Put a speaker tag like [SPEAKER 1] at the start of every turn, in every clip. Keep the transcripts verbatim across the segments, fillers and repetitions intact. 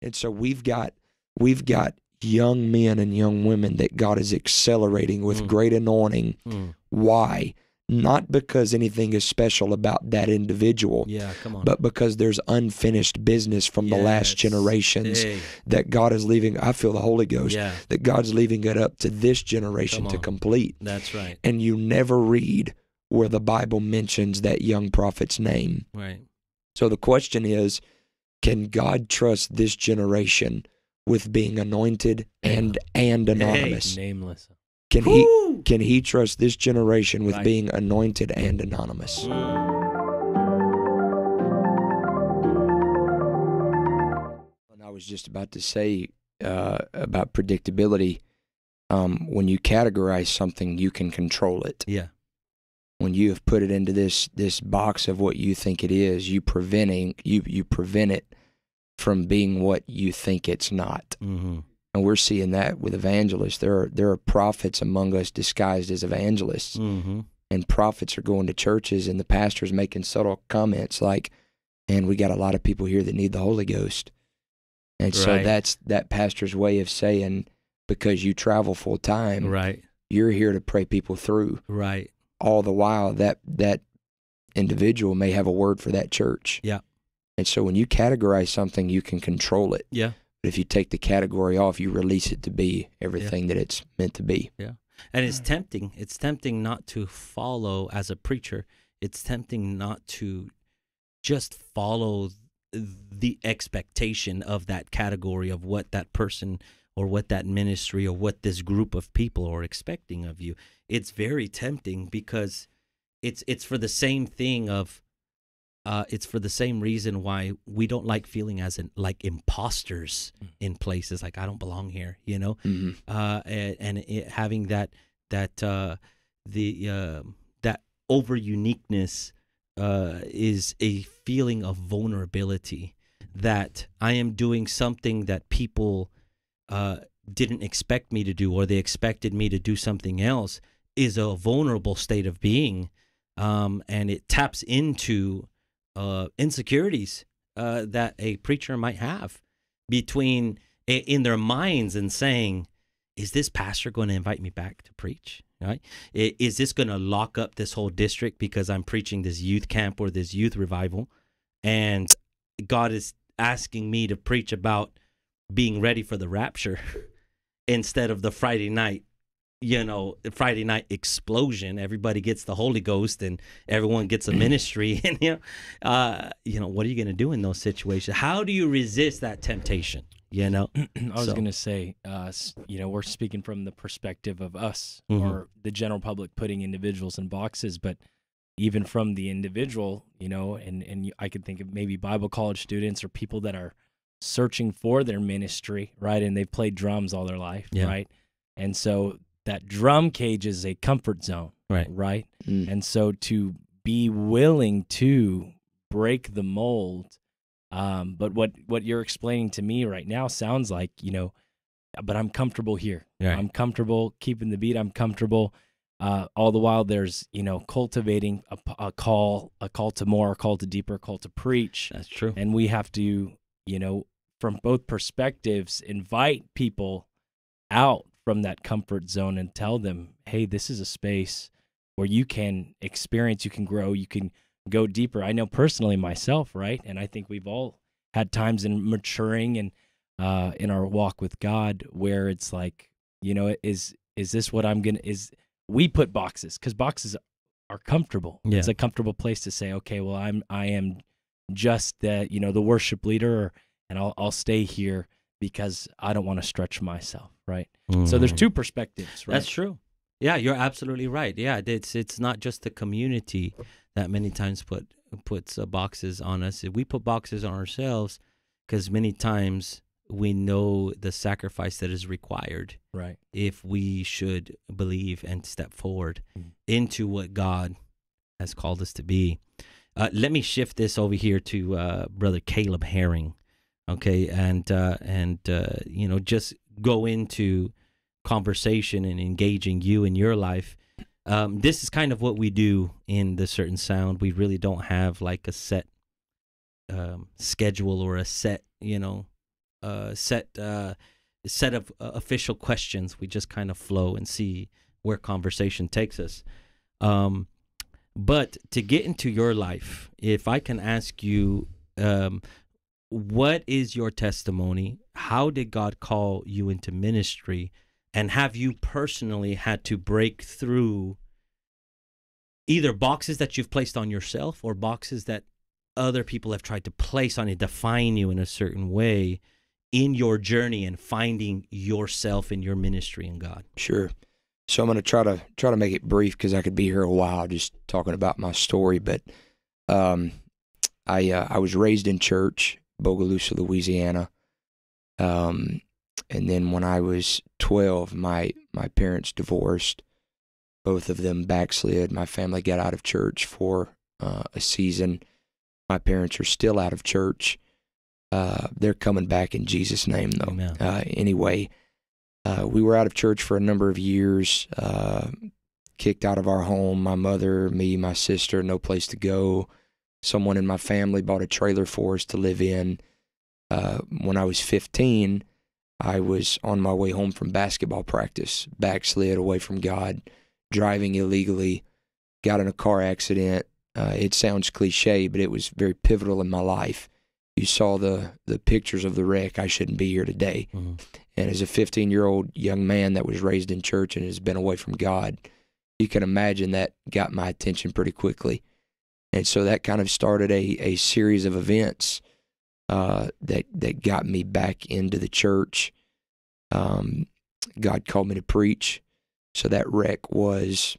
[SPEAKER 1] And so we've got we've got young men and young women that God is accelerating with mm. great anointing. Mm. Why? Not because anything is special about that individual,
[SPEAKER 2] yeah, come on.
[SPEAKER 1] but because there's unfinished business from yes. the last generations hey. that God is leaving. I feel the Holy Ghost,
[SPEAKER 2] yeah.
[SPEAKER 1] that God's leaving it up to this generation to complete.
[SPEAKER 2] That's right.
[SPEAKER 1] And you never read where the Bible mentions that young prophet's name.
[SPEAKER 2] Right.
[SPEAKER 1] So the question is, can God trust this generation with being anointed and, and anonymous?
[SPEAKER 2] Hey, nameless.
[SPEAKER 1] Can Woo! he can he trust this generation with
[SPEAKER 2] right.
[SPEAKER 1] being anointed and anonymous?
[SPEAKER 2] Mm.
[SPEAKER 1] And I was just about to say uh, about predictability. Um, when you categorize something, you can control it.
[SPEAKER 2] Yeah.
[SPEAKER 1] When you have put it into this this box of what you think it is, you preventing you you prevent it from being what you think it's not.
[SPEAKER 2] Mm-hmm.
[SPEAKER 1] And we're seeing that with evangelists. There are there are prophets among us disguised as evangelists.
[SPEAKER 2] Mm-hmm.
[SPEAKER 1] And prophets are going to churches and the pastor's making subtle comments like, and we got a lot of people here that need the Holy Ghost. And so
[SPEAKER 2] right.
[SPEAKER 1] that's that pastor's way of saying, because you travel full time,
[SPEAKER 2] right.
[SPEAKER 1] you're here to pray people through.
[SPEAKER 2] Right.
[SPEAKER 1] All the while that that individual may have a word for that church.
[SPEAKER 2] Yeah.
[SPEAKER 1] And so when you categorize something, you can control it.
[SPEAKER 2] Yeah.
[SPEAKER 1] But if you take the category off, you release it to be everything yeah. that it's meant to be.
[SPEAKER 2] Yeah. And it's tempting. It's tempting not to follow as a preacher. It's tempting not to just follow the expectation of that category of what that person or what that ministry or what this group of people are expecting of you. It's very tempting because it's it's for the same thing of Uh, it's for the same reason why we don't like feeling as in, like imposters mm. in places like I don't belong here, you know,
[SPEAKER 1] mm-hmm.
[SPEAKER 2] uh, and, and it, having that that uh, the uh, that over uniqueness uh, is a feeling of vulnerability that I am doing something that people uh, didn't expect me to do, or they expected me to do something else, is a vulnerable state of being, um, and it taps into Uh, insecurities uh, that a preacher might have between in their minds and saying, is this pastor going to invite me back to preach? Right? Is this going to lock up this whole district because I'm preaching this youth camp or this youth revival? And God is asking me to preach about being ready for the rapture instead of the Friday night, you know, Friday night explosion. Everybody gets the Holy Ghost and everyone gets a ministry. And, you know, uh, you know, what are you going to do in those situations? How do you resist that temptation? You know,
[SPEAKER 3] I was
[SPEAKER 2] so.
[SPEAKER 3] going to say, uh, you know, we're speaking from the perspective of us
[SPEAKER 2] mm-hmm.
[SPEAKER 3] or the general public putting individuals in boxes, but even from the individual, you know, and, and I could think of maybe Bible college students or people that are searching for their ministry, right? And they've played drums all their life,
[SPEAKER 2] yeah.
[SPEAKER 3] right? And so that drum cage is a comfort zone,
[SPEAKER 2] right?
[SPEAKER 3] Right.
[SPEAKER 1] Mm.
[SPEAKER 3] And so to be willing to break the mold, um, but what what you're explaining to me right now sounds like, you know, but I'm comfortable here.
[SPEAKER 2] Right.
[SPEAKER 3] I'm comfortable keeping the beat. I'm comfortable. Uh, all the while, there's you know cultivating a, a call, a call to more, a call to deeper, a call to preach.
[SPEAKER 2] That's true.
[SPEAKER 3] And we have to, you know, from both perspectives, invite people out from that comfort zone and tell them, hey, this is a space where you can experience, you can grow, you can go deeper. I know personally myself, right? And I think we've all had times in maturing and uh, in our walk with God where it's like, you know, is is this what I'm going to, is, we put boxes, because boxes are comfortable.
[SPEAKER 2] Yeah.
[SPEAKER 3] It's a comfortable place to say, okay, well, I'm, I am just the, you know, the worship leader, or, and I'll, I'll stay here because I don't want to stretch myself, right?
[SPEAKER 2] Mm.
[SPEAKER 3] So there's two perspectives, right?
[SPEAKER 2] That's true. Yeah, you're absolutely right. Yeah, it's it's not just the community that many times put puts uh, boxes on us. We put boxes on ourselves because many times we know the sacrifice that is required,
[SPEAKER 3] right?
[SPEAKER 2] If we should believe and step forward
[SPEAKER 3] mm.
[SPEAKER 2] into what God has called us to be. Uh, let me shift this over here to uh, Brother Caleb Herring. Okay, and uh, and uh, you know, just go into conversation and engaging you in your life. Um, this is kind of what we do in the Certain Sound. We really don't have like a set um, schedule or a set, you know, uh, set uh, set of uh, official questions. We just kind of flow and see where conversation takes us. Um, but to get into your life, if I can ask you, um, what is your testimony? How did God call you into ministry? And have you personally had to break through either boxes that you've placed on yourself or boxes that other people have tried to place on you, define you in a certain way in your journey and finding yourself in your ministry in God?
[SPEAKER 1] Sure. So I'm going to try to try to make it brief because I could be here a while just talking about my story. But um, I uh, I was raised in church, Bogalusa, Louisiana. Um, and then when I was twelve, my my parents divorced. Both of them backslid. My family got out of church for uh, a season. My parents are still out of church. Uh, they're coming back in Jesus' name, though.
[SPEAKER 2] Amen.
[SPEAKER 1] Uh, anyway, uh, we were out of church for a number of years, uh, kicked out of our home. My mother, me, my sister, no place to go. Someone in my family bought a trailer for us to live in. Uh, when I was fifteen, I was on my way home from basketball practice, backslid away from God, driving illegally, got in a car accident. Uh, it sounds cliche, but it was very pivotal in my life. You saw the the pictures of the wreck. I shouldn't be here today. Mm-hmm. And as a fifteen-year-old young man that was raised in church and has been away from God, you can imagine that got my attention pretty quickly. And so that kind of started a, a series of events uh, that, that got me back into the church. Um, God called me to preach. So that wreck was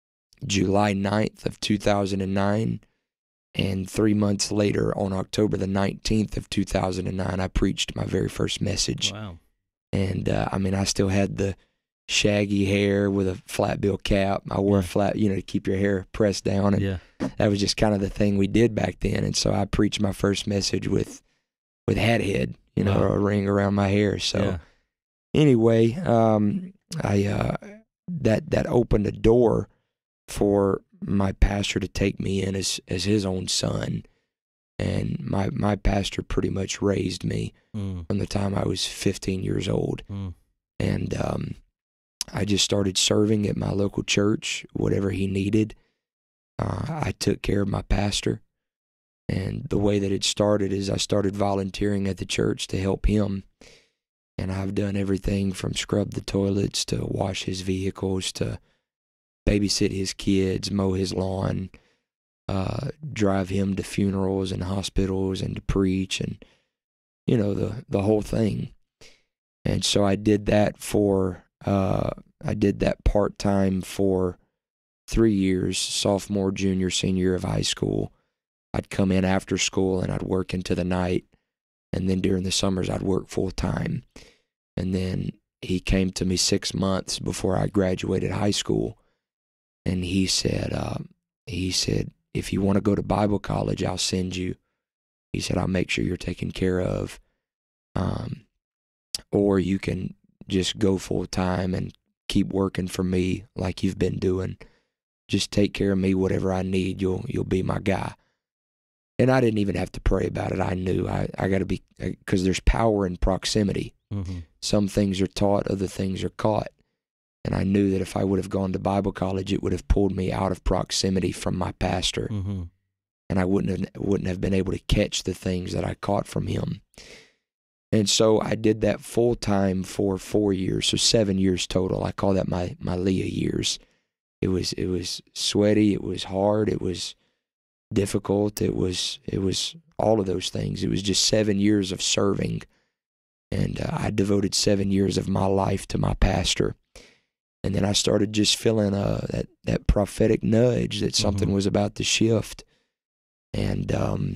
[SPEAKER 1] July ninth of two thousand nine, and three months later, on October the nineteenth of two thousand nine, I preached my very first message.
[SPEAKER 2] Wow.
[SPEAKER 1] And, uh, I mean, I still had the shaggy hair with a flat bill cap. I wore
[SPEAKER 2] yeah.
[SPEAKER 1] a flat, you know, to keep your hair pressed down. And
[SPEAKER 2] yeah.
[SPEAKER 1] that was just kind of the thing we did back then. And so I preached my first message with, with hat head, you know,
[SPEAKER 2] wow.
[SPEAKER 1] a ring around my hair. So
[SPEAKER 2] yeah.
[SPEAKER 1] anyway, um, I... Uh, that that opened a door for my pastor to take me in as as his own son. And my my pastor pretty much raised me mm. from the time I was fifteen years old. Mm. And um, I just started serving at my local church, whatever he needed. Uh, I took care of my pastor. And the way that it started is I started volunteering at the church to help him. And I've done everything from scrub the toilets to wash his vehicles to babysit his kids, mow his lawn, uh, drive him to funerals and hospitals and to preach and, you know, the, the whole thing. And so I did that for, uh, I did that part-time for three years, sophomore, junior, senior year of high school. I'd come in after school and I'd work into the night. And then during the summers, I'd work full-time. And then he came to me six months before I graduated high school. And he said, uh, he said, if you want to go to Bible college, I'll send you. He said, I'll make sure you're taken care of. Um, or you can just go full-time and keep working for me like you've been doing. Just take care of me, whatever I need, you'll you'll be my guy. And I didn't even have to pray about it. I knew I, I got to be, because there's power in proximity. Mm-hmm. Some things are taught, other things are caught. And I knew that if I would have gone to Bible college, it would have pulled me out of proximity from my pastor. Mm-hmm. And I wouldn't have, wouldn't have been able to catch the things that I caught from him. And so I did that full time for four years, so seven years total. I call that my, my Leah years. It was it was sweaty, it was hard, it was difficult, it was it was all of those things. It was just seven years of serving, and uh, I devoted seven years of my life to my pastor. And then I started just feeling uh, that that prophetic nudge that something mm-hmm. was about to shift, and um,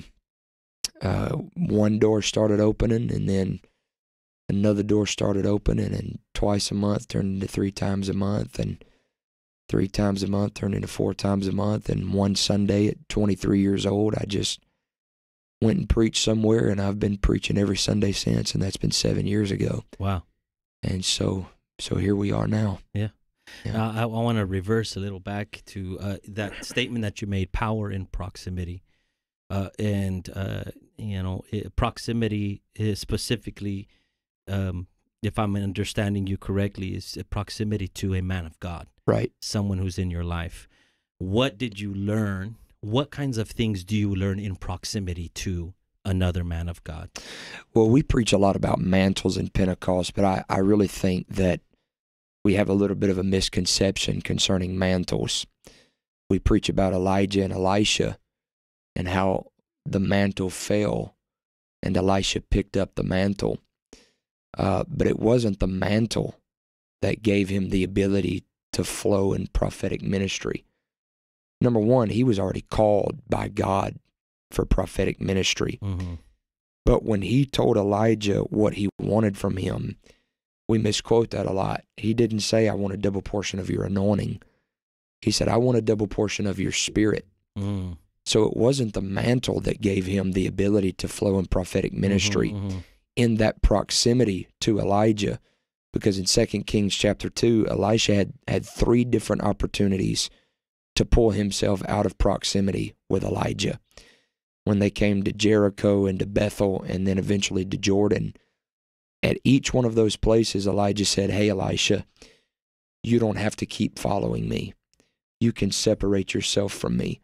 [SPEAKER 1] uh, one door started opening, and then another door started opening, and twice a month turned into three times a month, and three times a month turned into four times a month. And one Sunday at twenty-three years old, I just went and preached somewhere, and I've been preaching every Sunday since, and that's been seven years ago.
[SPEAKER 2] Wow.
[SPEAKER 1] And so so here we are now.
[SPEAKER 2] Yeah. yeah. Uh, I, I want to reverse a little back to uh, that statement that you made, power in proximity. Uh, and, uh, you know, it, proximity is specifically um, if I'm understanding you correctly, is a proximity to a man of God,
[SPEAKER 1] Right.
[SPEAKER 2] someone who's in your life. What did you learn? What kinds of things do you learn in proximity to another man of God?
[SPEAKER 1] Well, we preach a lot about mantles in Pentecost, but I, I really think that we have a little bit of a misconception concerning mantles. We preach about Elijah and Elisha and how the mantle fell and Elisha picked up the mantle. Uh, but it wasn't the mantle that gave him the ability to flow in prophetic ministry. Number one, he was already called by God for prophetic ministry.
[SPEAKER 2] Mm-hmm.
[SPEAKER 1] But when he told Elijah what he wanted from him, we misquote that a lot. He didn't say, I want a double portion of your anointing. He said, I want a double portion of your spirit.
[SPEAKER 2] Mm.
[SPEAKER 1] So it wasn't the mantle that gave him the ability to flow in prophetic ministry
[SPEAKER 2] Mm-hmm, mm-hmm.
[SPEAKER 1] in that proximity to Elijah. Because in Second Kings chapter two, Elisha had, had three different opportunities to pull himself out of proximity with Elijah. When they came to Jericho and to Bethel and then eventually to Jordan, at each one of those places, Elijah said, hey, Elisha, you don't have to keep following me. You can separate yourself from me.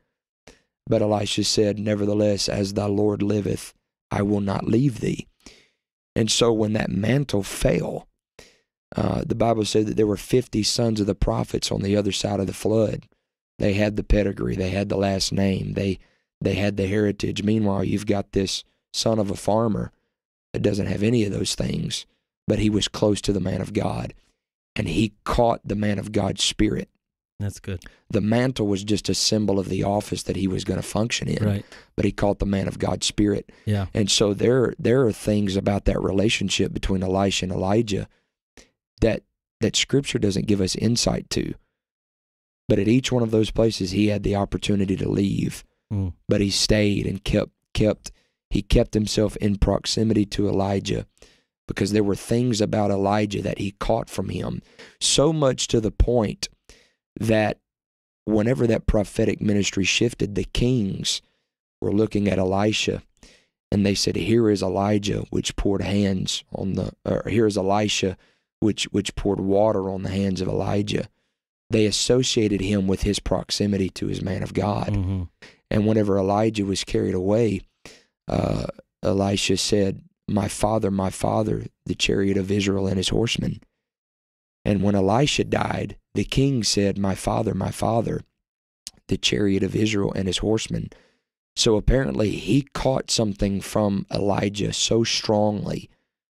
[SPEAKER 1] But Elisha said, nevertheless, as thy Lord liveth, I will not leave thee. And so when that mantle fell, uh, the Bible said that there were fifty sons of the prophets on the other side of the flood. They had the pedigree. They had the last name. They they had the heritage. Meanwhile, you've got this son of a farmer that doesn't have any of those things, but he was close to the man of God, and he caught the man of God's spirit.
[SPEAKER 2] That's good.
[SPEAKER 1] The mantle was just a symbol of the office that he was going to function in,
[SPEAKER 2] Right.
[SPEAKER 1] but he caught the man of God's spirit.
[SPEAKER 2] Yeah.
[SPEAKER 1] And so there, there are things about that relationship between Elisha and Elijah that that Scripture doesn't give us insight to. But at each one of those places, he had the opportunity to leave,
[SPEAKER 2] Mm.
[SPEAKER 1] but he stayed and kept kept he kept himself in proximity to Elijah because there were things about Elijah that he caught from him, so much to the point that whenever that prophetic ministry shifted, the kings were looking at Elisha and they said, here is Elijah, which poured hands on the, or here is Elisha, which which poured water on the hands of Elijah. They associated him with his proximity to his man of God.
[SPEAKER 2] Mm-hmm.
[SPEAKER 1] And whenever Elijah was carried away, uh, Elisha said, my father, my father, the chariot of Israel and his horsemen. And when Elisha died, the king said, my father, my father, the chariot of Israel and his horsemen. So apparently he caught something from Elijah so strongly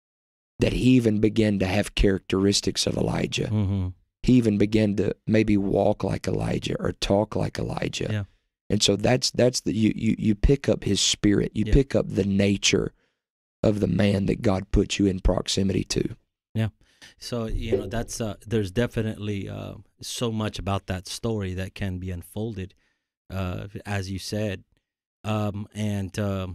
[SPEAKER 1] that he even began to have characteristics of Elijah.
[SPEAKER 2] Mm-hmm.
[SPEAKER 1] He even began to maybe walk like Elijah or talk like Elijah.
[SPEAKER 2] Yeah.
[SPEAKER 1] And so that's that's the you you, you pick up his spirit. You
[SPEAKER 2] Yeah.
[SPEAKER 1] pick up the nature of the man that God put you in proximity to.
[SPEAKER 2] Yeah. So, you know, that's uh, there's definitely uh, so much about that story that can be unfolded, uh, as you said. Um, and um,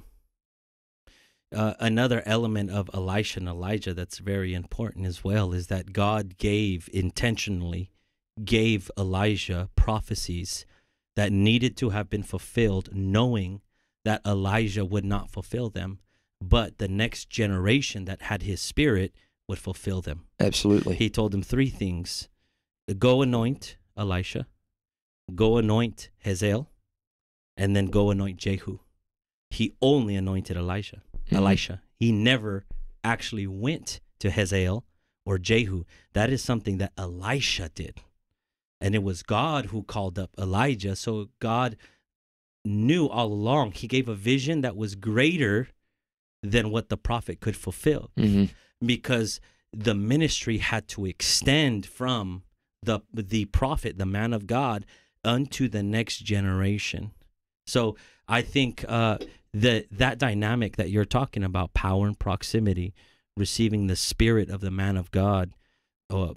[SPEAKER 2] uh, another element of Elisha and Elijah that's very important as well is that God gave, intentionally gave Elijah prophecies that needed to have been fulfilled, knowing that Elijah would not fulfill them, but the next generation that had his spirit would fulfill them.
[SPEAKER 1] Absolutely.
[SPEAKER 2] He told them three things. Go anoint Elisha, go anoint Hazael, and then go anoint Jehu. He only anointed Elijah.
[SPEAKER 1] Mm-hmm.
[SPEAKER 2] Elisha. He never actually went to Hazael or Jehu. That is something that Elisha did. And it was God who called up Elijah. So God knew all along. He gave a vision that was greater than what the prophet could fulfill.
[SPEAKER 1] Mm-hmm.
[SPEAKER 2] Because the ministry had to extend from the the prophet, the man of God, unto the next generation. So I think uh, that that dynamic that you're talking about, power and proximity, receiving the spirit of the man of God, uh,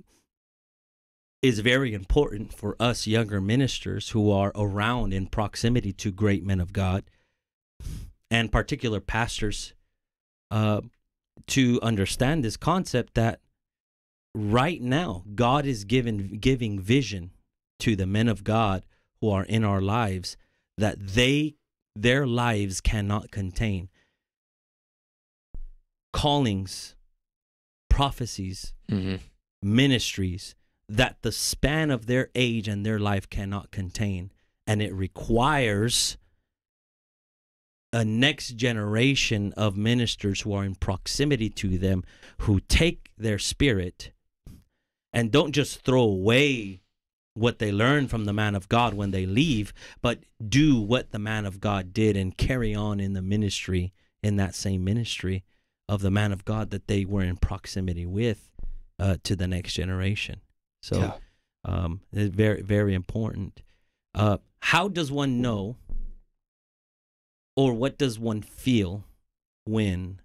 [SPEAKER 2] is very important for us younger ministers who are around in proximity to great men of God, and particular pastors, uh, to understand this concept that right now God is given giving vision to the men of God who are in our lives that they their lives cannot contain. Callings, prophecies,
[SPEAKER 1] Mm-hmm.
[SPEAKER 2] ministries that the span of their age and their life cannot contain. And it requires a next generation of ministers who are in proximity to them, who take their spirit and don't just throw away what they learn from the man of God when they leave, but do what the man of God did and carry on in the ministry, in that same ministry of the man of God that they were in proximity with, uh, to the next generation. So
[SPEAKER 4] Yeah.
[SPEAKER 2] um, it's very, very important. Uh, how does one know, or what does one feel when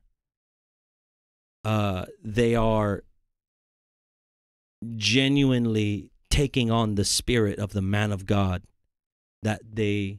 [SPEAKER 2] uh, they are genuinely taking on the spirit of the man of God that they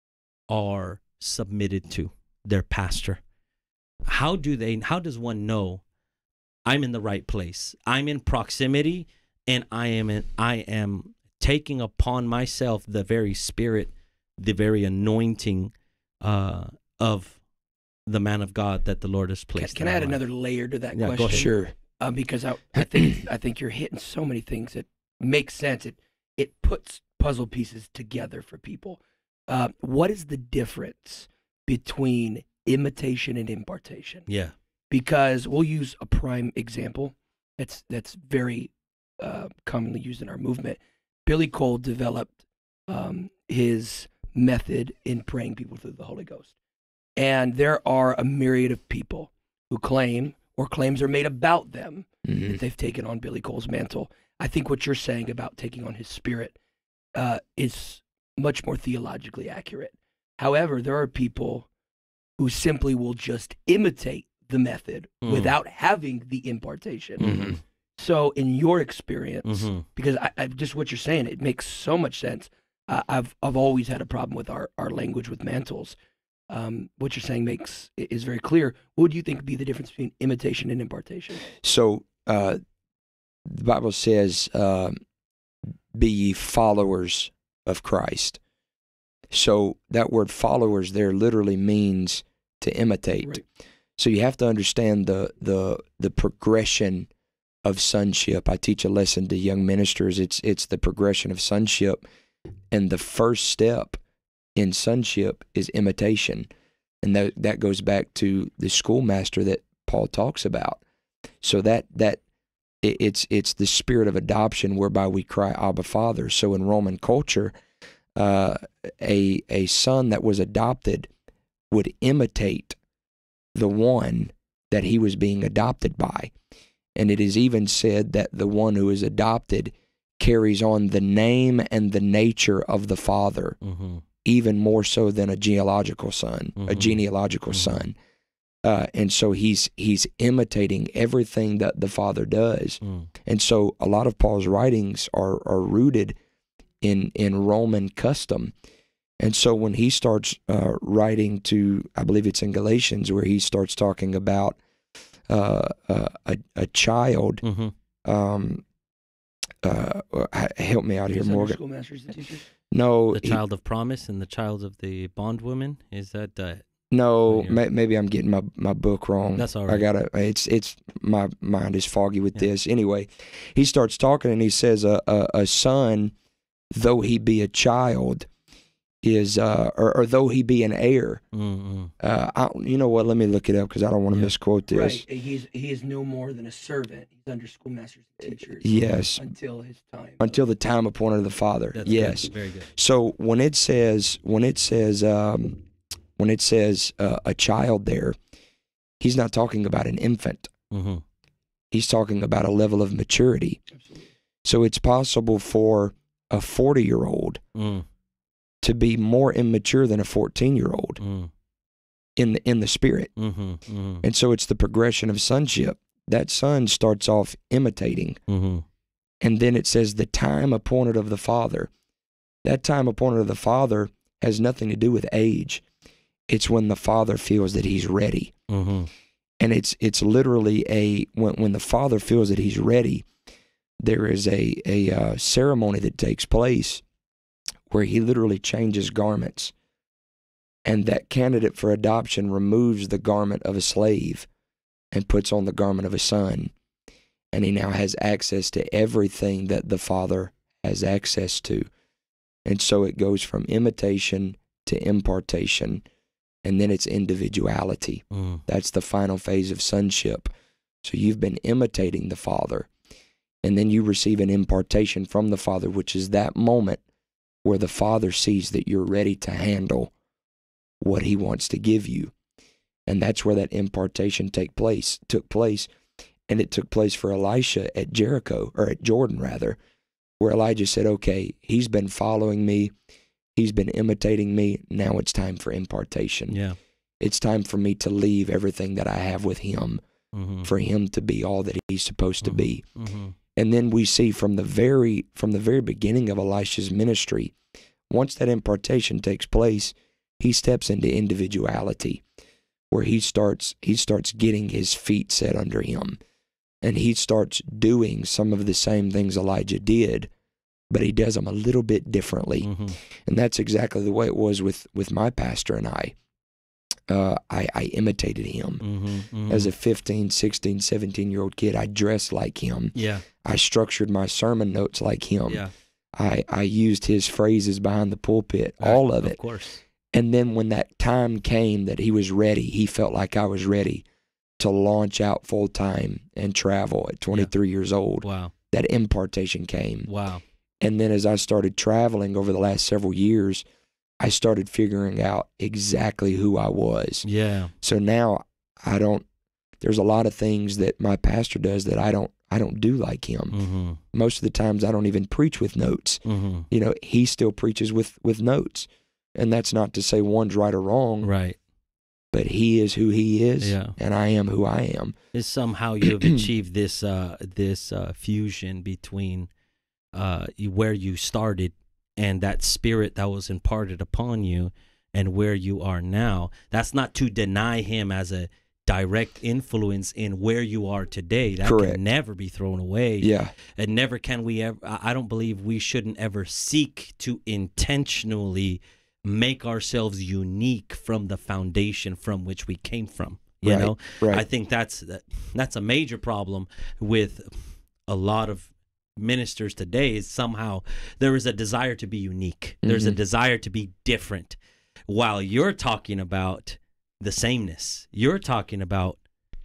[SPEAKER 2] are submitted to, their pastor? How do they, how does one know I'm in the right place? I'm in proximity, and I am in, I am taking upon myself the very spirit, the very anointing uh, of the man of God that the Lord has
[SPEAKER 4] Can,
[SPEAKER 2] placed.
[SPEAKER 4] can
[SPEAKER 2] in
[SPEAKER 4] I
[SPEAKER 2] my
[SPEAKER 4] add
[SPEAKER 2] life.
[SPEAKER 4] another layer to that
[SPEAKER 2] Yeah, go
[SPEAKER 4] question?
[SPEAKER 2] ahead.
[SPEAKER 1] Sure.
[SPEAKER 4] Uh, because I, I think I think you're hitting so many things that make sense. It it puts puzzle pieces together for people. Uh, what is the difference between imitation and impartation?
[SPEAKER 2] Yeah.
[SPEAKER 4] Because we'll use a prime example that's that's very uh, commonly used in our movement. Billy Cole developed um, his method in praying people through the Holy Ghost. And there are a myriad of people who claim, or claims are made about them,
[SPEAKER 1] Mm-hmm.
[SPEAKER 4] that they've taken on Billy Cole's mantle. I think what you're saying about taking on his spirit uh, is much more theologically accurate. However, there are people who simply will just imitate the method
[SPEAKER 2] Mm.
[SPEAKER 4] without having the impartation.
[SPEAKER 1] Mm-hmm.
[SPEAKER 4] So in your experience,
[SPEAKER 2] Mhm.
[SPEAKER 4] because I, I just what you're saying, it makes so much sense. Uh, I've I've always had a problem with our, our language with mantles. Um, what you're saying makes is very clear. What would you think would be the difference between imitation and impartation?
[SPEAKER 1] So uh, the Bible says, uh, "Be ye followers of Christ." So that word "followers" there literally means to imitate.
[SPEAKER 4] Right.
[SPEAKER 1] So you have to understand the the the progression of sonship. I teach a lesson to young ministers. It's it's the progression of sonship, and the first step in sonship is imitation, and that that goes back to the schoolmaster that Paul talks about. So that that it, it's it's the spirit of adoption whereby we cry, Abba, Father. So in Roman culture, uh, a a son that was adopted would imitate the one that he was being adopted by. And it is even said that the one who is adopted carries on the name and the nature of the father,
[SPEAKER 2] Mhm.
[SPEAKER 1] even more so than a genealogical son, a
[SPEAKER 2] Mhm.
[SPEAKER 1] genealogical
[SPEAKER 2] Mhm.
[SPEAKER 1] son. Uh, and so he's he's imitating everything that the father does.
[SPEAKER 2] Mm.
[SPEAKER 1] And so a lot of Paul's writings are are rooted in in Roman custom. And so when he starts uh, writing to, I believe it's in Galatians, where he starts talking about uh, uh, a a child.
[SPEAKER 2] Mhm.
[SPEAKER 1] Um, uh, help me out here,
[SPEAKER 4] Is that
[SPEAKER 1] Morgan.
[SPEAKER 4] schoolmasters and teachers?
[SPEAKER 1] No,
[SPEAKER 2] The
[SPEAKER 1] he-
[SPEAKER 2] child of promise and the child of the bondwoman. Is that uh,
[SPEAKER 1] no.
[SPEAKER 2] Right here.
[SPEAKER 1] May, maybe I'm getting my, my book wrong.
[SPEAKER 2] That's all
[SPEAKER 1] I
[SPEAKER 2] right.
[SPEAKER 1] gotta. It's it's my mind is foggy with
[SPEAKER 2] Yeah.
[SPEAKER 1] this. Anyway, he starts talking and he says, a a, a son, though he be a child, is uh, or, or though he be an heir.
[SPEAKER 2] Mm-mm.
[SPEAKER 1] Uh, I, you know what? Let me look it up because I don't want to
[SPEAKER 2] Yeah.
[SPEAKER 1] misquote this.
[SPEAKER 4] Right. He's he is no more than a servant. He's under schoolmasters and teachers.
[SPEAKER 1] Yes,
[SPEAKER 4] Until his time.
[SPEAKER 1] until the time appointed of the Father.
[SPEAKER 2] That's
[SPEAKER 1] yes.
[SPEAKER 2] good. Very good.
[SPEAKER 1] So when it says when it says um, when it says uh, a child there, he's not talking about an infant.
[SPEAKER 2] Mm-hmm.
[SPEAKER 1] He's talking about a level of maturity.
[SPEAKER 4] Absolutely.
[SPEAKER 1] So it's possible for a forty-year-old
[SPEAKER 2] Mm.
[SPEAKER 1] to be more immature than a fourteen-year-old
[SPEAKER 2] Mm.
[SPEAKER 1] in the in the spirit.
[SPEAKER 2] Mm-hmm. Mm-hmm.
[SPEAKER 1] And so it's the progression of sonship. That son starts off imitating.
[SPEAKER 2] Mm-hmm.
[SPEAKER 1] And then it says the time appointed of the Father. That time appointed of the Father has nothing to do with age. It's when the Father feels that he's ready.
[SPEAKER 2] Mm-hmm.
[SPEAKER 1] And it's it's literally a, when, when the Father feels that he's ready, there is a, a uh, ceremony that takes place where he literally changes garments. And that candidate for adoption removes the garment of a slave and puts on the garment of a son. and he now has access to everything that the Father has access to. And so it goes from imitation to impartation, and then it's individuality.
[SPEAKER 2] Mm.
[SPEAKER 1] That's the final phase of sonship. So you've been imitating the Father, and then you receive an impartation from the Father, which is that moment where the Father sees that you're ready to handle what he wants to give you. And that's where that impartation take place, took place. And it took place for Elisha at Jericho, or at Jordan rather, where Elijah said, okay, he's been following me, he's been imitating me, now it's time for impartation.
[SPEAKER 2] Yeah.
[SPEAKER 1] It's time for me to leave everything that I have with him,
[SPEAKER 2] Mm-hmm.
[SPEAKER 1] for him to be all that he's supposed to be.
[SPEAKER 2] Mm-hmm.
[SPEAKER 1] And then we see from the very from the very beginning of Elisha's ministry, once that impartation takes place, he steps into individuality, where he starts he starts getting his feet set under him, and he starts doing some of the same things Elijah did, but he does them a little bit differently.
[SPEAKER 2] Mm-hmm.
[SPEAKER 1] And that's exactly the way it was with with my pastor and I. Uh, I, I imitated him.
[SPEAKER 2] Mm-hmm. Mm-hmm.
[SPEAKER 1] As a fifteen, sixteen, seventeen-year-old kid, I dressed like him.
[SPEAKER 2] Yeah.
[SPEAKER 1] I structured my sermon notes like him.
[SPEAKER 2] Yeah.
[SPEAKER 1] I, I used his phrases behind the pulpit, all of it.
[SPEAKER 2] Of course.
[SPEAKER 1] And then when that time came that he was ready, he felt like I was ready to launch out full time and travel at twenty-three years old.
[SPEAKER 2] Wow.
[SPEAKER 1] That impartation came.
[SPEAKER 2] Wow.
[SPEAKER 1] And then as I started traveling over the last several years, I started figuring out exactly who I was.
[SPEAKER 2] Yeah.
[SPEAKER 1] So now I don't, there's a lot of things that my pastor does that I don't, I don't do like him.
[SPEAKER 2] Mm-hmm.
[SPEAKER 1] Most of the times I don't even preach with notes.
[SPEAKER 2] Mm-hmm.
[SPEAKER 1] You know, he still preaches with, with notes. And that's not to say one's right or wrong,
[SPEAKER 2] Right.
[SPEAKER 1] but he is who he is,
[SPEAKER 2] Yeah.
[SPEAKER 1] and I am who I am.
[SPEAKER 2] Is somehow you have achieved this uh, this uh, fusion between uh, you- where you started and that spirit that was imparted upon you and where you are now. That's not to deny him as a direct influence in where you are today. That
[SPEAKER 1] Correct.
[SPEAKER 2] can never be thrown away.
[SPEAKER 1] Yeah,
[SPEAKER 2] And never can we ever, I I don't believe we shouldn't ever seek to intentionally make ourselves unique from the foundation from which we came from. You
[SPEAKER 1] Right,
[SPEAKER 2] know,
[SPEAKER 1] right.
[SPEAKER 2] I think that's that's a major problem with a lot of ministers today. Is somehow there is a desire to be unique. There's a
[SPEAKER 1] Mhm.
[SPEAKER 2] desire to be different, while you're talking about the sameness. You're talking about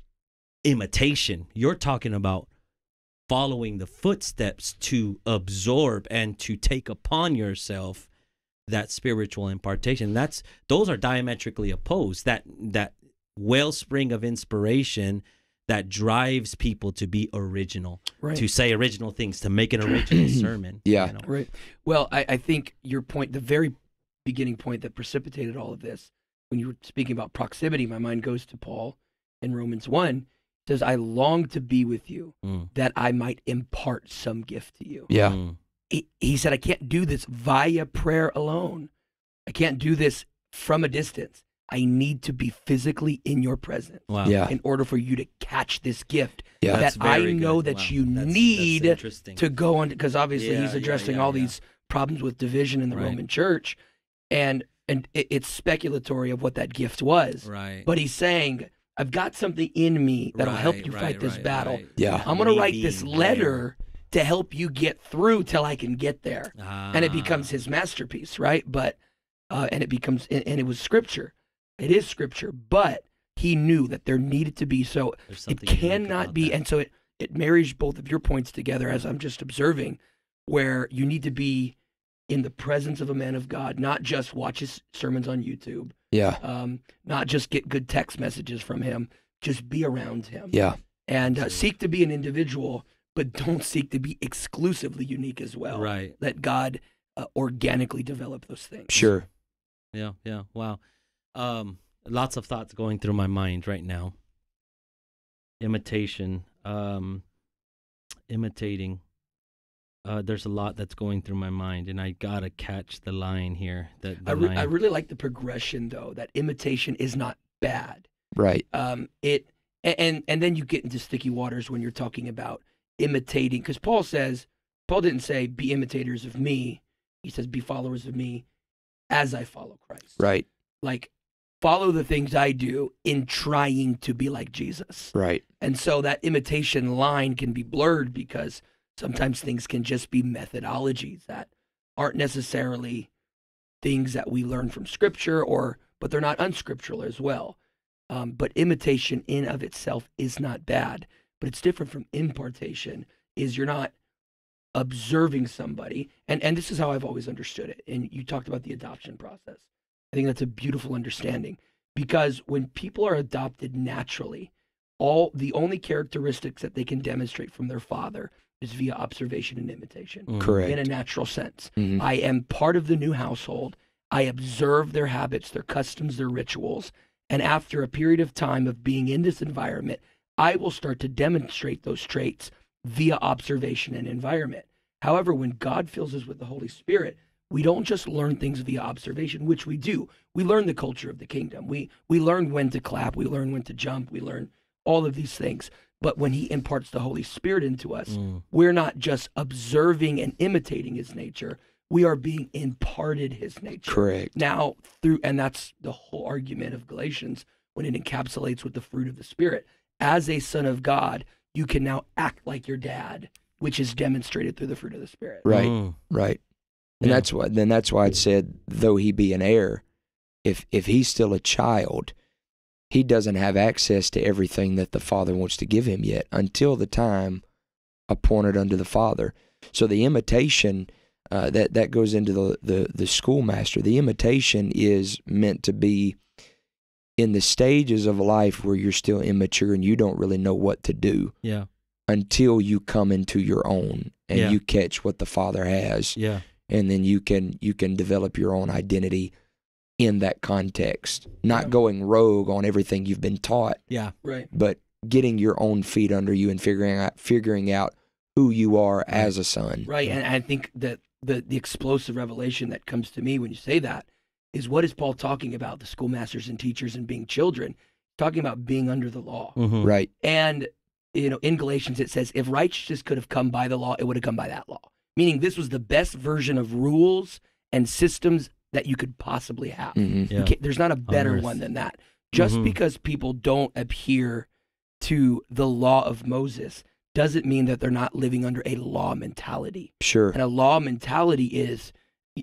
[SPEAKER 2] imitation. You're talking about following the footsteps to absorb and to take upon yourself that spiritual impartation. That's those are diametrically opposed. That that wellspring of inspiration that drives people to be original,
[SPEAKER 4] Right.
[SPEAKER 2] to say original things, to make an original sermon.
[SPEAKER 1] Yeah.
[SPEAKER 2] you know?
[SPEAKER 4] Right. Well, I, I think your point, the very beginning point that precipitated all of this, when you were speaking about proximity, my mind goes to Paul in Romans one. It says, I long to be with you
[SPEAKER 2] Mm.
[SPEAKER 4] that I might impart some gift to you.
[SPEAKER 1] yeah,
[SPEAKER 2] Mm.
[SPEAKER 4] He, he said, I can't do this via prayer alone. I can't do this from a distance. I need to be physically in your presence
[SPEAKER 2] Wow.
[SPEAKER 1] yeah,
[SPEAKER 4] in order for you to catch this gift
[SPEAKER 1] yeah.
[SPEAKER 2] That's
[SPEAKER 4] that I
[SPEAKER 2] very
[SPEAKER 4] know
[SPEAKER 2] good.
[SPEAKER 4] that
[SPEAKER 2] Wow.
[SPEAKER 4] you
[SPEAKER 2] That's- that's
[SPEAKER 4] need
[SPEAKER 2] interesting.
[SPEAKER 4] to go on, because obviously
[SPEAKER 2] Yeah,
[SPEAKER 4] he's
[SPEAKER 2] yeah,
[SPEAKER 4] addressing
[SPEAKER 2] yeah,
[SPEAKER 4] all
[SPEAKER 2] yeah.
[SPEAKER 4] these problems with division in the
[SPEAKER 2] Right.
[SPEAKER 4] Roman church, and and it, it's speculatory of what that gift was.
[SPEAKER 2] Right.
[SPEAKER 4] But he's saying, I've got something in me that'll help
[SPEAKER 2] Right,
[SPEAKER 4] you
[SPEAKER 2] right,
[SPEAKER 4] fight this
[SPEAKER 2] right,
[SPEAKER 4] battle.
[SPEAKER 2] right.
[SPEAKER 1] Yeah.
[SPEAKER 4] I'm going to
[SPEAKER 2] Me
[SPEAKER 4] write this
[SPEAKER 2] being
[SPEAKER 4] letter to help you get through till I can get there.
[SPEAKER 2] there.
[SPEAKER 4] And it becomes
[SPEAKER 2] Ah.
[SPEAKER 4] his masterpiece, right? But uh, and it becomes and, and it was scripture. It is scripture, but he knew that there needed to be, so
[SPEAKER 2] There's
[SPEAKER 4] it
[SPEAKER 2] something unique
[SPEAKER 4] cannot
[SPEAKER 2] about
[SPEAKER 4] be,
[SPEAKER 2] that.
[SPEAKER 4] and so it it marries both of your points together, as I'm just observing, where you need to be in the presence of a man of God, not just watch his sermons on YouTube,
[SPEAKER 1] yeah,
[SPEAKER 4] um, not just get good text messages from him, just be around him,
[SPEAKER 1] yeah,
[SPEAKER 4] and uh,
[SPEAKER 2] Absolutely.
[SPEAKER 4] seek to be an individual, but don't seek to be exclusively unique as well.
[SPEAKER 2] Right.
[SPEAKER 4] Let God uh, organically develop those things.
[SPEAKER 1] sure.
[SPEAKER 2] Yeah, yeah. Wow. Um, lots of thoughts going through my mind right now. Imitation, um, imitating. Uh, there's a lot that's going through my mind, and I gotta catch the line here. That the
[SPEAKER 4] I, re-
[SPEAKER 2] line.
[SPEAKER 4] I really like the progression, though. That imitation is not bad.
[SPEAKER 1] Right,
[SPEAKER 4] Um, it a- and and then you get into sticky waters when you're talking about imitating, because Paul says, Paul didn't say be imitators of me. He says be followers of me as I follow Christ.
[SPEAKER 1] right,
[SPEAKER 4] Like follow the things I do in trying to be like Jesus.
[SPEAKER 1] Right.
[SPEAKER 4] And so that imitation line can be blurred because sometimes things can just be methodologies that aren't necessarily things that we learn from Scripture, or but they're not unscriptural as well. Um, but imitation in of itself is not bad, but it's different from impartation. Is you're not observing somebody, and and this is how I've always understood it. And you talked about the adoption process. I think that's a beautiful understanding, because when people are adopted naturally, all the only characteristics that they can demonstrate from their father is via observation and imitation.
[SPEAKER 2] Mm.
[SPEAKER 1] Correct.
[SPEAKER 4] In a natural sense.
[SPEAKER 1] Mhm.
[SPEAKER 4] I am part of the new household. I observe their habits, their customs, their rituals. And after a period of time of being in this environment, I will start to demonstrate those traits via observation and environment. However, when God fills us with the Holy Spirit, we don't just learn things via observation, which we do. We learn the culture of the kingdom. We we learn when to clap. We learn when to jump. We learn all of these things. But when he imparts the Holy Spirit into us,
[SPEAKER 2] Mm.
[SPEAKER 4] we're not just observing and imitating his nature. We are being imparted his nature.
[SPEAKER 1] Correct.
[SPEAKER 4] Now, through, and that's the whole argument of Galatians when it encapsulates with the fruit of the Spirit. As a son of God, you can now act like your dad, which is demonstrated through the fruit of the Spirit.
[SPEAKER 1] Right.
[SPEAKER 2] Mm.
[SPEAKER 1] Right. And
[SPEAKER 2] Yeah.
[SPEAKER 1] that's why then that's why it said, though he be an heir, if if he's still a child, he doesn't have access to everything that the Father wants to give him yet until the time appointed unto the Father. So the imitation, uh, that, that goes into the, the, the schoolmaster. The imitation is meant to be in the stages of life where you're still immature and you don't really know what to do
[SPEAKER 2] Yeah.
[SPEAKER 1] until you come into your own and
[SPEAKER 2] Yeah.
[SPEAKER 1] you catch what the Father has.
[SPEAKER 2] Yeah.
[SPEAKER 1] And then you can you can develop your own identity in that context, not
[SPEAKER 4] Yeah.
[SPEAKER 1] going rogue on everything you've been taught,
[SPEAKER 2] Yeah.
[SPEAKER 4] Right.
[SPEAKER 1] but getting your own feet under you and figuring out figuring out who you are as a son.
[SPEAKER 4] Right. And I think that the, the explosive revelation that comes to me when you say that is, what is Paul talking about? The schoolmasters and teachers and being children, talking about being under the law.
[SPEAKER 2] Mhm.
[SPEAKER 1] Right.
[SPEAKER 4] And, you know, in Galatians, it says, if righteousness could have come by the law, it would have come by that law. Meaning this was the best version of rules and systems that you could possibly have.
[SPEAKER 1] hmm
[SPEAKER 2] Yeah.
[SPEAKER 4] You can't- there's not a better
[SPEAKER 2] earth.
[SPEAKER 4] one than that. Just
[SPEAKER 2] Mhm.
[SPEAKER 4] because people don't adhere to the law of Moses doesn't mean that they're not living under a law mentality.
[SPEAKER 1] Sure.
[SPEAKER 4] And a law mentality is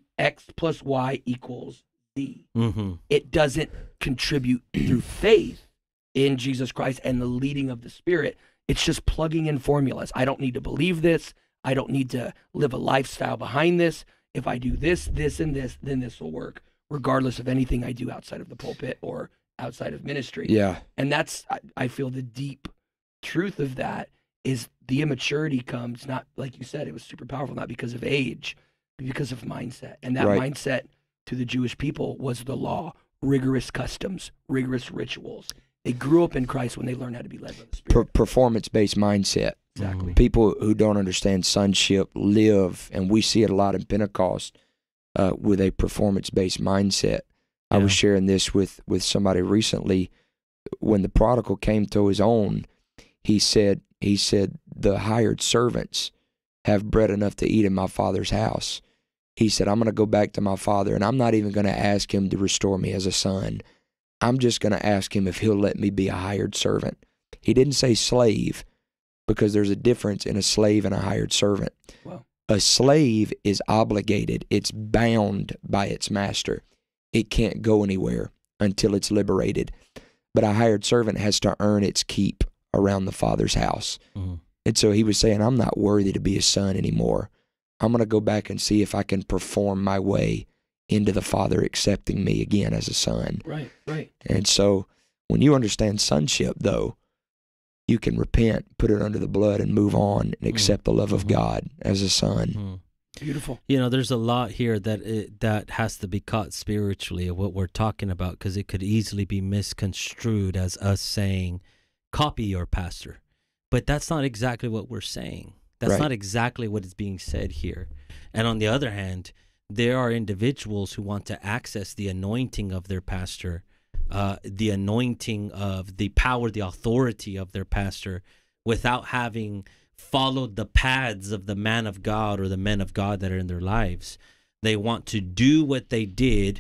[SPEAKER 4] X plus Y equals Z.
[SPEAKER 2] Mhm.
[SPEAKER 4] It doesn't contribute through faith in Jesus Christ and the leading of the Spirit. It's just plugging in formulas. I don't need to believe this. I don't need to live a lifestyle behind this. If I do this, this, and this, then this will work, regardless of anything I do outside of the pulpit or outside of ministry.
[SPEAKER 1] Yeah.
[SPEAKER 4] And that's, I, I feel the deep truth of that is the immaturity comes, not, like you said, it was super powerful, not because of age, but because of mindset. And that
[SPEAKER 1] Right.
[SPEAKER 4] mindset to the Jewish people was the law, rigorous customs, rigorous rituals. They grew up in Christ when they learned how to be led by the
[SPEAKER 1] Per-
[SPEAKER 4] Spirit.
[SPEAKER 1] performance-based mindset.
[SPEAKER 4] Exactly.
[SPEAKER 1] People who don't understand sonship live, and we see it a lot in Pentecost, uh, with a performance-based mindset. I was
[SPEAKER 2] Yeah.
[SPEAKER 1] sharing this with, with somebody recently. When the prodigal came to his own, he said, he said, the hired servants have bread enough to eat in my father's house. He said, I'm going to go back to my father, and I'm not even going to ask him to restore me as a son. I'm just going to ask him if he'll let me be a hired servant. He didn't say slave, because there's a difference in a slave and a hired servant.
[SPEAKER 4] Wow.
[SPEAKER 1] A slave is obligated. It's bound by its master. It can't go anywhere until it's liberated. But a hired servant has to earn its keep around the Father's house.
[SPEAKER 2] Mhm.
[SPEAKER 1] And so he was saying, I'm not worthy to be a son anymore. I'm going to go back and see if I can perform my way into the Father accepting me again as a son.
[SPEAKER 4] Right, right.
[SPEAKER 1] And so when you understand sonship, though, you can repent, put it under the blood, and move on and accept the love of
[SPEAKER 2] Mhm.
[SPEAKER 1] God as a son.
[SPEAKER 2] Mhm.
[SPEAKER 4] Beautiful.
[SPEAKER 2] You know, there's a lot here that it, that has to be caught spiritually of what we're talking about, because it could easily be misconstrued as us saying, copy your pastor. But that's not exactly what we're saying. That's
[SPEAKER 1] Right.
[SPEAKER 2] not exactly what is being said here. And on the other hand, there are individuals who want to access the anointing of their pastor, uh, the anointing of the power, the authority of their pastor, without having followed the paths of the man of God or the men of God that are in their lives. They want to do what they did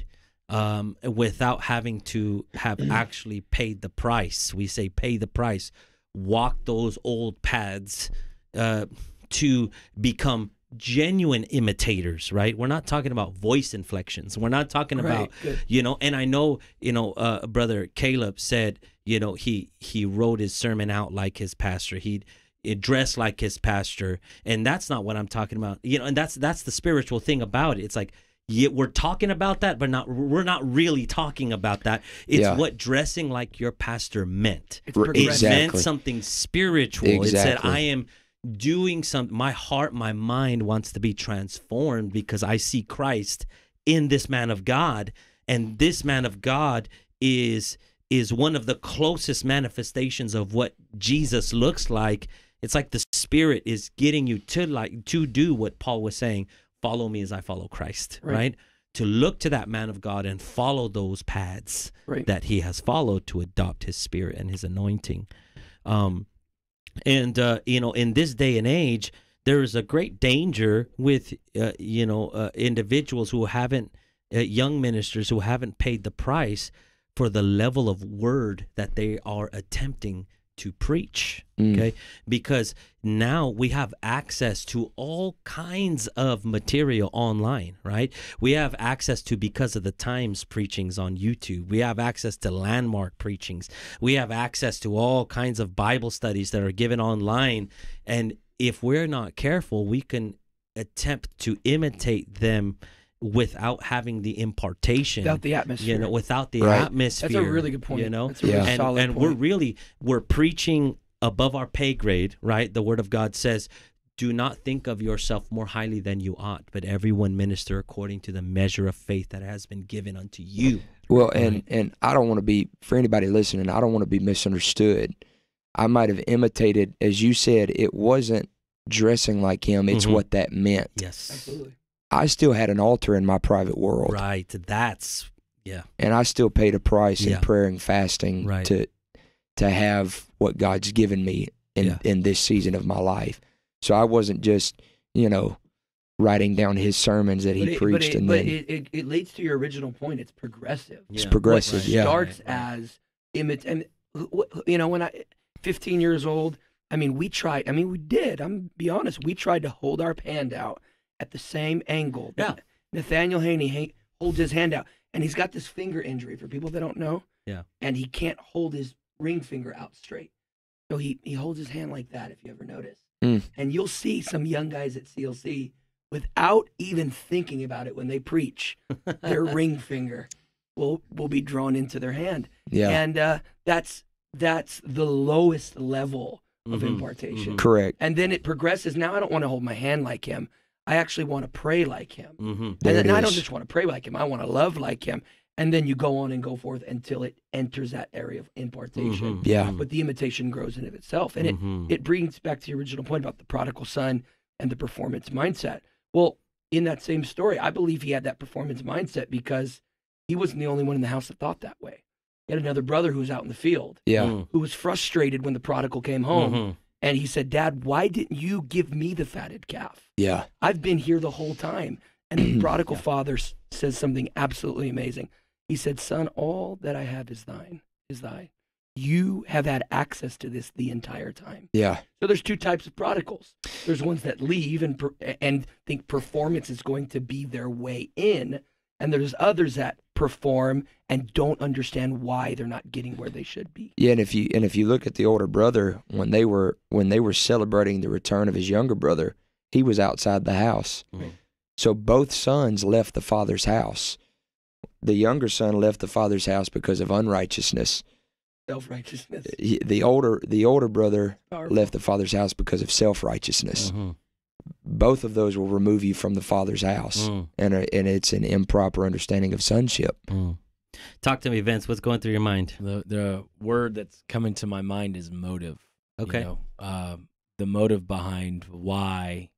[SPEAKER 2] um, without having to have actually paid the price. We say pay the price, walk those old paths uh, to become genuine imitators, right? We're not talking about voice inflections. We're not talking
[SPEAKER 4] Right,
[SPEAKER 2] about,
[SPEAKER 4] good.
[SPEAKER 2] you know, and I know, you know, uh, Brother Caleb said, you know, he he wrote his sermon out like his pastor. He dressed like his pastor, and that's not what I'm talking about. You know, and that's that's the spiritual thing about it. It's like, yeah, we're talking about that, but not we're not really talking about that. It's
[SPEAKER 1] Yeah.
[SPEAKER 2] what dressing like your pastor meant.
[SPEAKER 4] It's
[SPEAKER 1] R-
[SPEAKER 4] progressive.
[SPEAKER 2] It meant
[SPEAKER 1] Exactly.
[SPEAKER 2] something spiritual. It said,
[SPEAKER 1] Exactly.
[SPEAKER 2] I am doing something. My heart, my mind wants to be transformed because I see Christ in this man of God, and this man of God is is one of the closest manifestations of what Jesus looks like. It's like the Spirit is getting you to like to do what Paul was saying. Follow me as I follow Christ,
[SPEAKER 4] Right.
[SPEAKER 2] right? To look to that man of God and follow those paths
[SPEAKER 4] Right.
[SPEAKER 2] that he has followed to adopt his Spirit and his anointing. Um, and, uh, you know, in this day and age, there is a great danger with, uh, you know, uh, individuals who haven't, uh, young ministers who haven't paid the price for the level of word that they are attempting to preach.
[SPEAKER 1] Mm.
[SPEAKER 2] Okay. Because now we have access to all kinds of material online, right? We have access to Because of the Times preachings on YouTube. We have access to landmark preachings. We have access to all kinds of Bible studies that are given online. And if we're not careful, we can attempt to imitate them without having the impartation,
[SPEAKER 4] Without the atmosphere.
[SPEAKER 2] you know, without the
[SPEAKER 1] Right.
[SPEAKER 2] atmosphere.
[SPEAKER 4] That's a really good point.
[SPEAKER 2] You know,
[SPEAKER 4] That's a really
[SPEAKER 1] Yeah.
[SPEAKER 2] and,
[SPEAKER 4] solid
[SPEAKER 2] and
[SPEAKER 4] point.
[SPEAKER 2] we're really we're preaching above our pay grade, right? The Word of God says, do not think of yourself more highly than you ought, but everyone minister according to the measure of faith that has been given unto you.
[SPEAKER 1] Well, and and I don't want to be, for anybody listening, I don't want to be misunderstood. I might have imitated, as you said, it wasn't dressing like him, it's
[SPEAKER 2] Mhm.
[SPEAKER 1] what that meant.
[SPEAKER 2] Yes.
[SPEAKER 4] Absolutely.
[SPEAKER 1] I still had an altar in my private world,
[SPEAKER 2] Right. That's, yeah.
[SPEAKER 1] and I still paid a price
[SPEAKER 2] Yeah.
[SPEAKER 1] in prayer and fasting
[SPEAKER 2] Right.
[SPEAKER 1] to to have what God's given me in,
[SPEAKER 2] Yeah.
[SPEAKER 1] in this season of my life. So I wasn't just, you know, writing down his sermons that he
[SPEAKER 4] But, it, but,
[SPEAKER 1] preached
[SPEAKER 4] it,
[SPEAKER 1] and
[SPEAKER 4] but
[SPEAKER 1] then
[SPEAKER 4] it, it, it leads to your original point. It's progressive.
[SPEAKER 1] it's
[SPEAKER 2] Yeah.
[SPEAKER 1] progressive.
[SPEAKER 4] What
[SPEAKER 1] Yeah.
[SPEAKER 4] starts
[SPEAKER 2] Right, right.
[SPEAKER 4] as imit and wh- wh- you know, when I fifteen years old, I mean, we tried. I mean, we did. I'm be honest. We tried to hold our hand out at the same angle.
[SPEAKER 2] Yeah.
[SPEAKER 4] that Nathaniel Haney ha- holds his hand out, and he's got this finger injury. For people that don't know,
[SPEAKER 2] Yeah.
[SPEAKER 4] and he can't hold his ring finger out straight, so he he holds his hand like that. If you ever notice,
[SPEAKER 1] Mm.
[SPEAKER 4] and you'll see some young guys at C L C without even thinking about it when they preach, their ring finger will will be drawn into their hand.
[SPEAKER 1] Yeah.
[SPEAKER 4] And uh, that's that's the lowest level of
[SPEAKER 2] Mhm,
[SPEAKER 4] impartation.
[SPEAKER 2] mhm.
[SPEAKER 1] Correct.
[SPEAKER 4] And then it progresses. Now I don't want to hold my hand like him. I actually want to pray like him.
[SPEAKER 2] Mm-hmm.
[SPEAKER 1] There
[SPEAKER 4] and then
[SPEAKER 1] it
[SPEAKER 4] I don't
[SPEAKER 1] is.
[SPEAKER 4] just want to pray like him. I want to love like him. And then you go on and go forth until it enters that area of impartation.
[SPEAKER 2] Mhm,
[SPEAKER 1] Yeah.
[SPEAKER 2] mhm,
[SPEAKER 4] But the imitation grows in of itself. And
[SPEAKER 2] mhm.
[SPEAKER 4] it, it brings back to your original point about the prodigal son and the performance mindset. Well, in that same story, I believe he had that performance mindset because he wasn't the only one in the house that thought that way. He had another brother who was out in the field
[SPEAKER 1] Yeah.
[SPEAKER 2] Mm.
[SPEAKER 4] who was frustrated when the prodigal came home.
[SPEAKER 2] Mhm.
[SPEAKER 4] And he said, Dad, why didn't you give me the fatted calf?
[SPEAKER 1] Yeah.
[SPEAKER 4] I've been here the whole time. And the prodigal father s- says something absolutely amazing. He said, Son, all that I have is thine, is thine. You have had access to this the entire time.
[SPEAKER 1] Yeah.
[SPEAKER 4] So there's two types of prodigals. There's ones that leave and per- and think performance is going to be their way in, and there's others that perform and don't understand why they're not getting where they should be.
[SPEAKER 1] Yeah, and if you and if you look at the older brother, when they were when they were celebrating the return of his younger brother, he was outside the house.
[SPEAKER 2] Mhm.
[SPEAKER 1] So both sons left the father's house. The younger son left the father's house because of unrighteousness.
[SPEAKER 4] Self-righteousness.
[SPEAKER 1] He- The older the older brother
[SPEAKER 4] Powerful.
[SPEAKER 1] left the father's house because of self-righteousness.
[SPEAKER 2] Mhm.
[SPEAKER 1] Both of those will remove you from the father's house,
[SPEAKER 2] Mm.
[SPEAKER 1] and a, and it's an improper understanding of sonship.
[SPEAKER 2] Mm. Talk to me, Vince. What's going through your mind?
[SPEAKER 3] The the word that's coming to my mind is motive. You
[SPEAKER 2] Okay.
[SPEAKER 3] know, um, the motive behind why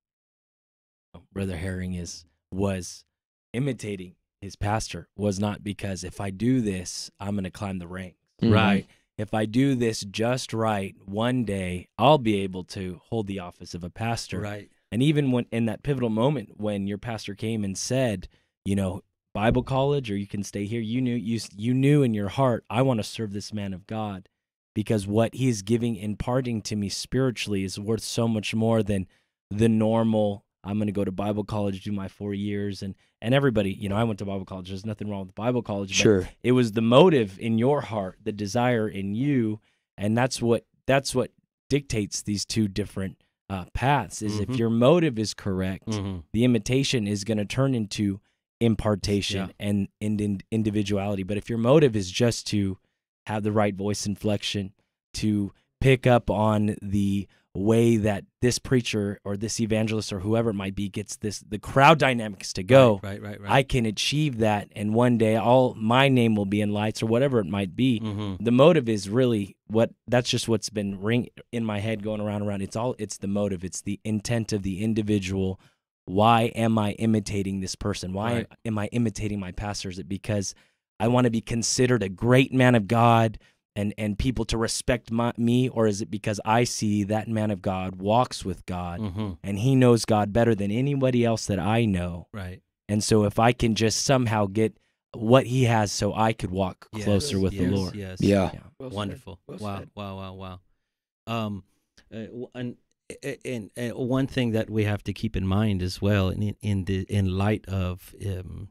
[SPEAKER 3] Brother Herring is was imitating his pastor was not because if I do this, I'm going to climb the ranks.
[SPEAKER 1] Mhm.
[SPEAKER 3] Right. If I do this just right, one day I'll be able to hold the office of a pastor.
[SPEAKER 2] Right.
[SPEAKER 3] And even when in that pivotal moment when your pastor came and said, you know, Bible college or you can stay here. You knew you you knew in your heart, I want to serve this man of God because what he is giving, imparting to me spiritually is worth so much more than the normal. I'm going to go to Bible college, do my four years, and and everybody, you know, I went to Bible college. There's nothing wrong with Bible college. But
[SPEAKER 1] Sure.
[SPEAKER 3] it was the motive in your heart, the desire in you, and that's what that's what dictates these two different uh, paths. Is
[SPEAKER 2] Mhm.
[SPEAKER 3] if your motive is correct,
[SPEAKER 2] Mm-hmm.
[SPEAKER 3] the imitation is going to turn into impartation
[SPEAKER 2] Yeah.
[SPEAKER 3] and, and in individuality. But if your motive is just to have the right voice inflection, to pick up on the way that this preacher or this evangelist or whoever it might be gets this the crowd dynamics to go,
[SPEAKER 2] Right, right, right.
[SPEAKER 3] I can achieve that, and one day all my name will be in lights or whatever it might be.
[SPEAKER 2] Mm-hmm.
[SPEAKER 3] The motive is really what that's just what's been ring in my head going around and around. It's all it's the motive. It's the intent of the individual. Why am I imitating this person? Why
[SPEAKER 2] Right.
[SPEAKER 3] am I imitating my pastor? Is it because I want to be considered a great man of God and and people to respect my, me, or is it because I see that man of God walks with God
[SPEAKER 2] Mm-hmm.
[SPEAKER 3] and he knows God better than anybody else that I know?
[SPEAKER 2] Right.
[SPEAKER 3] And so if I can just somehow get what he has so I could walk
[SPEAKER 2] Yes,
[SPEAKER 3] closer with
[SPEAKER 2] yes,
[SPEAKER 3] the Lord.
[SPEAKER 2] Yes.
[SPEAKER 1] Yeah.
[SPEAKER 3] Yeah.
[SPEAKER 4] Well said.
[SPEAKER 2] Wonderful.
[SPEAKER 4] Well
[SPEAKER 2] wow,
[SPEAKER 4] said.
[SPEAKER 2] wow, wow, wow. Um, uh, w- and, and, and one thing that we have to keep in mind as well, in in the in light of um,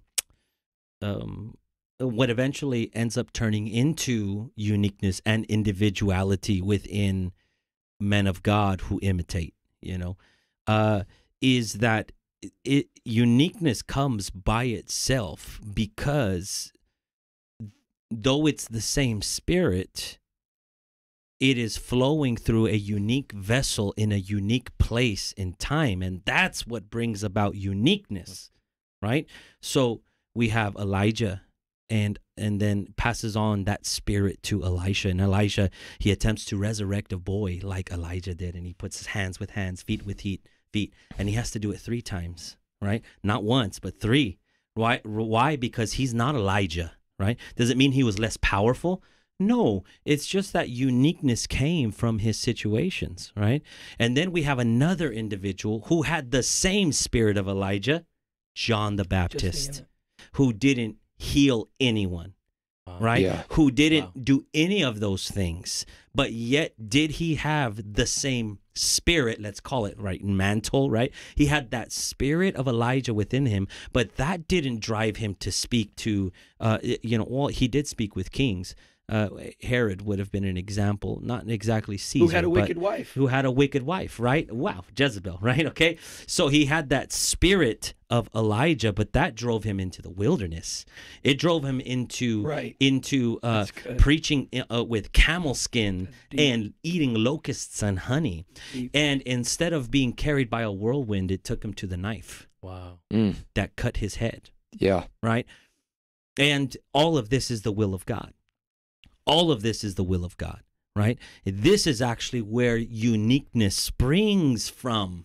[SPEAKER 2] um, what eventually ends up turning into uniqueness and individuality within men of God who imitate, you know, uh, is that it, uniqueness comes by itself because though it's the same spirit, it is flowing through a unique vessel in a unique place in time. And that's what brings about uniqueness, right? So we have Elijah and and then passes on that spirit to Elisha. And Elisha, he attempts to resurrect a boy like Elijah did. And he puts his hands with hands, feet with feet, feet. And he has to do it three times, right? Not once, but three. Why? Why? Because he's not Elijah, right? Does it mean he was less powerful? No, it's just that uniqueness came from his situations, right? And then we have another individual who had the same spirit of Elijah, John the Baptist, who didn't heal anyone, right?
[SPEAKER 1] Yeah.
[SPEAKER 2] Who didn't
[SPEAKER 3] Wow.
[SPEAKER 2] do any of those things, but yet did he have the same spirit, let's call it, right, mantle, right? He had that spirit of Elijah within him, but that didn't drive him to speak to, uh, you know, well, he did speak with kings. Uh, Herod would have been an example, not exactly Caesar,
[SPEAKER 4] Who had a
[SPEAKER 2] but
[SPEAKER 4] wicked wife?
[SPEAKER 2] who had a wicked wife, right? Wow, Jezebel, right? Okay, so he had that spirit of Elijah, but that drove him into the wilderness. It drove him into
[SPEAKER 4] Right.
[SPEAKER 2] into uh,
[SPEAKER 4] That's good.
[SPEAKER 2] preaching uh, with camel skin
[SPEAKER 4] That's deep.
[SPEAKER 2] and eating locusts and honey.
[SPEAKER 4] Deep.
[SPEAKER 2] And instead of being carried by a whirlwind, it took him to the knife
[SPEAKER 3] Wow.
[SPEAKER 1] Mm,
[SPEAKER 2] that cut his head,
[SPEAKER 1] yeah.
[SPEAKER 2] right? And all of this is the will of God. All of this is the will of God, right? This is actually where uniqueness springs from,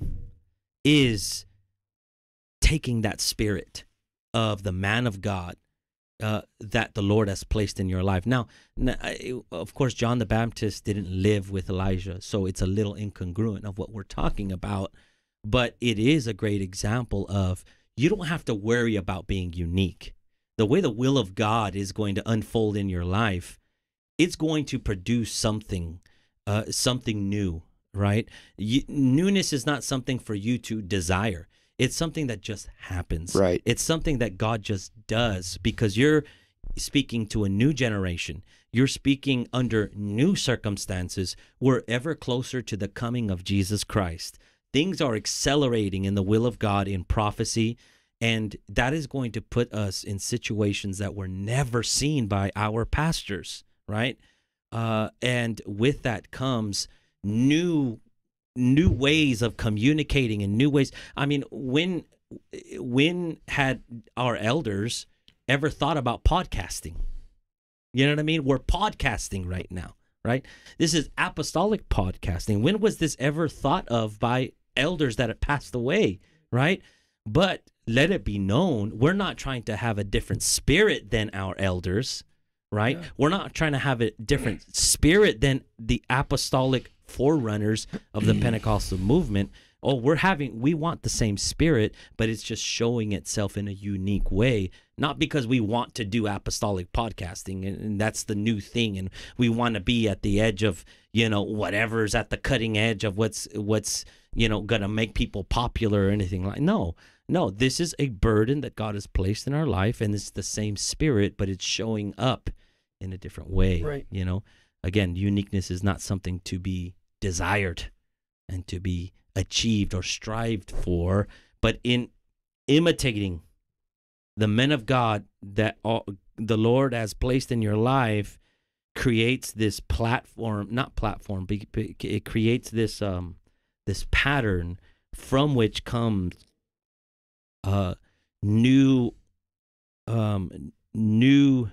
[SPEAKER 2] is taking that spirit of the man of God uh, that the Lord has placed in your life. Now, n- I- of course, John the Baptist didn't live with Elijah, so it's a little incongruent of what we're talking about, but it is a great example of you don't have to worry about being unique. The way the will of God is going to unfold in your life, it's going to produce something, uh, something new, right? You, newness is not something for you to desire. It's something that just happens.
[SPEAKER 1] Right.
[SPEAKER 2] It's something that God just does because you're speaking to a new generation. You're speaking under new circumstances. We're ever closer to the coming of Jesus Christ. Things are accelerating in the will of God in prophecy, and that is going to put us in situations that were never seen by our pastors. Right, uh, and with that comes new, new ways of communicating and new ways. I mean, when, when had our elders ever thought about podcasting? You know what I mean? We're podcasting right now, right? This is apostolic podcasting. When was this ever thought of by elders that had passed away? Right, but let it be known, we're not trying to have a different spirit than our elders. Right?
[SPEAKER 4] Yeah.
[SPEAKER 2] We're not trying to have a different spirit than the apostolic forerunners of the Pentecostal movement. oh, we're having, we want the same spirit, but it's just showing itself in a unique way. Not because we want to do apostolic podcasting and, and that's the new thing, and we want to be at the edge of, you know, whatever's at the cutting edge of what's what's you know gonna make people popular or anything like. No, no, this is a burden that God has placed in our life, and it's the same spirit, but it's showing up in a different way.
[SPEAKER 4] Right.
[SPEAKER 2] You know, again, uniqueness is not something to be desired and to be achieved or strived for, but in imitating the men of God that all, the Lord has placed in your life, creates this platform, not platform, but it creates this um this pattern from which comes uh new um new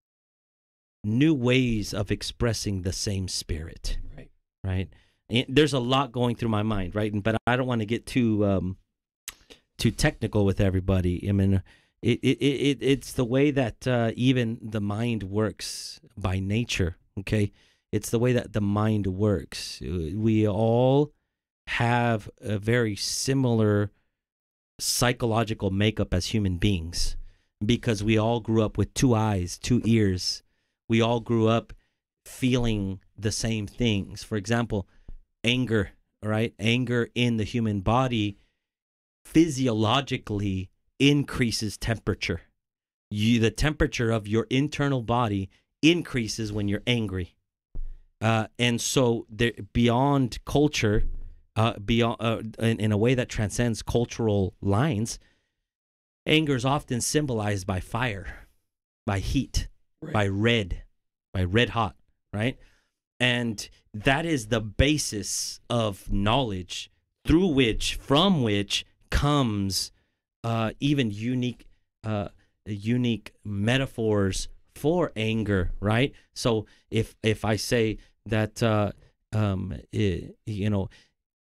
[SPEAKER 2] new ways of expressing the same spirit.
[SPEAKER 4] Right.
[SPEAKER 2] Right. And there's a lot going through my mind, right? But I don't want to get too um too technical with everybody. I mean, It, it it it's the way that uh, even the mind works by nature. Okay, it's the way that the mind works. We all have a very similar psychological makeup as human beings because we all grew up with two eyes, two ears. We all grew up feeling the same things. For example, anger. Right, anger in the human body physiologically increases temperature. You, the temperature of your internal body increases when you're angry, uh, and so there, beyond culture, uh, beyond uh, in, in a way that transcends cultural lines, anger is often symbolized by fire, by heat,
[SPEAKER 4] Right.
[SPEAKER 2] by red, by red hot, right? And that is the basis of knowledge through which, from which comes Uh, even unique, uh, unique metaphors for anger, right? So if if I say that, uh, um, it, you know,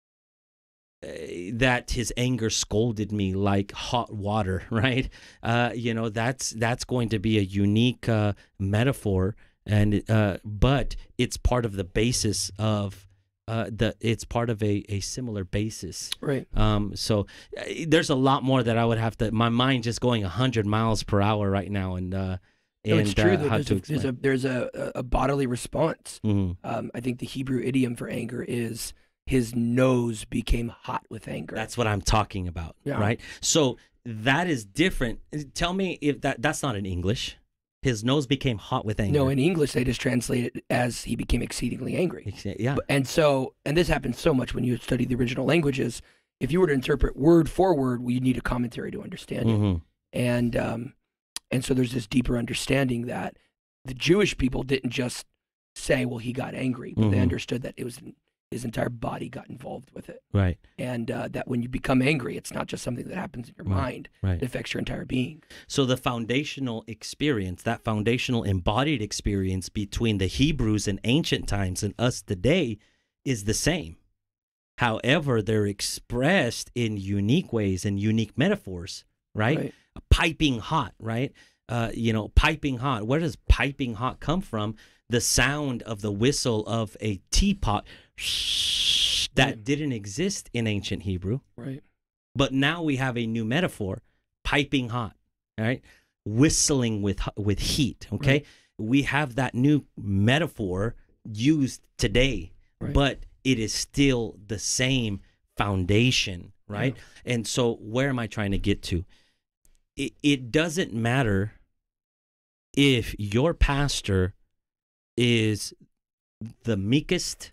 [SPEAKER 2] that his anger scolded me like hot water, right? Uh, you know, that's that's going to be a unique uh, metaphor, and uh, but it's part of the basis of. Uh, the it's part of a, a similar basis,
[SPEAKER 4] Right.
[SPEAKER 2] Um, so uh, there's a lot more that I would have to. My mind just going a hundred miles per hour right now, and uh,
[SPEAKER 4] No,
[SPEAKER 2] and
[SPEAKER 4] it's true.
[SPEAKER 2] uh,
[SPEAKER 4] That
[SPEAKER 2] how
[SPEAKER 4] there's,
[SPEAKER 2] to
[SPEAKER 4] a, there's a there's a a bodily response.
[SPEAKER 2] Mhm.
[SPEAKER 4] Um, I think the Hebrew idiom for anger is his nose became hot with anger.
[SPEAKER 2] That's what I'm talking about,
[SPEAKER 4] Yeah.
[SPEAKER 2] right? So that is different. Tell me if that that's not in English. His nose became hot with anger.
[SPEAKER 4] No, in English they just translate it as he became exceedingly angry.
[SPEAKER 2] Yeah.
[SPEAKER 4] But- And so, and this happens so much when you study the original languages. If you were to interpret word for word, we need a commentary to understand it.
[SPEAKER 2] Mhm.
[SPEAKER 4] And um, and so there's this deeper understanding that the Jewish people didn't just say, "Well, he got angry," but they
[SPEAKER 2] Mhm.
[SPEAKER 4] understood that it was his entire body got involved with it,
[SPEAKER 2] Right.
[SPEAKER 4] and uh, that when you become angry, it's not just something that happens in your
[SPEAKER 2] Right.
[SPEAKER 4] mind;
[SPEAKER 2] Right.
[SPEAKER 4] it affects your entire being.
[SPEAKER 2] So the foundational experience, that foundational embodied experience between the Hebrews in ancient times and us today is the same. However, they're expressed in unique ways and unique metaphors, right?
[SPEAKER 4] Right.
[SPEAKER 2] Piping hot, right? Uh, you know, piping hot. Where does piping hot come from? The sound of the whistle of a teapot that
[SPEAKER 4] Right.
[SPEAKER 2] didn't exist in ancient Hebrew.
[SPEAKER 4] Right.
[SPEAKER 2] But now we have a new metaphor, piping hot, all right? Whistling with with heat, okay?
[SPEAKER 4] Right.
[SPEAKER 2] We have that new metaphor used today,
[SPEAKER 4] Right.
[SPEAKER 2] but it is still the same foundation, right?
[SPEAKER 4] Yeah.
[SPEAKER 2] And so where am I trying to get to? It, it doesn't matter if your pastor is the meekest,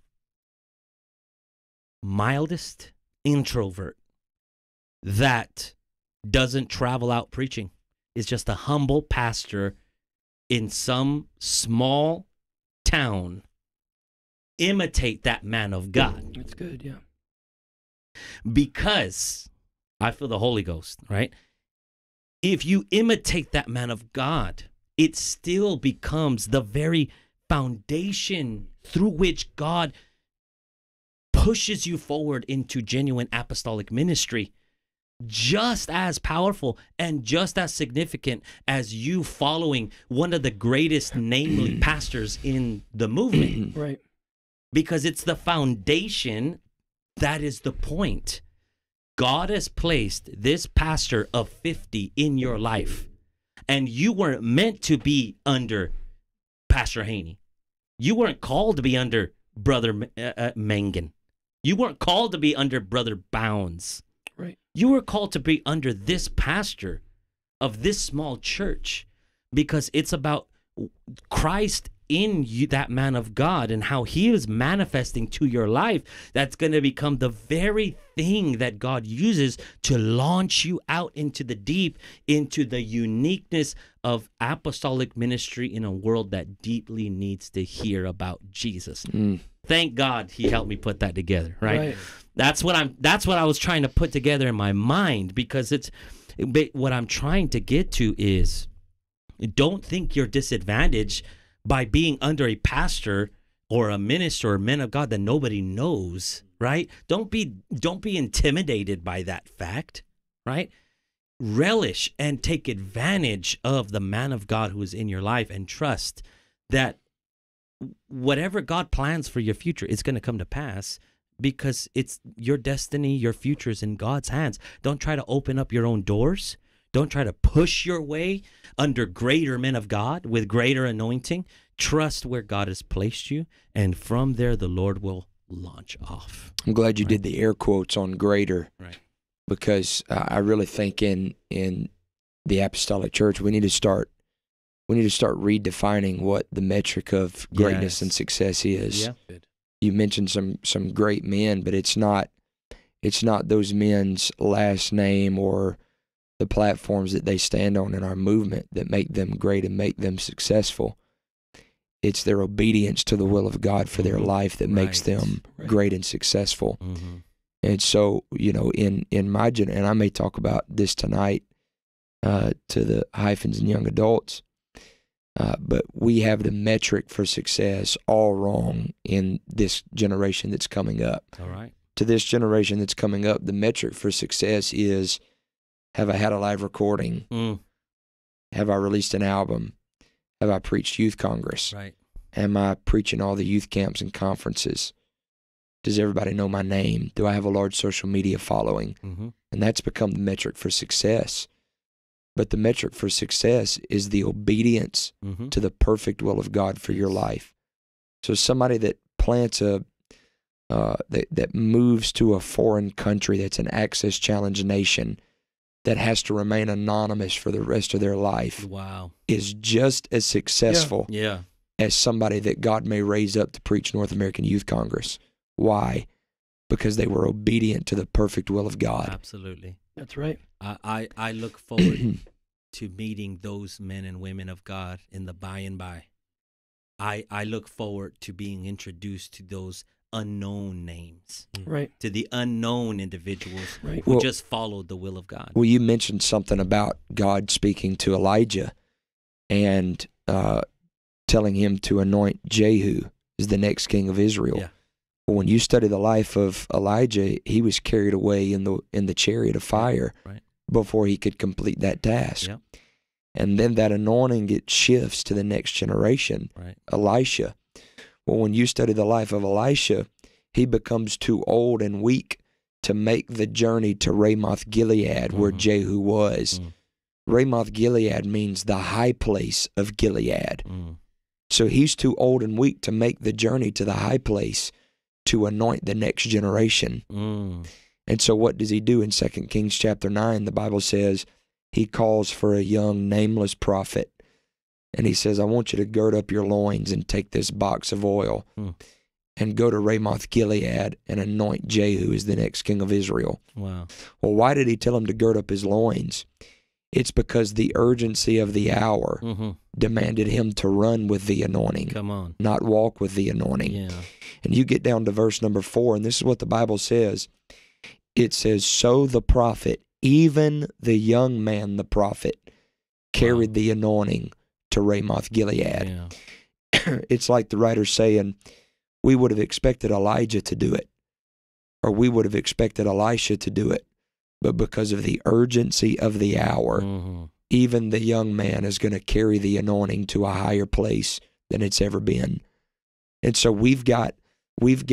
[SPEAKER 2] mildest introvert that doesn't travel out preaching, is just a humble pastor in some small town. Imitate that man of God,
[SPEAKER 4] It's good, yeah.
[SPEAKER 2] because I feel the Holy Ghost, right? If you imitate that man of God, it still becomes the very foundation through which God pushes you forward into genuine apostolic ministry, just as powerful and just as significant as you following one of the greatest, namely pastors in the movement,
[SPEAKER 4] Right.
[SPEAKER 2] because it's the foundation that is the point. God has placed this pastor of fifty in your life, and you weren't meant to be under Pastor Haney. You weren't called to be under Brother uh, uh, Mangan. You weren't called to be under Brother Bounds.
[SPEAKER 4] Right.
[SPEAKER 2] You were called to be under this pastor of this small church, because it's about Christ in you, that man of God, and how he is manifesting to your life. That's going to become the very thing that God uses to launch you out into the deep, into the uniqueness of apostolic ministry in a world that deeply needs to hear about Jesus.
[SPEAKER 1] Mm.
[SPEAKER 2] Thank God he helped me put that together, right?
[SPEAKER 4] Right.
[SPEAKER 2] That's what I'm that's what I was trying to put together in my mind, because it's what I'm trying to get to is, don't think you're disadvantaged by being under a pastor or a minister or men of God that nobody knows, right? Don't be don't be intimidated by that fact, right? Relish and take advantage of the man of God who is in your life, and trust that whatever God plans for your future is going to come to pass, because it's your destiny, your future is in God's hands. Don't try to open up your own doors. Don't try to push your way under greater men of God with greater anointing. Trust where God has placed you, and from there the Lord will launch off.
[SPEAKER 1] I'm glad you
[SPEAKER 2] Right.
[SPEAKER 1] did the air quotes on greater,
[SPEAKER 2] Right.
[SPEAKER 1] because uh, I really think in in the apostolic church we need to start we need to start redefining what the metric of greatness
[SPEAKER 2] Yes.
[SPEAKER 1] and success is.
[SPEAKER 2] Yeah.
[SPEAKER 3] Good.
[SPEAKER 1] You mentioned some some great men, but it's not it's not those men's last name or the platforms that they stand on in our movement that make them great and make them successful. It's their obedience to the will of God for their
[SPEAKER 2] Mhm.
[SPEAKER 1] life that makes
[SPEAKER 2] Right.
[SPEAKER 1] them
[SPEAKER 4] Right.
[SPEAKER 1] great and successful.
[SPEAKER 2] Mm-hmm.
[SPEAKER 1] And so, you know, in, in my gen, and I may talk about this tonight uh, to the hyphens and young adults, uh, but we have the metric for success all wrong in this generation that's coming up.
[SPEAKER 2] All right.
[SPEAKER 1] To this generation that's coming up, the metric for success is, have I had a live recording?
[SPEAKER 2] Mm.
[SPEAKER 1] Have I released an album? Have I preached youth congress?
[SPEAKER 2] Right.
[SPEAKER 1] Am I preaching all the youth camps and conferences? Does everybody know my name? Do I have a large social media following?
[SPEAKER 2] Mm-hmm.
[SPEAKER 1] And that's become the metric for success. But the metric for success is the obedience
[SPEAKER 2] Mm-hmm.
[SPEAKER 1] to the perfect will of God for your life. So somebody that plants a, uh, that, that moves to a foreign country that's an access challenged nation that has to remain anonymous for the rest of their life
[SPEAKER 2] Wow.
[SPEAKER 1] is just as successful
[SPEAKER 2] Yeah.
[SPEAKER 1] as somebody that God may raise up to preach North American Youth Congress. Why? Because they were obedient to the perfect will of God.
[SPEAKER 2] Absolutely.
[SPEAKER 4] That's right.
[SPEAKER 2] I, I, I look forward to meeting those men and women of God in the by and by. I, I look forward to being introduced to those unknown names,
[SPEAKER 4] Right.
[SPEAKER 2] to the unknown individuals
[SPEAKER 4] Right.
[SPEAKER 2] who
[SPEAKER 1] Well-
[SPEAKER 2] just followed the will of God.
[SPEAKER 1] Well, you mentioned something about God speaking to Elijah and uh, telling him to anoint Jehu as the next king of Israel.
[SPEAKER 2] Yeah.
[SPEAKER 1] Well, when you study the life of Elijah, he was carried away in the in the chariot of fire
[SPEAKER 2] right.
[SPEAKER 1] before he could complete that task.
[SPEAKER 2] Yeah.
[SPEAKER 1] And then that anointing, it shifts to the next generation,
[SPEAKER 2] Right.
[SPEAKER 1] Elisha. Well, when you study the life of Elisha, he becomes too old and weak to make the journey to Ramoth Gilead, where
[SPEAKER 2] Mhm.
[SPEAKER 1] Jehu was.
[SPEAKER 2] Mm.
[SPEAKER 1] Ramoth Gilead means the high place of Gilead.
[SPEAKER 2] Mm.
[SPEAKER 1] So he's too old and weak to make the journey to the high place to anoint the next generation.
[SPEAKER 2] Mm.
[SPEAKER 1] And so what does he do in Second Kings chapter nine? The Bible says he calls for a young nameless prophet. And he says, I want you to gird up your loins and take this box of oil
[SPEAKER 2] Hmm.
[SPEAKER 1] and go to Ramoth Gilead and anoint Jehu as the next king of Israel.
[SPEAKER 2] Wow.
[SPEAKER 1] Well, why did he tell him to gird up his loins? It's because the urgency of the hour
[SPEAKER 2] Mm-hmm.
[SPEAKER 1] demanded him to run with the anointing,
[SPEAKER 2] Come on.
[SPEAKER 1] not walk with the anointing.
[SPEAKER 2] Yeah.
[SPEAKER 1] And you get down to verse number four, and this is what the Bible says. It says, so the prophet, even the young man, the prophet, carried
[SPEAKER 2] Wow.
[SPEAKER 1] the anointing to Ramoth Gilead.
[SPEAKER 2] Yeah.
[SPEAKER 1] It's like the writer's saying, we would have expected Elijah to do it, or we would have expected Elisha to do it. But because of the urgency of the hour,
[SPEAKER 2] Mm-hmm.
[SPEAKER 1] even the young man is going to carry the anointing to a higher place than it's ever been. And so we've got we've got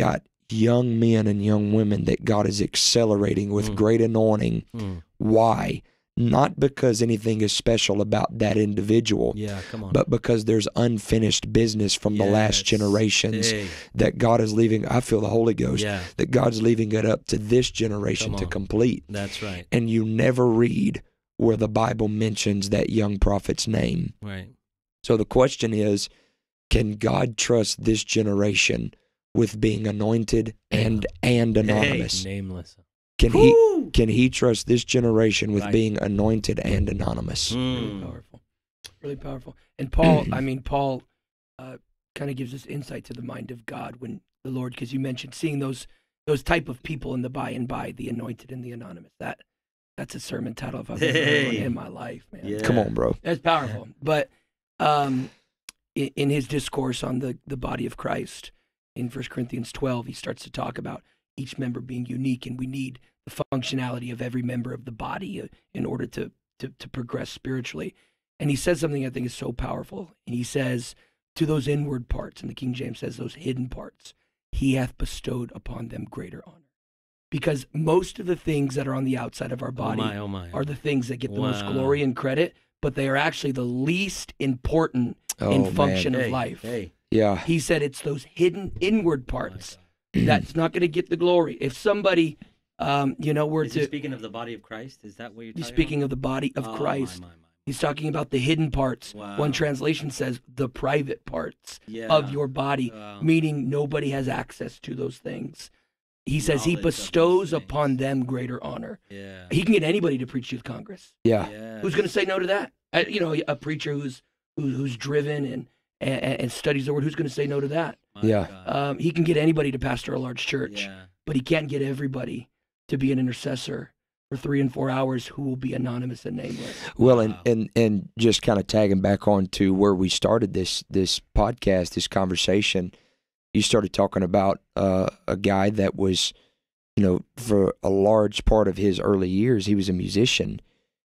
[SPEAKER 1] young men and young women that God is accelerating with
[SPEAKER 2] Mm.
[SPEAKER 1] great anointing.
[SPEAKER 2] Mm.
[SPEAKER 1] Why? Not because anything is special about that individual,
[SPEAKER 2] Yeah, come on.
[SPEAKER 1] but because there's unfinished business from the last
[SPEAKER 2] Yes.
[SPEAKER 1] generations
[SPEAKER 2] Hey.
[SPEAKER 1] that God is leaving. I feel the Holy Ghost,
[SPEAKER 2] Yeah,
[SPEAKER 1] that God's leaving it up to this generation
[SPEAKER 2] Come
[SPEAKER 1] to
[SPEAKER 2] on.
[SPEAKER 1] complete.
[SPEAKER 2] that's right.
[SPEAKER 1] And you never read where the Bible mentions that young prophet's name.
[SPEAKER 2] Right.
[SPEAKER 1] So the question is, can God trust this generation with being anointed and and anonymous?
[SPEAKER 3] Nameless.
[SPEAKER 1] Can he
[SPEAKER 2] Woo!
[SPEAKER 1] can he trust this generation with
[SPEAKER 3] Right.
[SPEAKER 1] being anointed and anonymous?
[SPEAKER 4] Really
[SPEAKER 2] Mm.
[SPEAKER 4] powerful. Really powerful. And Paul, I mean, Paul uh, kind of gives us insight to the mind of God when the Lord, because you mentioned seeing those those type of people in the by and by, the anointed and the anonymous. That that's a sermon title if I've ever heard one
[SPEAKER 2] Hey.
[SPEAKER 4] in my life, man.
[SPEAKER 2] Yeah.
[SPEAKER 1] Come on, bro.
[SPEAKER 4] That's powerful. But um, in, in his discourse on the, the body of Christ in First Corinthians twelve, he starts to talk about each member being unique, and we need the functionality of every member of the body uh, in order to, to, to progress spiritually. And he says something I think is so powerful. And he says, to those inward parts, and the King James says those hidden parts, he hath bestowed upon them greater honor. Because most of the things that are on the outside of our body
[SPEAKER 2] Oh my, oh my.
[SPEAKER 4] are the things that get the most
[SPEAKER 2] Wow.
[SPEAKER 4] glory and credit, but they are actually the least important
[SPEAKER 1] Oh,
[SPEAKER 4] in
[SPEAKER 1] man.
[SPEAKER 4] function
[SPEAKER 2] hey,
[SPEAKER 4] of life.
[SPEAKER 2] Hey.
[SPEAKER 1] Yeah.
[SPEAKER 4] He said it's those hidden inward
[SPEAKER 2] Oh my
[SPEAKER 4] parts
[SPEAKER 2] God.
[SPEAKER 4] that's not going to get the glory. If somebody, um, you know, were
[SPEAKER 2] Is he
[SPEAKER 4] to,
[SPEAKER 2] speaking of the body of Christ? Is that what you're
[SPEAKER 4] he's
[SPEAKER 2] talking
[SPEAKER 4] speaking
[SPEAKER 2] about?
[SPEAKER 4] of the body of
[SPEAKER 2] Oh, my,
[SPEAKER 4] Christ.
[SPEAKER 2] my, my.
[SPEAKER 4] He's talking about the hidden parts.
[SPEAKER 2] Wow.
[SPEAKER 4] One translation says the private parts
[SPEAKER 2] Yeah.
[SPEAKER 4] of your body,
[SPEAKER 2] Wow.
[SPEAKER 4] meaning nobody has access to those things. He says he
[SPEAKER 2] Knowledge of these
[SPEAKER 4] bestows
[SPEAKER 2] things.
[SPEAKER 4] upon them greater honor.
[SPEAKER 2] Yeah.
[SPEAKER 4] He can get anybody to preach youth Congress.
[SPEAKER 1] Yeah.
[SPEAKER 2] Yes.
[SPEAKER 4] Who's going to say no to that? Uh, you know, a preacher who's who, who's driven and, and and studies the word. Who's going to say no to that?
[SPEAKER 2] My
[SPEAKER 1] Yeah.
[SPEAKER 2] God.
[SPEAKER 4] Um, he can get anybody to pastor a large church,
[SPEAKER 2] Yeah.
[SPEAKER 4] but he can't get everybody to be an intercessor for three and four hours who will be anonymous and nameless.
[SPEAKER 1] Well, and,
[SPEAKER 2] Wow.
[SPEAKER 1] and and just kind of tagging back on to where we started this this podcast, this conversation, you started talking about uh, a guy that was, you know, for a large part of his early years, he was a musician,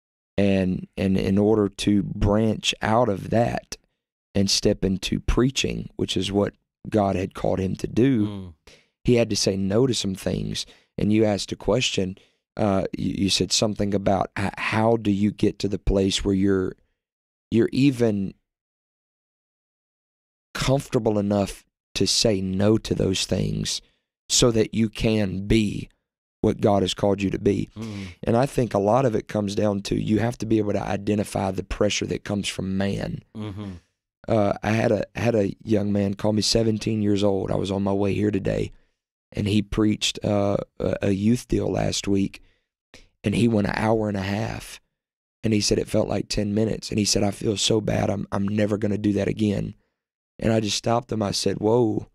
[SPEAKER 1] and and in order to branch out of that and step into preaching, which is what God had called him to do,
[SPEAKER 2] Mm.
[SPEAKER 1] he had to say no to some things. And you asked a question. Uh, you, you said something about h- how do you get to the place where you're you're even comfortable enough to say no to those things so that you can be what God has called you to be.
[SPEAKER 2] Mm.
[SPEAKER 1] And I think a lot of it comes down to you have to be able to identify the pressure that comes from man.
[SPEAKER 2] Mm-hmm.
[SPEAKER 1] Uh, I had a had a young man call me seventeen years old. I was on my way here today, and he preached uh, a, a youth deal last week, and he went an hour and a half, and he said it felt like ten minutes, and he said, I feel so bad, I'm I'm never going to do that again. And I just stopped him. I said, whoa.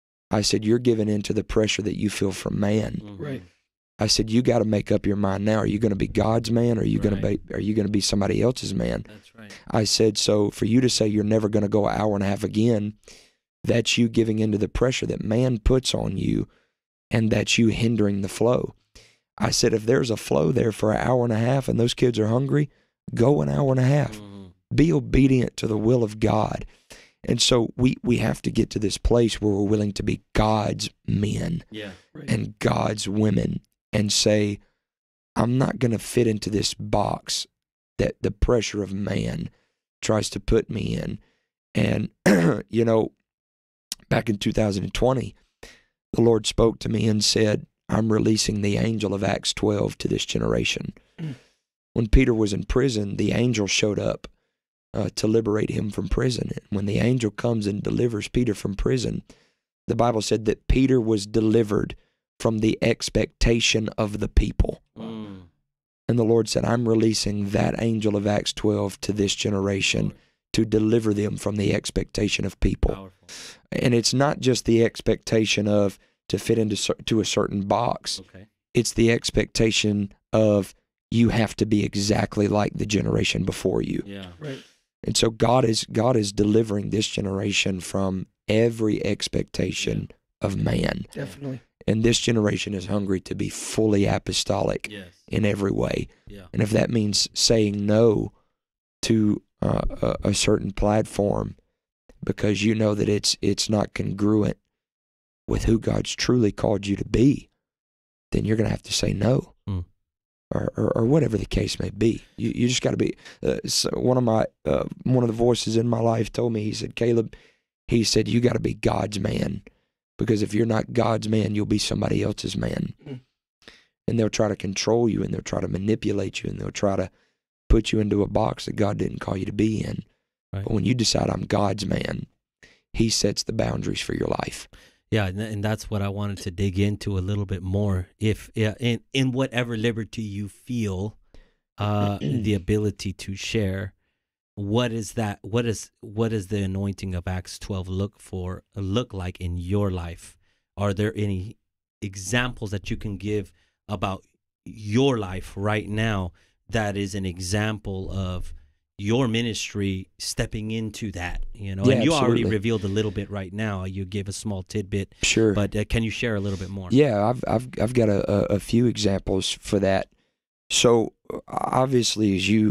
[SPEAKER 1] I said, you're giving in to the pressure that you feel from man.
[SPEAKER 2] Mm-hmm.
[SPEAKER 4] Right.
[SPEAKER 1] I said, you got to make up your mind now. Are you going to be God's man, or are you going
[SPEAKER 2] Right.
[SPEAKER 1] to be are you going to be somebody else's man?
[SPEAKER 2] That's right.
[SPEAKER 1] I said, so for you to say you're never going to go an hour and a half again, that's you giving into the pressure that man puts on you, and that's you hindering the flow. I said, if there's a flow there for an hour and a half and those kids are hungry, go an hour and a half.
[SPEAKER 2] Mm-hmm.
[SPEAKER 1] Be obedient to the will of God. And so we, we have to get to this place where we're willing to be God's men
[SPEAKER 2] Yeah.
[SPEAKER 4] Right.
[SPEAKER 1] and God's women and say, I'm not going to fit into this box that the pressure of man tries to put me in. And, you know, back in two thousand twenty, the Lord spoke to me and said, I'm releasing the angel of Acts twelve to this generation.
[SPEAKER 4] Mm.
[SPEAKER 1] When Peter was in prison, the angel showed up uh, to liberate him from prison. And when the angel comes and delivers Peter from prison, the Bible said that Peter was delivered from the expectation of the people.
[SPEAKER 2] Mm.
[SPEAKER 1] And the Lord said, I'm releasing that angel of Acts twelve to this generation to deliver them from the expectation of people.
[SPEAKER 2] Powerful.
[SPEAKER 1] And it's not just the expectation of to fit into cer- to a certain box.
[SPEAKER 2] Okay.
[SPEAKER 1] It's the expectation of you have to be exactly like the generation before you.
[SPEAKER 2] Yeah.
[SPEAKER 4] Right.
[SPEAKER 1] And so God is God is delivering this generation from every expectation of man.
[SPEAKER 4] Definitely.
[SPEAKER 1] And this generation is hungry to be fully apostolic
[SPEAKER 2] Yes.
[SPEAKER 1] in every way.
[SPEAKER 2] Yeah.
[SPEAKER 1] And if that means saying no to uh, a, a certain platform because you know that it's it's not congruent with who God's truly called you to be, then you're going to have to say no.
[SPEAKER 2] Mm.
[SPEAKER 1] Or, or, or whatever the case may be. You you just got to be. Uh, so one of my uh, one of the voices in my life told me. He said, Caleb, he said, you got to be God's man, because if you're not God's man, you'll be somebody else's man, mm. and they'll try to control you, and they'll try to manipulate you, and they'll try to put you into a box that God didn't call you to be in. Right. But when you decide I'm God's man, He sets the boundaries for your life.
[SPEAKER 2] Yeah, and, and that's what I wanted to dig into a little bit more. If yeah, in in whatever liberty you feel, uh, the ability to share, what is that? What is what is the anointing of Acts twelve look for? Look like in your life? Are there any examples that you can give about your life right now that is an example of your ministry stepping into that, you know?
[SPEAKER 1] Yeah,
[SPEAKER 2] and you
[SPEAKER 1] absolutely.
[SPEAKER 2] already revealed a little bit right now. You gave a small tidbit.
[SPEAKER 1] Sure.
[SPEAKER 2] But uh, can you share a little bit more?
[SPEAKER 1] Yeah, I've I've I've got a, a, a few examples for that. So obviously, as you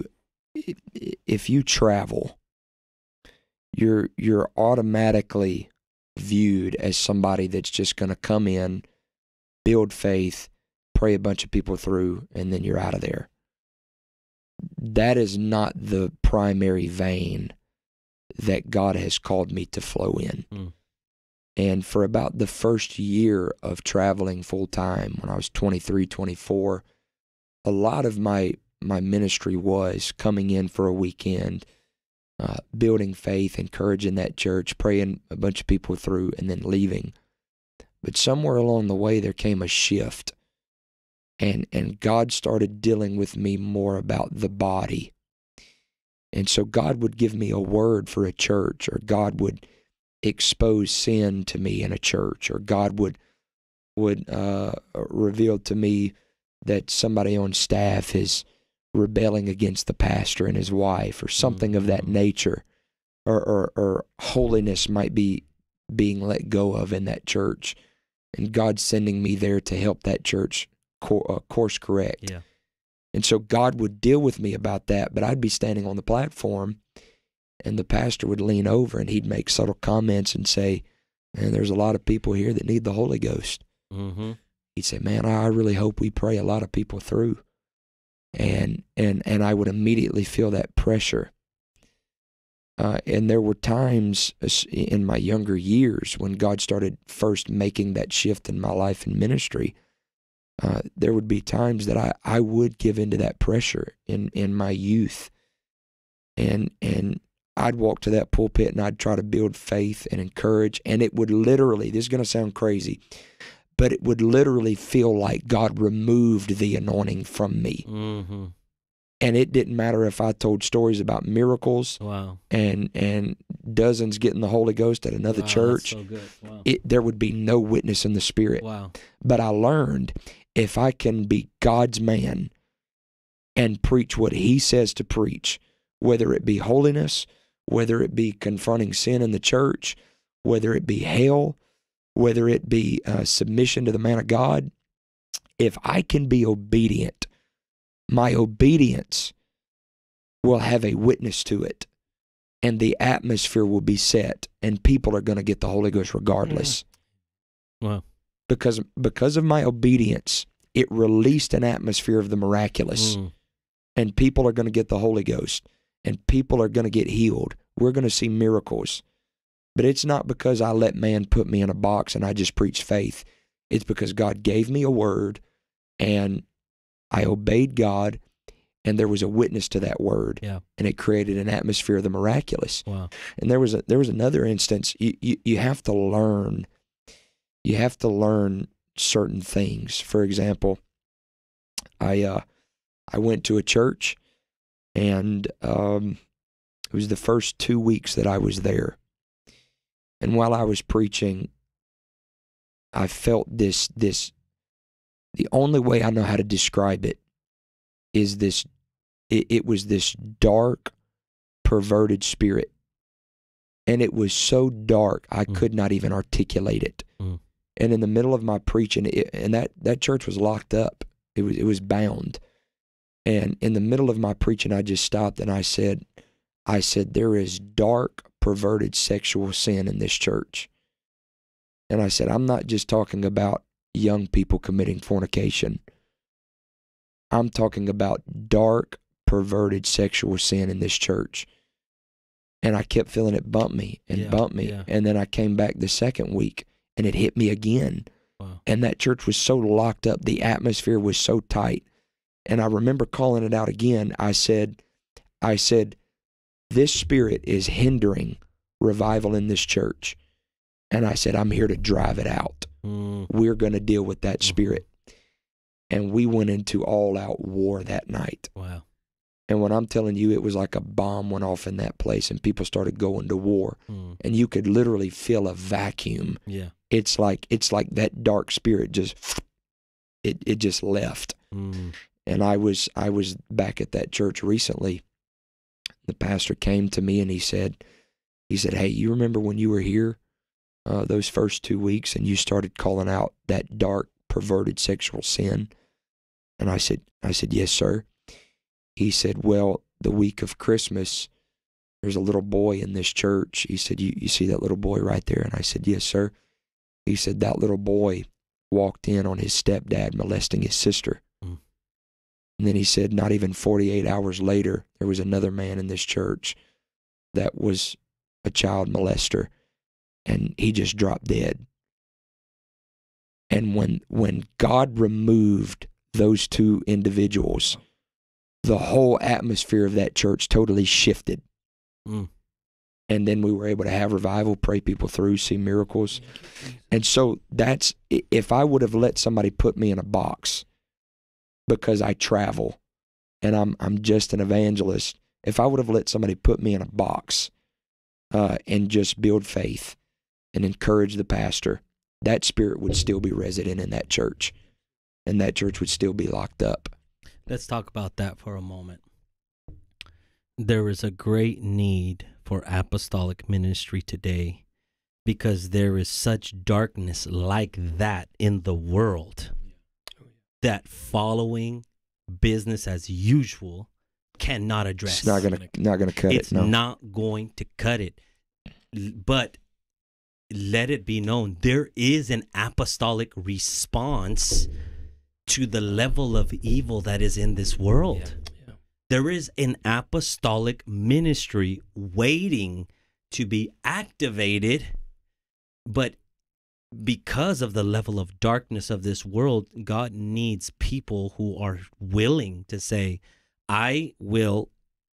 [SPEAKER 1] if you travel, you're you're automatically viewed as somebody that's just going to come in, build faith, pray a bunch of people through, and then you're out of there. That is not the primary vein that God has called me to flow in. Mm. And for about the first year of traveling full time, when I was twenty-three, twenty-four, a lot of my, my ministry was coming in for a weekend, uh, building faith, encouraging that church, praying a bunch of people through, and then leaving. But somewhere along the way, there came a shift. And and God started dealing with me more about the body. And so God would give me a word for a church, or God would expose sin to me in a church, or God would would uh, reveal to me that somebody on staff is rebelling against the pastor and his wife, or something mm-hmm. of that nature, or, or or holiness might be being let go of in that church, and God's sending me there to help that church course correct.
[SPEAKER 2] Yeah.
[SPEAKER 1] And so God would deal with me about that, but I'd be standing on the platform, and the pastor would lean over and he'd make subtle comments and say, man, there's a lot of people here that need the Holy Ghost.
[SPEAKER 2] Mm-hmm.
[SPEAKER 1] He'd say, man, I really hope we pray a lot of people through. And and and I would immediately feel that pressure. Uh, and there were times in my younger years when God started first making that shift in my life and ministry. Uh, there would be times that I, I would give into that pressure in, in my youth. And and I'd walk to that pulpit and I'd try to build faith and encourage. And it would literally, this is going to sound crazy, but it would literally feel like God removed the anointing from me.
[SPEAKER 2] Mm-hmm.
[SPEAKER 1] And it didn't matter if I told stories about miracles
[SPEAKER 2] wow.
[SPEAKER 1] and and dozens getting the Holy Ghost at another
[SPEAKER 2] wow,
[SPEAKER 1] church.
[SPEAKER 2] That's so good. Wow.
[SPEAKER 1] It, there would be no witness in the Spirit.
[SPEAKER 2] Wow.
[SPEAKER 1] But I learned if I can be God's man and preach what He says to preach, whether it be holiness, whether it be confronting sin in the church, whether it be hell, whether it be uh, submission to the man of God, if I can be obedient, my obedience will have a witness to it, and the atmosphere will be set, and people are going to get the Holy Ghost regardless.
[SPEAKER 2] Wow.
[SPEAKER 1] Because, because of my obedience, it released an atmosphere of the miraculous, mm. and people are going to get the Holy Ghost, and people are going to get healed. We're going to see miracles. But it's not because I let man put me in a box and I just preach faith. It's because God gave me a word, and I obeyed God, and there was a witness to that word,
[SPEAKER 2] yeah.
[SPEAKER 1] and it created an atmosphere of the miraculous.
[SPEAKER 2] Wow.
[SPEAKER 1] And there was a, there was another instance. You, you you have to learn. You have to learn certain things. For example, I uh, I went to a church, and um, it was the first two weeks that I was there. And while I was preaching, I felt this this. The only way I know how to describe it is this, it, it was this dark, perverted spirit. And it was so dark, I mm. could not even articulate it. Mm. And in the middle of my preaching, it, and that, that church was locked up. It was, it was bound. And in the middle of my preaching, I just stopped and I said, I said, there is dark, perverted sexual sin in this church. And I said, I'm not just talking about young people committing fornication. I'm talking about dark, perverted sexual sin in this church. And I kept feeling it bump me and
[SPEAKER 2] Yeah,
[SPEAKER 1] bump me.
[SPEAKER 2] yeah.
[SPEAKER 1] And then I came back the second week and it hit me again.
[SPEAKER 2] Wow.
[SPEAKER 1] And that church was so locked up. The atmosphere was so tight. And I remember calling it out again. I said, I said, this spirit is hindering revival in this church. And I said, I'm here to drive it out.
[SPEAKER 2] Mm.
[SPEAKER 1] We're going to deal with that spirit. And we went into all-out war that night.
[SPEAKER 2] Wow.
[SPEAKER 1] And when I'm telling you, it was like a bomb went off in that place and people started going to war.
[SPEAKER 2] Mm.
[SPEAKER 1] And you could literally feel a vacuum.
[SPEAKER 2] Yeah.
[SPEAKER 1] It's like it's like that dark spirit just, it, it just left.
[SPEAKER 2] Mm.
[SPEAKER 1] And I was I was back at that church recently. The pastor came to me and he said, he said, hey, you remember when you were here uh, those first two weeks and you started calling out that dark, perverted sexual sin? And I said, I said, yes, sir. He said, well, the week of Christmas, there's a little boy in this church. He said, you, you see that little boy right there? And I said, yes, sir. He said, that little boy walked in on his stepdad molesting his sister.
[SPEAKER 2] Mm.
[SPEAKER 1] And then he said, not even forty-eight hours later, there was another man in this church that was a child molester, and he just dropped dead. And when when God removed those two individuals, the whole atmosphere of that church totally shifted.
[SPEAKER 2] Mm.
[SPEAKER 1] And then we were able to have revival, pray people through, see miracles. And so that's, if I would have let somebody put me in a box because I travel and I'm I'm just an evangelist, if I would have let somebody put me in a box uh, and just build faith and encourage the pastor, that spirit would still be resident in that church, and that church would still be locked up.
[SPEAKER 2] Let's talk about that for a moment. There is a great need for apostolic ministry today because there is such darkness like that in the world that following business as usual cannot address.
[SPEAKER 1] It's not gonna not gonna cut
[SPEAKER 2] It's
[SPEAKER 1] it. No.
[SPEAKER 2] not going to cut it. But let it be known, there is an apostolic response to the level of evil that is in this world.
[SPEAKER 4] Yeah, yeah.
[SPEAKER 2] There is an apostolic ministry waiting to be activated, but because of the level of darkness of this world, God needs people who are willing to say, I will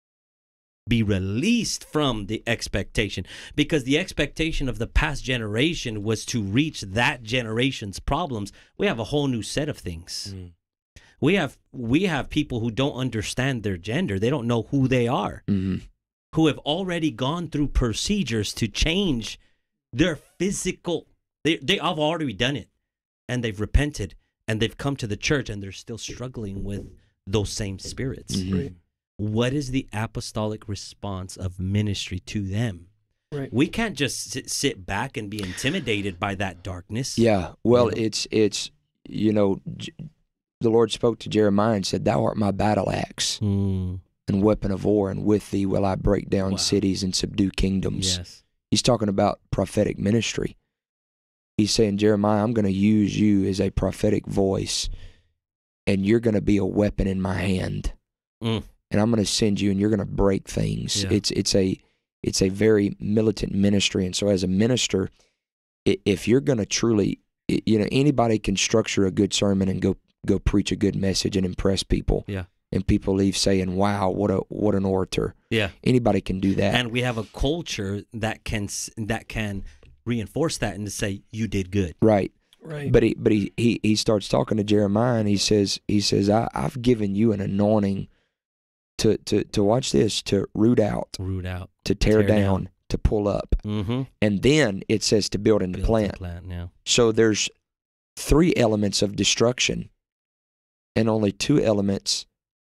[SPEAKER 2] be released from the expectation, because the expectation of the past generation was to reach that generation's problems. We have a whole new set of things.
[SPEAKER 3] Mm.
[SPEAKER 2] We have we have people who don't understand their gender. They don't know who they are,
[SPEAKER 1] Mm-hmm.
[SPEAKER 2] who have already gone through procedures to change their physical. They they have already done it, and they've repented, and they've come to the church, and they're still struggling with those same spirits.
[SPEAKER 1] Mm-hmm.
[SPEAKER 4] Right.
[SPEAKER 2] What is the apostolic response of ministry to them?
[SPEAKER 4] Right.
[SPEAKER 2] We can't just sit, sit back and be intimidated by that darkness.
[SPEAKER 1] Yeah. Well,
[SPEAKER 2] You know?
[SPEAKER 1] it's it's you know, J- the Lord spoke to Jeremiah and said, "Thou art my battle axe
[SPEAKER 2] Mm,
[SPEAKER 1] and weapon of war, and with thee will I break down
[SPEAKER 2] Wow.
[SPEAKER 1] cities and subdue kingdoms."
[SPEAKER 2] yes.
[SPEAKER 1] He's talking about prophetic ministry. He's saying, Jeremiah, I'm going to use you as a prophetic voice, and you're going to be a weapon in my hand.
[SPEAKER 2] Mm.
[SPEAKER 1] And I'm going to send you, and you're going to break things.
[SPEAKER 2] Yeah.
[SPEAKER 1] It's it's a it's a very militant ministry, and so as a minister, i- if you're going to truly, i- you know, anybody can structure a good sermon and go go preach a good message and impress people.
[SPEAKER 2] Yeah.
[SPEAKER 1] And people leave saying, "Wow, what a what an orator."
[SPEAKER 2] Yeah.
[SPEAKER 1] Anybody can do that.
[SPEAKER 2] And we have a culture that can s- that can reinforce that and to say you did good.
[SPEAKER 1] Right.
[SPEAKER 4] Right.
[SPEAKER 1] But he but he, he he starts talking to Jeremiah, and he says he says I, I've given you an anointing to to to watch this, to root out,
[SPEAKER 2] Root out.
[SPEAKER 1] to tear,
[SPEAKER 2] Tear
[SPEAKER 1] down,
[SPEAKER 2] down.
[SPEAKER 1] to pull up,
[SPEAKER 2] Mm-hmm.
[SPEAKER 1] and then it says to build and to plant.
[SPEAKER 2] plant. Yeah.
[SPEAKER 1] So there's three elements of destruction, and only two elements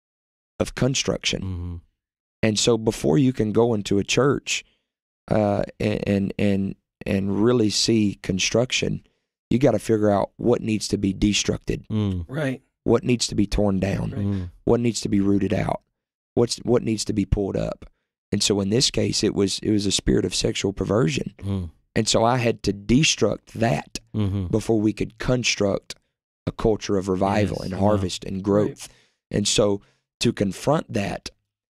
[SPEAKER 1] of construction.
[SPEAKER 2] Mm-hmm.
[SPEAKER 1] And so before you can go into a church uh, and and and and really see construction, you got to figure out what needs to be destructed,
[SPEAKER 2] Mm.
[SPEAKER 4] Right.
[SPEAKER 1] what needs to be torn down,
[SPEAKER 4] Right.
[SPEAKER 2] Mm.
[SPEAKER 1] what needs to be rooted out, what's what needs to be pulled up. And so in this case, it was it was a spirit of sexual perversion.
[SPEAKER 2] Mm.
[SPEAKER 1] And so I had to destruct that
[SPEAKER 2] Mm-hmm.
[SPEAKER 1] before we could construct a culture of revival
[SPEAKER 2] Yes,
[SPEAKER 1] and
[SPEAKER 2] wow.
[SPEAKER 1] harvest and growth. And so to confront that,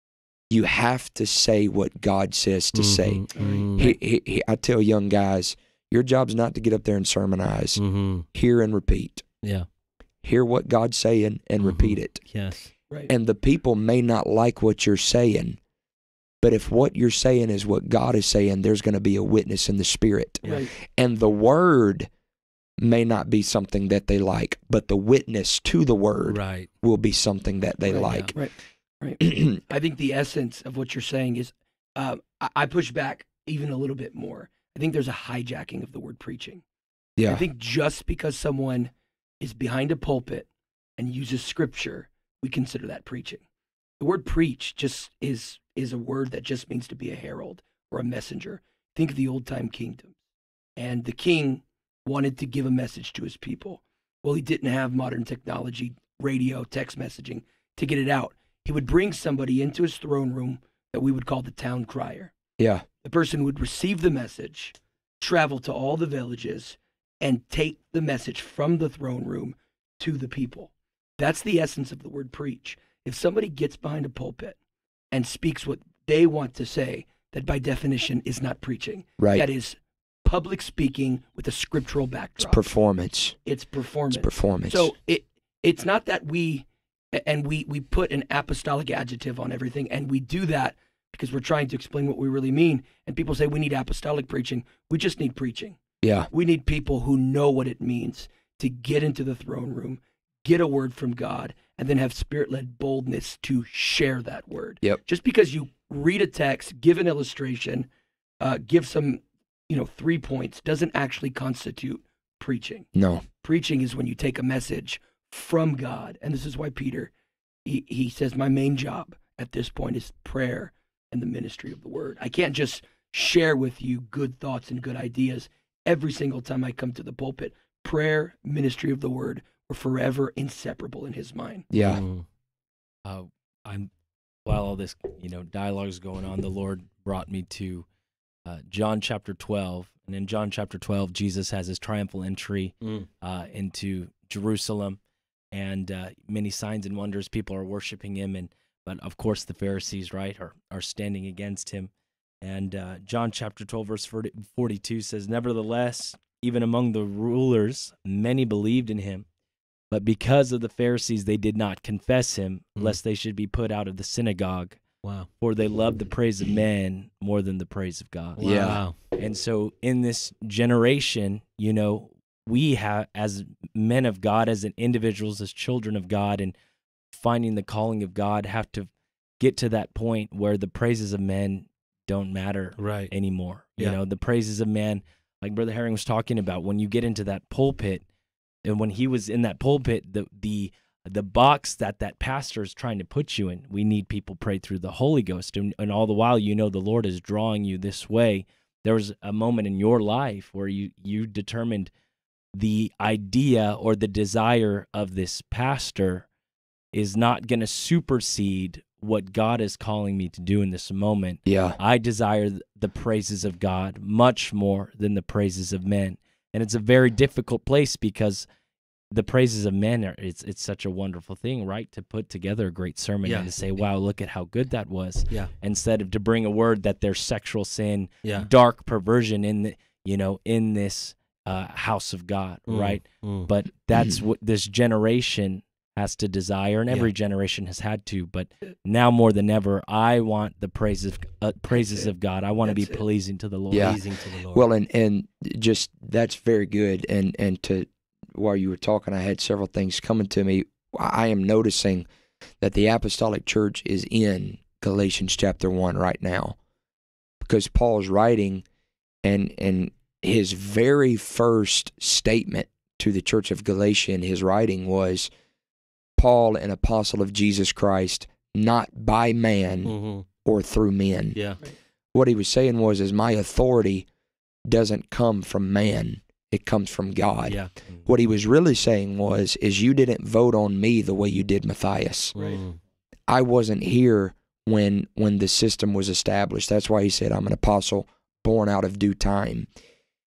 [SPEAKER 1] you have to say what God says to say.
[SPEAKER 2] Mm-hmm.
[SPEAKER 1] He, he, he, I tell young guys, your job's not to get up there and sermonize.
[SPEAKER 2] Mm-hmm.
[SPEAKER 1] Hear and repeat.
[SPEAKER 2] Yeah.
[SPEAKER 1] Hear what God's saying and
[SPEAKER 2] Mhm.
[SPEAKER 1] repeat it.
[SPEAKER 2] Yes.
[SPEAKER 4] Right.
[SPEAKER 1] And the people may not like what you're saying, but if what you're saying is what God is saying, there's going to be a witness in the spirit.
[SPEAKER 2] Yeah.
[SPEAKER 4] Right.
[SPEAKER 1] And the word may not be something that they like, but the witness to the word
[SPEAKER 2] Right.
[SPEAKER 1] will be something that they
[SPEAKER 4] Right,
[SPEAKER 1] like.
[SPEAKER 4] Right. Right. I think the essence of what you're saying is, uh, I, I push back even a little bit more. I think there's a hijacking of the word preaching.
[SPEAKER 1] Yeah.
[SPEAKER 4] I think just because someone is behind a pulpit and uses scripture, we consider that preaching. The word preach just is is a word that just means to be a herald or a messenger. Think of the old time kingdoms. And the king wanted to give a message to his people. Well, he didn't have modern technology, radio, text messaging to get it out. He would bring somebody into his throne room that we would call the town crier.
[SPEAKER 1] Yeah.
[SPEAKER 4] The person would receive the message, travel to all the villages, and take the message from the throne room to the people. That's the essence of the word preach. If somebody gets behind a pulpit and speaks what they want to say, that by definition is not preaching.
[SPEAKER 1] Right.
[SPEAKER 4] That is public speaking with a scriptural
[SPEAKER 1] It's
[SPEAKER 4] backdrop.
[SPEAKER 1] performance.
[SPEAKER 4] It's performance.
[SPEAKER 1] It's performance.
[SPEAKER 4] So it it's not that we and we we put an apostolic adjective on everything, and we do that because we're trying to explain what we really mean. And people say we need apostolic preaching. We just need preaching.
[SPEAKER 1] yeah.
[SPEAKER 4] We need people who know what it means to get into the throne room, get a word from God, and then have spirit-led boldness to share that word.
[SPEAKER 1] Yep.
[SPEAKER 4] Just because you read a text, give an illustration, uh, give some, you know, three points, doesn't actually constitute preaching.
[SPEAKER 1] No.
[SPEAKER 4] Preaching is when you take a message from God. And this is why Peter, he, he says, my main job at this point is prayer and the ministry of the word. I can't just share with you good thoughts and good ideas every single time I come to the pulpit. Prayer, ministry of the word were forever inseparable in his mind.
[SPEAKER 1] Yeah.
[SPEAKER 2] Mm.
[SPEAKER 3] uh, I'm while all this you know dialogue is going on, the Lord brought me to uh, John chapter twelve, and in John chapter twelve, Jesus has his triumphal entry
[SPEAKER 2] Mm.
[SPEAKER 3] uh, into Jerusalem, and uh, many signs and wonders. People are worshiping him, and but of course the Pharisees, right, are are standing against him. And uh, John chapter twelve, verse forty-two says, "Nevertheless, even among the rulers, many believed in him. But because of the Pharisees, they did not confess him,
[SPEAKER 2] Mm.
[SPEAKER 3] lest they should be put out of the synagogue.
[SPEAKER 2] Wow.
[SPEAKER 3] For they loved the praise of men more than the praise of God."
[SPEAKER 1] Yeah.
[SPEAKER 2] Wow.
[SPEAKER 3] And so in this generation, you know, we have, as men of God, as an individuals, as children of God, and finding the calling of God, have to get to that point where the praises of men don't matter
[SPEAKER 2] Right.
[SPEAKER 3] anymore.
[SPEAKER 2] Yeah.
[SPEAKER 3] You know, the praises of man, like Brother Herring was talking about, when you get into that pulpit, and when he was in that pulpit, the the the box that that pastor is trying to put you in, we need people prayed through the Holy Ghost, and, and all the while, you know, the Lord is drawing you this way. There was a moment in your life where you you determined the idea or the desire of this pastor is not going to supersede what God is calling me to do in this moment.
[SPEAKER 1] Yeah.
[SPEAKER 3] I desire the praises of God much more than the praises of men. And it's a very difficult place because the praises of men are, it's it's such a wonderful thing, right? To put together a great sermon
[SPEAKER 2] Yeah.
[SPEAKER 3] and to say, wow, look at how good that was.
[SPEAKER 2] Yeah.
[SPEAKER 3] Instead of to bring a word that there's sexual sin,
[SPEAKER 2] Yeah.
[SPEAKER 3] dark perversion in the, you know, in this uh, house of God,
[SPEAKER 2] Mm.
[SPEAKER 3] right?
[SPEAKER 2] Mm.
[SPEAKER 3] But that's what this generation has to desire, and every
[SPEAKER 2] Yeah.
[SPEAKER 3] generation has had to. But now more than ever, I want the praises uh, praises
[SPEAKER 4] it.
[SPEAKER 3] of God. I want to be
[SPEAKER 4] That's it.
[SPEAKER 3] pleasing to the Lord.
[SPEAKER 1] Yeah.
[SPEAKER 2] Pleasing to the Lord.
[SPEAKER 1] Well, and and just that's very good. And and to while you were talking, I had several things coming to me. I am noticing that the Apostolic Church is in Galatians chapter one right now, because Paul's writing, and and his very first statement to the Church of Galatia in his writing was, Paul, an apostle of Jesus Christ, not by man
[SPEAKER 2] Mhm.
[SPEAKER 1] or through men.
[SPEAKER 2] Yeah.
[SPEAKER 1] What he was saying was, is my authority doesn't come from man, it comes from God.
[SPEAKER 2] Yeah.
[SPEAKER 1] What he was really saying was, is you didn't vote on me the way you did Matthias.
[SPEAKER 2] Mm.
[SPEAKER 1] I wasn't here when when the system was established. That's why he said, I'm an apostle born out of due time.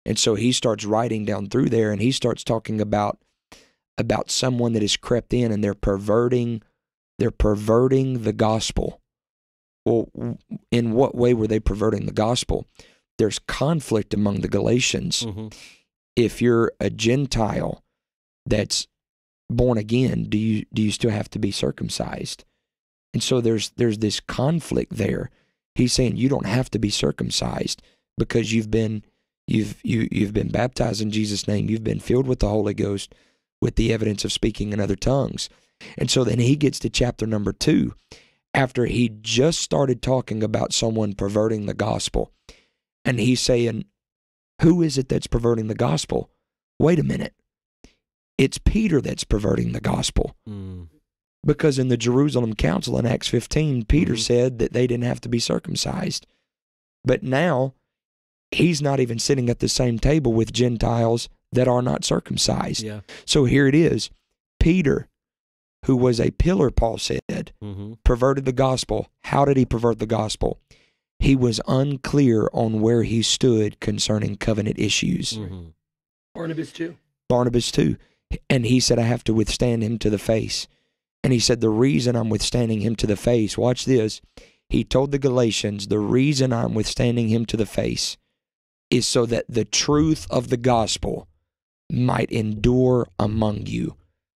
[SPEAKER 1] And so he starts writing down through there, and he starts talking about about someone that has crept in and they're perverting they're perverting the gospel. Well, in what way were they perverting the gospel? There's conflict among the Galatians.
[SPEAKER 2] Mm-hmm.
[SPEAKER 1] If you're a Gentile that's born again, do you do you still have to be circumcised? And so there's there's this conflict there. He's saying you don't have to be circumcised because you've been you've you you've been baptized in Jesus' name. You've been filled with the Holy Ghost with the evidence of speaking in other tongues. And so then he gets to chapter number two, after he just started talking about someone perverting the gospel. And he's saying, who is it that's perverting the gospel? Wait a minute. It's Peter that's perverting the gospel.
[SPEAKER 2] Mm.
[SPEAKER 1] Because in the Jerusalem Council in Acts fifteen, Peter
[SPEAKER 2] Mm-hmm.
[SPEAKER 1] said that they didn't have to be circumcised. But now, he's not even sitting at the same table with Gentiles that are not circumcised.
[SPEAKER 2] Yeah.
[SPEAKER 1] So here it is. Peter, who was a pillar, Paul said,
[SPEAKER 2] Mm-hmm.
[SPEAKER 1] perverted the gospel. How did he pervert the gospel? He was unclear on where he stood concerning covenant issues.
[SPEAKER 2] Mm-hmm.
[SPEAKER 4] Barnabas too.
[SPEAKER 1] Barnabas too. And he said, I have to withstand him to the face. And he said, the reason I'm withstanding him to the face, watch this. He told the Galatians, the reason I'm withstanding him to the face is so that the truth of the gospel might endure among you.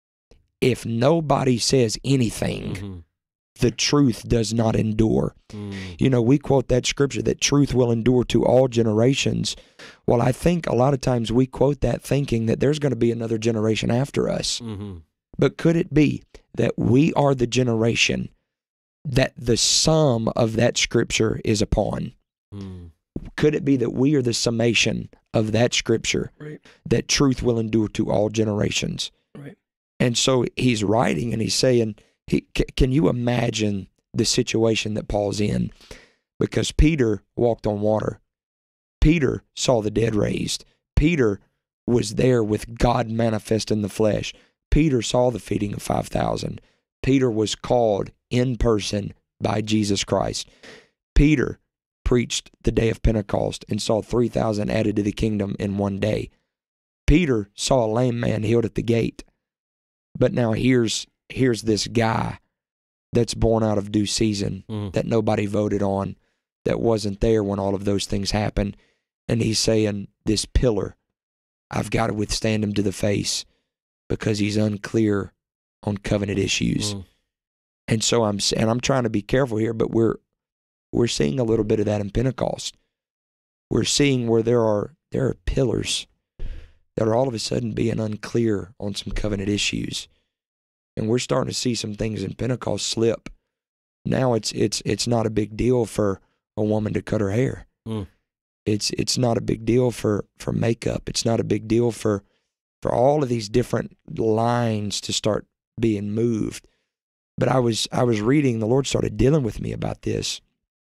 [SPEAKER 1] If nobody says anything,
[SPEAKER 2] Mm-hmm.
[SPEAKER 1] the truth does not endure.
[SPEAKER 2] Mm.
[SPEAKER 1] You know, we quote that scripture that truth will endure to all generations. Well, I think a lot of times we quote that thinking that there's going to be another generation after us.
[SPEAKER 2] Mm-hmm.
[SPEAKER 1] But could it be that we are the generation that the sum of that scripture is upon?
[SPEAKER 2] Mm.
[SPEAKER 1] Could it be that we are the summation of that scripture,
[SPEAKER 4] Right.
[SPEAKER 1] that truth will endure to all generations?
[SPEAKER 4] Right.
[SPEAKER 1] And so he's writing and he's saying, he, c- can you imagine the situation that Paul's in? Because Peter walked on water. Peter saw the dead raised. Peter was there with God manifest in the flesh. Peter saw the feeding of five thousand. Peter was called in person by Jesus Christ. Peter preached the day of Pentecost and saw three thousand added to the kingdom in one day. Peter saw a lame man healed at the gate. But now here's here's this guy that's born out of due season,
[SPEAKER 2] Mm.
[SPEAKER 1] that nobody voted on, that wasn't there when all of those things happened. And he's saying, this pillar, I've got to withstand him to the face because he's unclear on covenant issues.
[SPEAKER 2] Mm.
[SPEAKER 1] And so I'm and I'm trying to be careful here, but we're we're seeing a little bit of that in Pentecost. We're seeing where there are there are pillars that are all of a sudden being unclear on some covenant issues. And we're starting to see some things in Pentecost slip. Now it's it's it's not a big deal for a woman to cut her hair.
[SPEAKER 2] Mm.
[SPEAKER 1] It's it's not a big deal for, for makeup. It's not a big deal for for all of these different lines to start being moved. But I was I was reading, the Lord started dealing with me about this.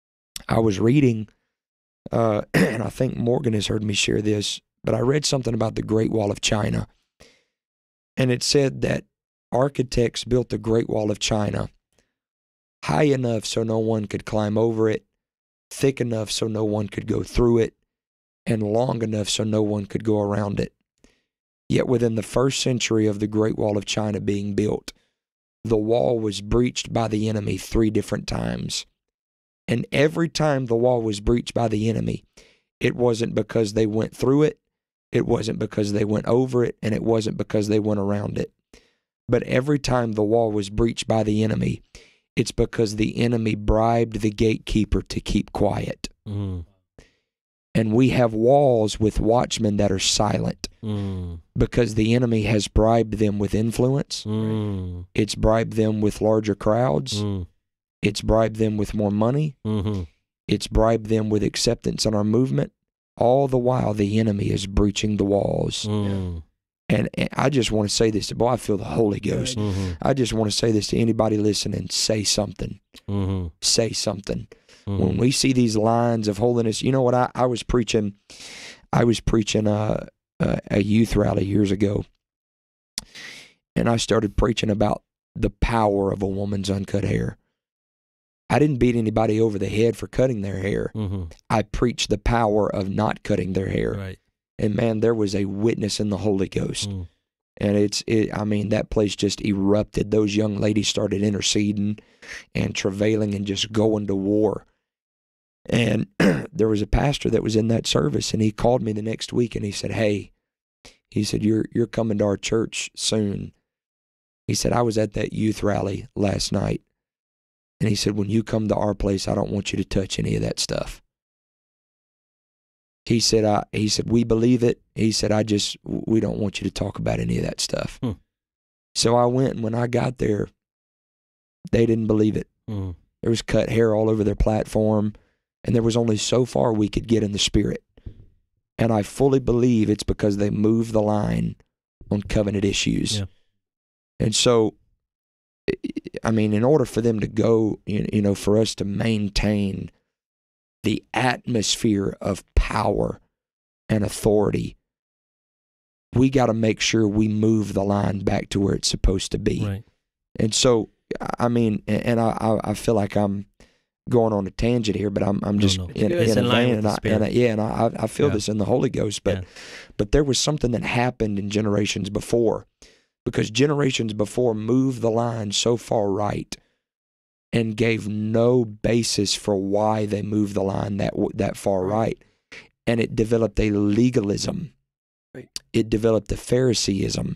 [SPEAKER 1] I was reading, uh, and I think Morgan has heard me share this, but I read something about the Great Wall of China. And it said that architects built the Great Wall of China high enough so no one could climb over it, thick enough so no one could go through it, and long enough so no one could go around it. Yet within the first century of the Great Wall of China being built, the wall was breached by the enemy three different times. And every time the wall was breached by the enemy, it wasn't because they went through it, it wasn't because they went over it, and it wasn't because they went around it. But every time the wall was breached by the enemy, it's because the enemy bribed the gatekeeper to keep quiet.
[SPEAKER 2] Mm.
[SPEAKER 1] And we have walls with watchmen that are silent
[SPEAKER 2] Mm.
[SPEAKER 1] because the enemy has bribed them with influence.
[SPEAKER 2] Mm.
[SPEAKER 1] It's bribed them with larger crowds.
[SPEAKER 2] Mm.
[SPEAKER 1] It's bribed them with more money.
[SPEAKER 2] Mm-hmm.
[SPEAKER 1] It's bribed them with acceptance in our movement. All the while, the enemy is breaching the walls.
[SPEAKER 2] Mm.
[SPEAKER 1] And, and I just want to say this. Boy, I feel the Holy Ghost.
[SPEAKER 2] Mm-hmm.
[SPEAKER 1] I just want to say this to anybody listening. Say something.
[SPEAKER 2] Mm-hmm.
[SPEAKER 1] Say something.
[SPEAKER 2] Mm-hmm.
[SPEAKER 1] When we see these lines of holiness, you know what? I, I was preaching, I was preaching a, a, a youth rally years ago. And I started preaching about the power of a woman's uncut hair. I didn't beat anybody over the head for cutting their hair.
[SPEAKER 2] Mm-hmm.
[SPEAKER 1] I preached the power of not cutting their hair.
[SPEAKER 2] Right.
[SPEAKER 1] And man, there was a witness in the Holy Ghost.
[SPEAKER 2] Mm.
[SPEAKER 1] And it's, it, I mean, that place just erupted. Those young ladies started interceding and travailing and just going to war. And there was a pastor that was in that service, and he called me the next week, and he said, hey, he said, you're you're coming to our church soon. He said, I was at that youth rally last night. And he said, when you come to our place, I don't want you to touch any of that stuff. He said, I, he said, we believe it. He said, I just, we don't want you to talk about any of that stuff.
[SPEAKER 2] Hmm.
[SPEAKER 1] So I went, and when I got there, they didn't believe it.
[SPEAKER 2] Mm.
[SPEAKER 1] There was cut hair all over their platform, and there was only so far we could get in the spirit. And I fully believe it's because they moved the line on covenant issues.
[SPEAKER 2] Yeah.
[SPEAKER 1] And so, I mean, in order for them to go, you know, for us to maintain the atmosphere of power and authority, we got to make sure we move the line back to where it's supposed to be.
[SPEAKER 2] Right.
[SPEAKER 1] And so, I mean, and I, I feel like I'm going on a tangent here, but I'm, I'm
[SPEAKER 2] No,
[SPEAKER 1] just
[SPEAKER 2] no.
[SPEAKER 1] in,
[SPEAKER 2] It's
[SPEAKER 1] in
[SPEAKER 2] in
[SPEAKER 1] a
[SPEAKER 2] line
[SPEAKER 1] vein,
[SPEAKER 2] with
[SPEAKER 1] and
[SPEAKER 2] the
[SPEAKER 1] I,
[SPEAKER 2] Spirit.
[SPEAKER 1] and I, yeah, and I, I feel
[SPEAKER 2] Yeah.
[SPEAKER 1] this in the Holy Ghost, but,
[SPEAKER 2] Yeah.
[SPEAKER 1] but there was something that happened in generations before, because generations before moved the line so far right and gave no basis for why they moved the line that that far right, and it developed a legalism.
[SPEAKER 4] Right.
[SPEAKER 1] It developed a Phariseeism,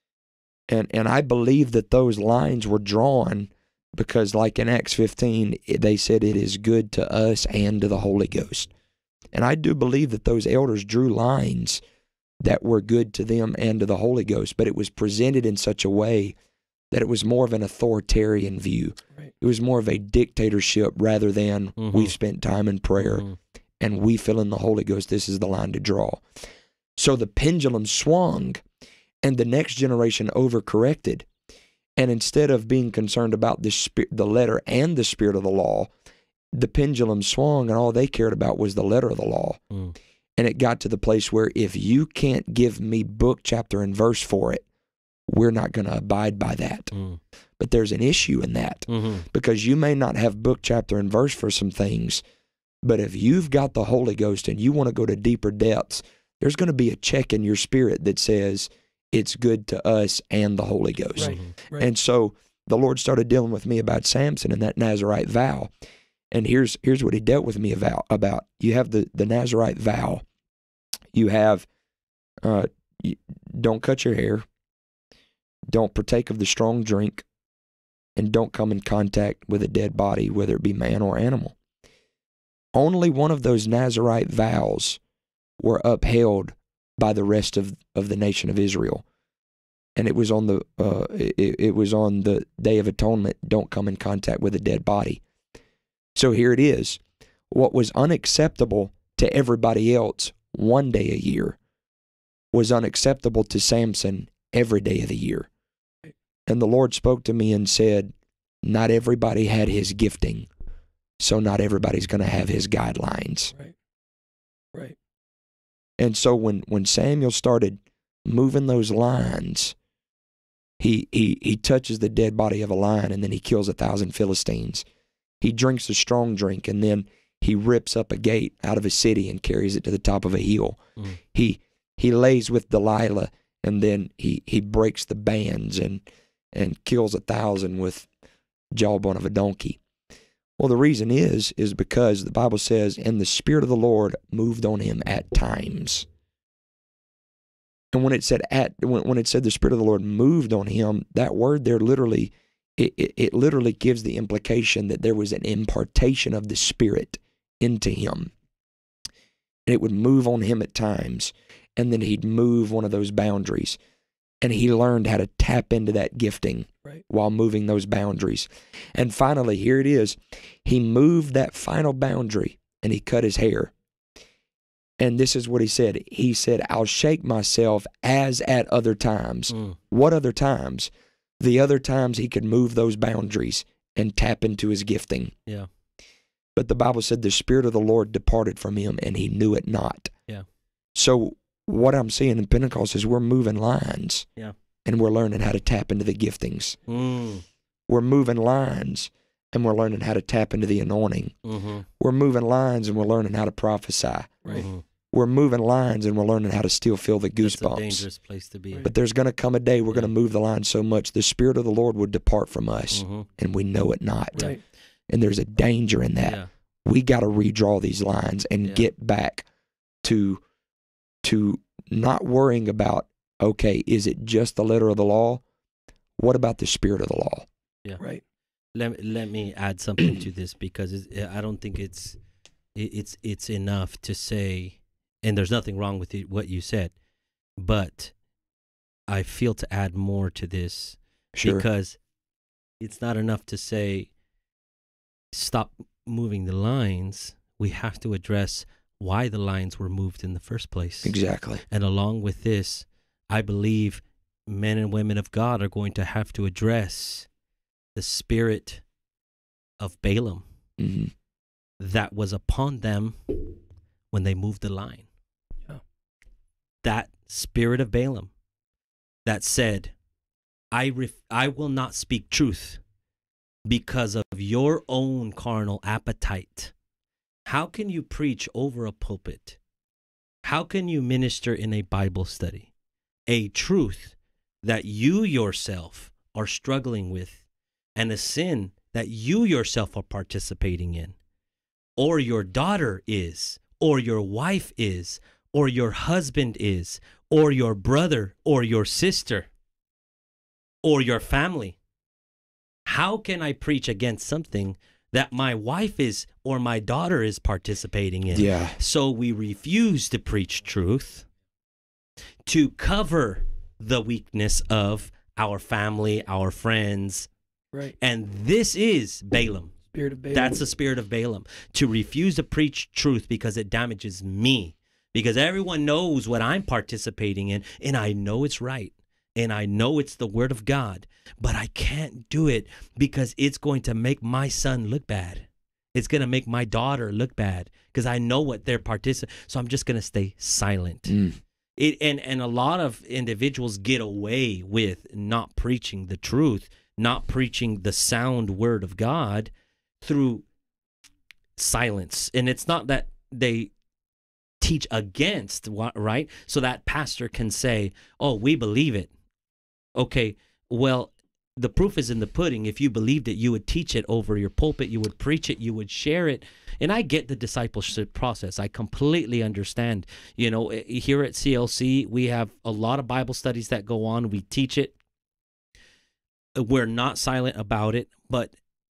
[SPEAKER 1] and and I believe that those lines were drawn because, like in Acts fifteen, they said it is good to us and to the Holy Ghost, and I do believe that those elders drew lines that were good to them and to the Holy Ghost, but it was presented in such a way that it was more of an authoritarian view.
[SPEAKER 4] Right.
[SPEAKER 1] It was more of a dictatorship rather than
[SPEAKER 2] Mhm.
[SPEAKER 1] we've spent time in prayer
[SPEAKER 2] Mhm.
[SPEAKER 1] and we feel in the Holy Ghost, this is the line to draw. So the pendulum swung, and the next generation overcorrected. And instead of being concerned about the spirit, the letter and the spirit of the law, the pendulum swung, and all they cared about was the letter of the law.
[SPEAKER 2] Mm.
[SPEAKER 1] And it got to the place where if you can't give me book, chapter, and verse for it, we're not going to abide by that.
[SPEAKER 2] Mm.
[SPEAKER 1] But there's an issue in that,
[SPEAKER 2] Mhm.
[SPEAKER 1] because you may not have book, chapter, and verse for some things, but if you've got the Holy Ghost and you want to go to deeper depths, there's going to be a check in your spirit that says it's good to us and the Holy Ghost.
[SPEAKER 4] Right.
[SPEAKER 2] Mhm.
[SPEAKER 4] Right.
[SPEAKER 1] And so the Lord started dealing with me about Samson and that Nazirite vow. And here's here's what he dealt with me about. about. You have the, the Nazirite vow. You have, uh, you, don't cut your hair, don't partake of the strong drink, and don't come in contact with a dead body, whether it be man or animal. Only one of those Nazirite vows were upheld by the rest of, of the nation of Israel. And it was on the uh, it, it was on the Day of Atonement, don't come in contact with a dead body. So here it is. What was unacceptable to everybody else one day a year was unacceptable to Samson every day of the year. And the Lord spoke to me and said, not everybody had his gifting, so not everybody's going to have his guidelines.
[SPEAKER 4] Right. Right.
[SPEAKER 1] And so when, when Samuel started moving those lines, he, he, he touches the dead body of a lion, and then he kills a thousand Philistines. He drinks a strong drink, and then he rips up a gate out of a city and carries it to the top of a hill.
[SPEAKER 2] Mm.
[SPEAKER 1] He he lays with Delilah, and then he, he breaks the bands and and kills a thousand with jawbone of a donkey. Well, the reason is, is because the Bible says, and the Spirit of the Lord moved on him at times. And when it said at, when, when it said the Spirit of the Lord moved on him, that word there literally, it, it, it literally gives the implication that there was an impartation of the Spirit into him. And it would move on him at times, and then he'd move one of those boundaries. And he learned how to tap into that gifting
[SPEAKER 4] Right.
[SPEAKER 1] while moving those boundaries. And finally, here it is. He moved that final boundary, and he cut his hair. And this is what he said. He said, I'll shake myself as at other times.
[SPEAKER 2] Mm.
[SPEAKER 1] What other times? The other times he could move those boundaries and tap into his gifting.
[SPEAKER 2] Yeah.
[SPEAKER 1] But the Bible said the Spirit of the Lord departed from him, and he knew it not.
[SPEAKER 2] Yeah.
[SPEAKER 1] So what I'm seeing in Pentecost is we're moving lines.
[SPEAKER 2] Yeah.
[SPEAKER 1] And we're learning how to tap into the giftings.
[SPEAKER 2] Mm.
[SPEAKER 1] We're moving lines, and we're learning how to tap into the anointing.
[SPEAKER 2] Mm-hmm.
[SPEAKER 1] We're moving lines, and we're learning how to prophesy.
[SPEAKER 4] Right.
[SPEAKER 2] Mm-hmm.
[SPEAKER 1] we're moving lines and we're learning how to still feel the
[SPEAKER 2] That's a
[SPEAKER 1] goosebumps.
[SPEAKER 2] dangerous place to be.
[SPEAKER 1] But there's going to come a day we're
[SPEAKER 2] Yeah.
[SPEAKER 1] going to move the line so much the Spirit of the Lord would depart from us,
[SPEAKER 2] Mhm.
[SPEAKER 1] and we know it not.
[SPEAKER 4] Right.
[SPEAKER 1] And there's a danger in that.
[SPEAKER 2] Yeah.
[SPEAKER 1] We got to redraw these lines and
[SPEAKER 2] Yeah.
[SPEAKER 1] get back to to not worrying about, okay, is it just the letter of the law? What about the spirit of the law?
[SPEAKER 4] Right.
[SPEAKER 2] Let let me add something to this, because it's, I don't think it's it- it's it's enough to say, and there's nothing wrong with it, what you said, but I feel to add more to this,
[SPEAKER 1] Sure.
[SPEAKER 2] because it's not enough to say stop moving the lines. We have to address why the lines were moved in the first place.
[SPEAKER 1] Exactly.
[SPEAKER 2] And along with this, I believe men and women of God are going to have to address the spirit of Balaam
[SPEAKER 1] hmm
[SPEAKER 2] that was upon them when they moved the line.
[SPEAKER 4] Yeah.
[SPEAKER 2] That spirit of Balaam that said, I ref- I will not speak truth because of your own carnal appetite. How can you preach over a pulpit? How can you minister in a Bible study a truth that you yourself are struggling with, and a sin that you yourself are participating in, or your daughter is, or your wife is, or your husband is, or your brother, or your sister, or your family? How can I preach against something that my wife is or my daughter is participating in?
[SPEAKER 1] Yeah.
[SPEAKER 2] So we refuse to preach truth to cover the weakness of our family, our friends.
[SPEAKER 4] Right.
[SPEAKER 2] And this is Balaam.
[SPEAKER 4] Spirit of Balaam.
[SPEAKER 2] That's the spirit of Balaam. To refuse to preach truth because it damages me. Because everyone knows what I'm participating in, and I know it's right. And I know it's the word of God, but I can't do it because it's going to make my son look bad. It's going to make my daughter look bad because I know what they're participating. So I'm just going to stay silent.
[SPEAKER 1] Mm.
[SPEAKER 2] It, and, and a lot of individuals get away with not preaching the truth, not preaching the sound word of God through silence. And it's not that they teach against, right? So that pastor can say, oh, we believe it. Okay, well, the proof is in the pudding. If you believed it, you would teach it over your pulpit. You would preach it. You would share it. And I get the discipleship process. I completely understand. You know, here at C L C, we have a lot of Bible studies that go on. We teach it. We're not silent about it, but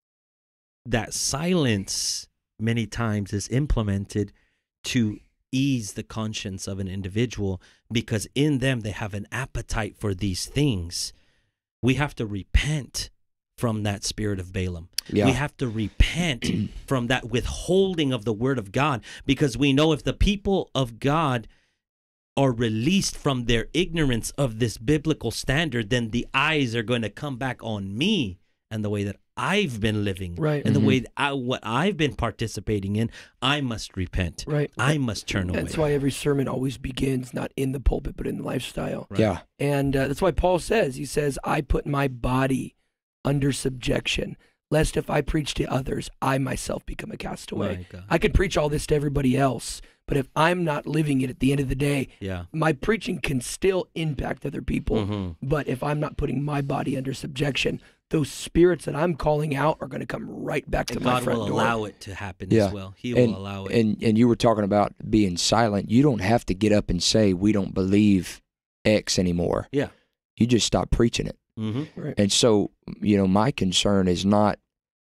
[SPEAKER 2] that silence many times is implemented to ease the conscience of an individual, because in them they have an appetite for these things. We have to repent from that spirit of Balaam.
[SPEAKER 1] Yeah.
[SPEAKER 2] We have to repent from that withholding of the word of God, because we know if the people of God are released from their ignorance of this biblical standard, then the eyes are going to come back on me and the way that I've been living,
[SPEAKER 4] Right.
[SPEAKER 2] and
[SPEAKER 1] Mhm.
[SPEAKER 2] the way that I, what I've been participating in. I must repent.
[SPEAKER 4] Right.
[SPEAKER 2] I must turn away.
[SPEAKER 4] That's why every sermon always begins not in the pulpit, but in the lifestyle.
[SPEAKER 2] Right.
[SPEAKER 1] Yeah.
[SPEAKER 4] And uh, that's why Paul says, he says, I put my body under subjection, lest if I preach to others, I myself become a castaway.
[SPEAKER 2] My God.
[SPEAKER 4] I could preach all this to everybody else, but if I'm not living it at the end of the day,
[SPEAKER 2] Yeah.
[SPEAKER 4] my preaching can still impact other people.
[SPEAKER 2] Mhm.
[SPEAKER 4] But if I'm not putting my body under subjection, those spirits that I'm calling out are going to come right back to
[SPEAKER 2] And
[SPEAKER 4] my
[SPEAKER 2] God
[SPEAKER 4] front
[SPEAKER 2] will
[SPEAKER 4] door.
[SPEAKER 2] allow it to happen
[SPEAKER 1] Yeah.
[SPEAKER 2] as well. He
[SPEAKER 1] and,
[SPEAKER 2] will allow it.
[SPEAKER 1] And and you were talking about being silent. You don't have to get up and say we don't believe X anymore.
[SPEAKER 2] Yeah.
[SPEAKER 1] You just stop preaching it.
[SPEAKER 2] Mm-hmm.
[SPEAKER 1] And so, you know, my concern is not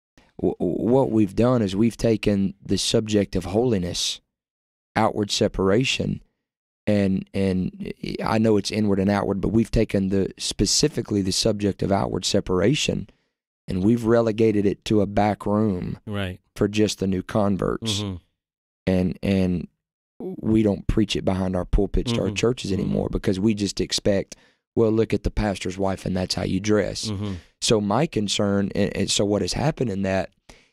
[SPEAKER 1] w- what we've done is we've taken the subject of holiness, outward separation, and and I know it's inward and outward, but we've taken the specifically the subject of outward separation, and we've relegated it to a back room
[SPEAKER 2] Right.
[SPEAKER 1] for just the new converts,
[SPEAKER 2] Mm-hmm.
[SPEAKER 1] and and we don't preach it behind our pulpits to our
[SPEAKER 2] Mhm.
[SPEAKER 1] churches anymore because we just expect, well, look at the pastor's wife and that's how you dress.
[SPEAKER 2] Mm-hmm.
[SPEAKER 1] So my concern, and, and so what has happened in that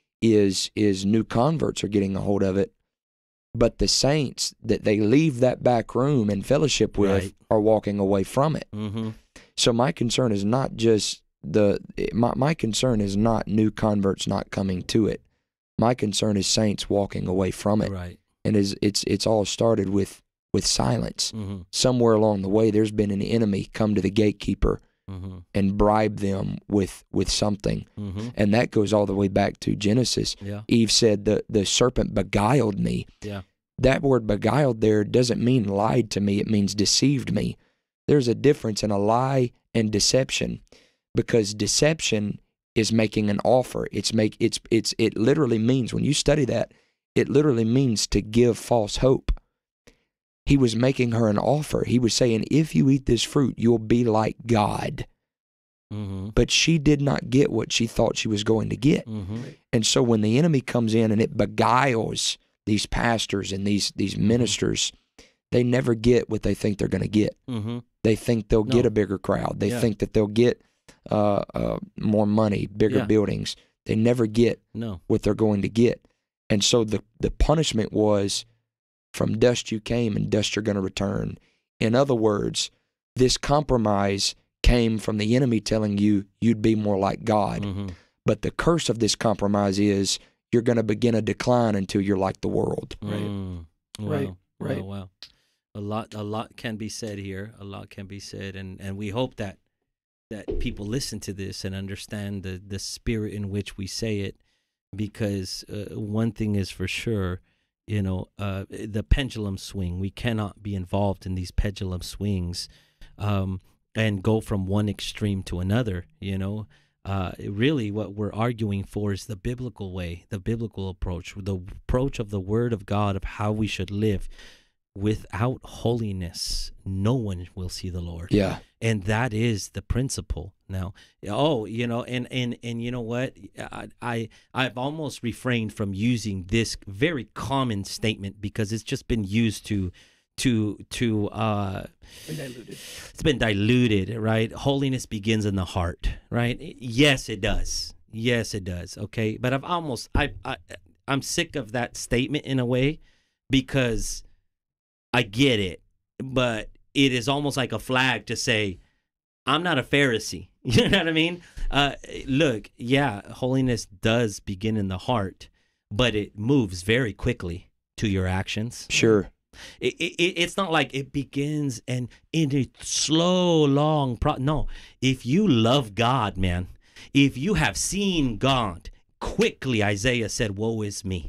[SPEAKER 1] is is new converts are getting a hold of it, but the saints that they leave that back room and fellowship with
[SPEAKER 2] Right.
[SPEAKER 1] are walking away from it.
[SPEAKER 2] Mm-hmm.
[SPEAKER 1] So my concern is not just the my my concern is not new converts not coming to it. My concern is saints walking away from it,
[SPEAKER 2] Right.
[SPEAKER 1] and is it's it's all started with with silence.
[SPEAKER 2] Mm-hmm.
[SPEAKER 1] Somewhere along the way, there's been an enemy come to the gatekeeper
[SPEAKER 2] Mm-hmm.
[SPEAKER 1] and bribe them with with something.
[SPEAKER 2] Mm-hmm.
[SPEAKER 1] And that goes all the way back to Genesis.
[SPEAKER 2] Yeah.
[SPEAKER 1] Eve said, the, the serpent beguiled me.
[SPEAKER 2] Yeah.
[SPEAKER 1] That word beguiled there doesn't mean lied to me. It means deceived me. There's a difference in a lie and deception, because deception is making an offer. It's make it's it's it literally means, when you study that, it literally means to give false hope. He was making her an offer. He was saying, if you eat this fruit, you'll be like God.
[SPEAKER 2] Mm-hmm.
[SPEAKER 1] But she did not get what she thought she was going to get.
[SPEAKER 2] Mm-hmm.
[SPEAKER 1] And so when the enemy comes in and it beguiles these pastors and these these ministers, they never get what they think they're going to get.
[SPEAKER 2] Mm-hmm.
[SPEAKER 1] They think they'll
[SPEAKER 2] No.
[SPEAKER 1] get a bigger crowd. They
[SPEAKER 2] Yeah.
[SPEAKER 1] think that they'll get uh, uh, more money, bigger
[SPEAKER 2] Yeah.
[SPEAKER 1] buildings. They never get
[SPEAKER 2] No.
[SPEAKER 1] what they're going to get. And so the, the punishment was, from dust you came and dust you're going to return. In other words, this compromise came from the enemy telling you you'd be more like God.
[SPEAKER 2] Mm-hmm.
[SPEAKER 1] But the curse of this compromise is you're going to begin a decline until you're like the world.
[SPEAKER 4] Right.
[SPEAKER 2] Mm. Wow.
[SPEAKER 4] Right.
[SPEAKER 2] Wow,
[SPEAKER 4] Right.
[SPEAKER 2] wow. A lot a lot can be said here. A lot can be said, and, and we hope that that people listen to this and understand the, the spirit in which we say it, because uh, one thing is for sure, you know, uh, the pendulum swing. We cannot be involved in these pendulum swings um, and go from one extreme to another, you know. Uh, really, what we're arguing for is the biblical way, the biblical approach, the approach of the Word of God of how we should live. Without holiness, no one will see the Lord.
[SPEAKER 1] Yeah.
[SPEAKER 2] And that is the principle. Now, oh, you know, and and and you know what? I, I I've almost refrained from using this very common statement because it's just been used to to to uh
[SPEAKER 4] Been diluted.
[SPEAKER 2] it's been diluted, right? Holiness begins in the heart, right? Yes, it does. Yes, it does. Okay, but I've almost I I I'm sick of that statement in a way, because I get it, but it is almost like a flag to say, I'm not a Pharisee. You know what I mean? Uh, look, yeah, holiness does begin in the heart, but it moves very quickly to your actions.
[SPEAKER 1] Sure.
[SPEAKER 2] It, it, it's not like it begins and in a slow, long pro. No, if you love God, man, if you have seen God, quickly Isaiah said, woe is me.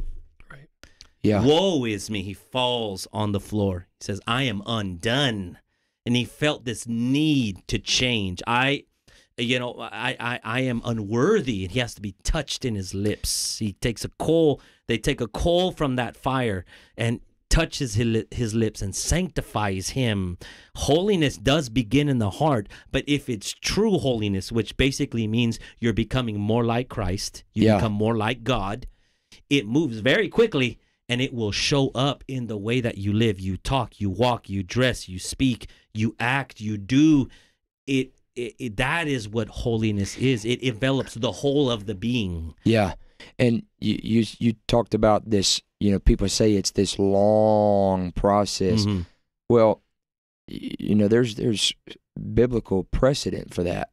[SPEAKER 1] Yeah.
[SPEAKER 2] Woe is me. He falls on the floor. He says, I am undone. And he felt this need to change. I, you know, I, I, I am unworthy. And he has to be touched in his lips. He takes a coal. They take a coal from that fire and touches his, his lips and sanctifies him. Holiness does begin in the heart. But if it's true holiness, which basically means you're becoming more like Christ, you
[SPEAKER 1] Yeah.
[SPEAKER 2] become more like God, it moves very quickly. And it will show up in the way that you live, you talk, you walk, you dress, you speak, you act, you do. It, it, it that is what holiness is. It envelops the whole of the being.
[SPEAKER 1] Yeah. And you, you you talked about this, you know, people say it's this long process.
[SPEAKER 2] Mm-hmm.
[SPEAKER 1] Well, y- you know, there's there's biblical precedent for that,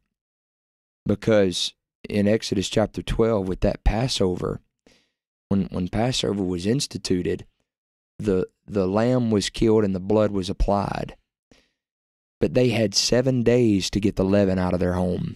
[SPEAKER 1] because in Exodus chapter twelve with that Passover, When when Passover was instituted, the the lamb was killed and the blood was applied. But they had seven days to get the leaven out of their home.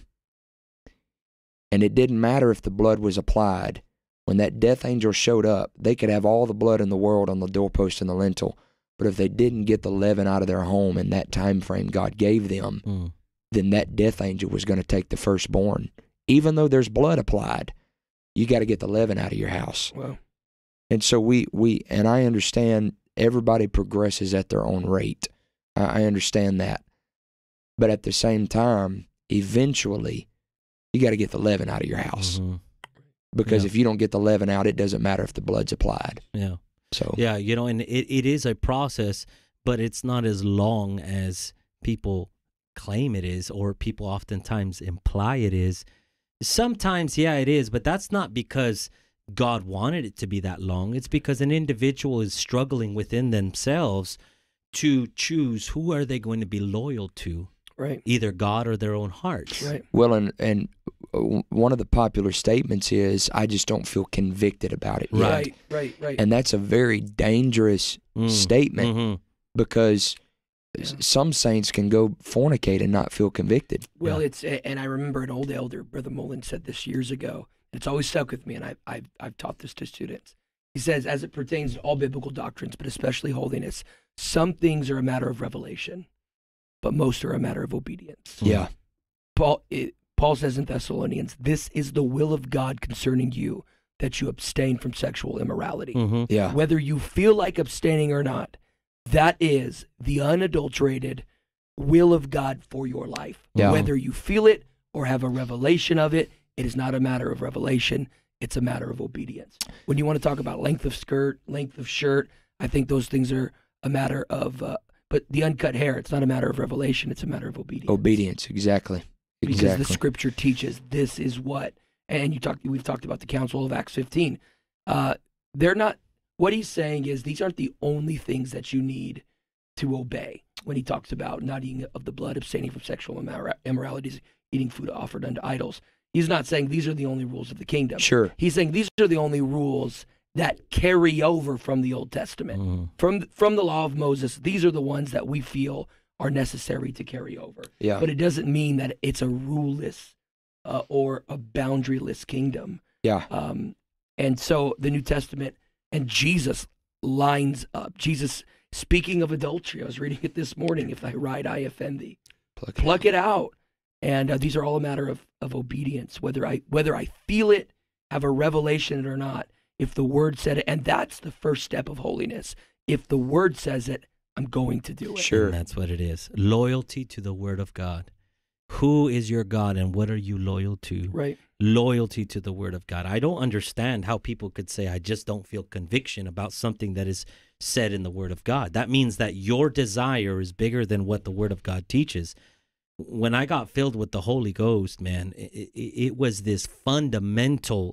[SPEAKER 1] And it didn't matter if the blood was applied. When that death angel showed up, they could have all the blood in the world on the doorpost and the lintel. But if they didn't get the leaven out of their home in that time frame God gave them,
[SPEAKER 2] Mm.
[SPEAKER 1] then that death angel was going to take the firstborn. Even though there's blood applied, you got to get the leaven out of your house.
[SPEAKER 4] Well,
[SPEAKER 1] And so we, we and I understand everybody progresses at their own rate. I, I understand that. But at the same time, eventually, you got to get the leaven out of your house.
[SPEAKER 2] Mm-hmm.
[SPEAKER 1] Because
[SPEAKER 2] Yeah.
[SPEAKER 1] if you don't get the leaven out, it doesn't matter if the blood's applied.
[SPEAKER 2] Yeah.
[SPEAKER 1] So
[SPEAKER 2] Yeah, you know, and it, it is a process, but it's not as long as people claim it is, or people oftentimes imply it is. Sometimes, yeah, it is, but that's not because God wanted it to be that long. It's because an individual is struggling within themselves to choose who are they going to be loyal to,
[SPEAKER 4] right,
[SPEAKER 2] either God or their own hearts.
[SPEAKER 4] right.
[SPEAKER 1] well, and and uh, one of the popular statements is, "I just don't feel convicted about it yet."
[SPEAKER 4] Right, right, right.
[SPEAKER 1] And that's a very dangerous
[SPEAKER 2] Mm.
[SPEAKER 1] statement.
[SPEAKER 2] Mhm.
[SPEAKER 1] because
[SPEAKER 4] Yeah.
[SPEAKER 1] some saints can go fornicate and not feel convicted.
[SPEAKER 4] Well,
[SPEAKER 2] Yeah.
[SPEAKER 4] it's and I remember an old elder, Brother Mullen, said this years ago. It's always stuck with me, and I've I've, I've taught this to students. He says, as it pertains to all biblical doctrines, but especially holiness, some things are a matter of revelation, but most are a matter of obedience.
[SPEAKER 1] Yeah.
[SPEAKER 4] Paul it, Paul says in Thessalonians, "This is the will of God concerning you, that you abstain from sexual immorality,
[SPEAKER 2] Mm-hmm.
[SPEAKER 1] Yeah.
[SPEAKER 4] whether you feel like abstaining or not." That is the unadulterated will of God for your life.
[SPEAKER 1] Yeah.
[SPEAKER 4] Whether you feel it or have a revelation of it, it is not a matter of revelation. It's a matter of obedience. When you want to talk about length of skirt, length of shirt, I think those things are a matter of, uh, but the uncut hair, it's not a matter of revelation. It's a matter of obedience.
[SPEAKER 1] Obedience. Exactly.
[SPEAKER 4] Because
[SPEAKER 1] Exactly.
[SPEAKER 4] the scripture teaches this is what, and you talked, we've talked about the council of Acts fifteen. Uh, they're not, what he's saying is these aren't the only things that you need to obey when he talks about not eating of the blood, abstaining from sexual immora- immoralities, eating food offered unto idols. He's not saying these are the only rules of the kingdom.
[SPEAKER 1] Sure.
[SPEAKER 4] He's saying these are the only rules that carry over from the Old Testament.
[SPEAKER 2] Mm-hmm.
[SPEAKER 4] From, from the law of Moses, these are the ones that we feel are necessary to carry over.
[SPEAKER 1] Yeah.
[SPEAKER 4] But it doesn't mean that it's a ruleless uh, or a boundaryless kingdom.
[SPEAKER 1] Yeah.
[SPEAKER 4] Um, and so the New Testament and Jesus lines up. Jesus, speaking of adultery, I was reading it this morning. If thy right eye offend thee,
[SPEAKER 1] Pluck it.
[SPEAKER 4] pluck it out. And uh, these are all a matter of, of obedience, whether I whether I feel it, have a revelation or not. If the word said it, and that's the first step of holiness. If the word says it, I'm going to do it.
[SPEAKER 1] Sure.
[SPEAKER 2] And that's what it is. Loyalty to the word of God. Who is your God and what are you loyal to?
[SPEAKER 4] Right.
[SPEAKER 2] Loyalty to the word of God. I don't understand how people could say, I just don't feel conviction about something that is said in the word of God. That means that your desire is bigger than what the word of God teaches. When I got filled with the Holy Ghost, man, it, it, it was this fundamental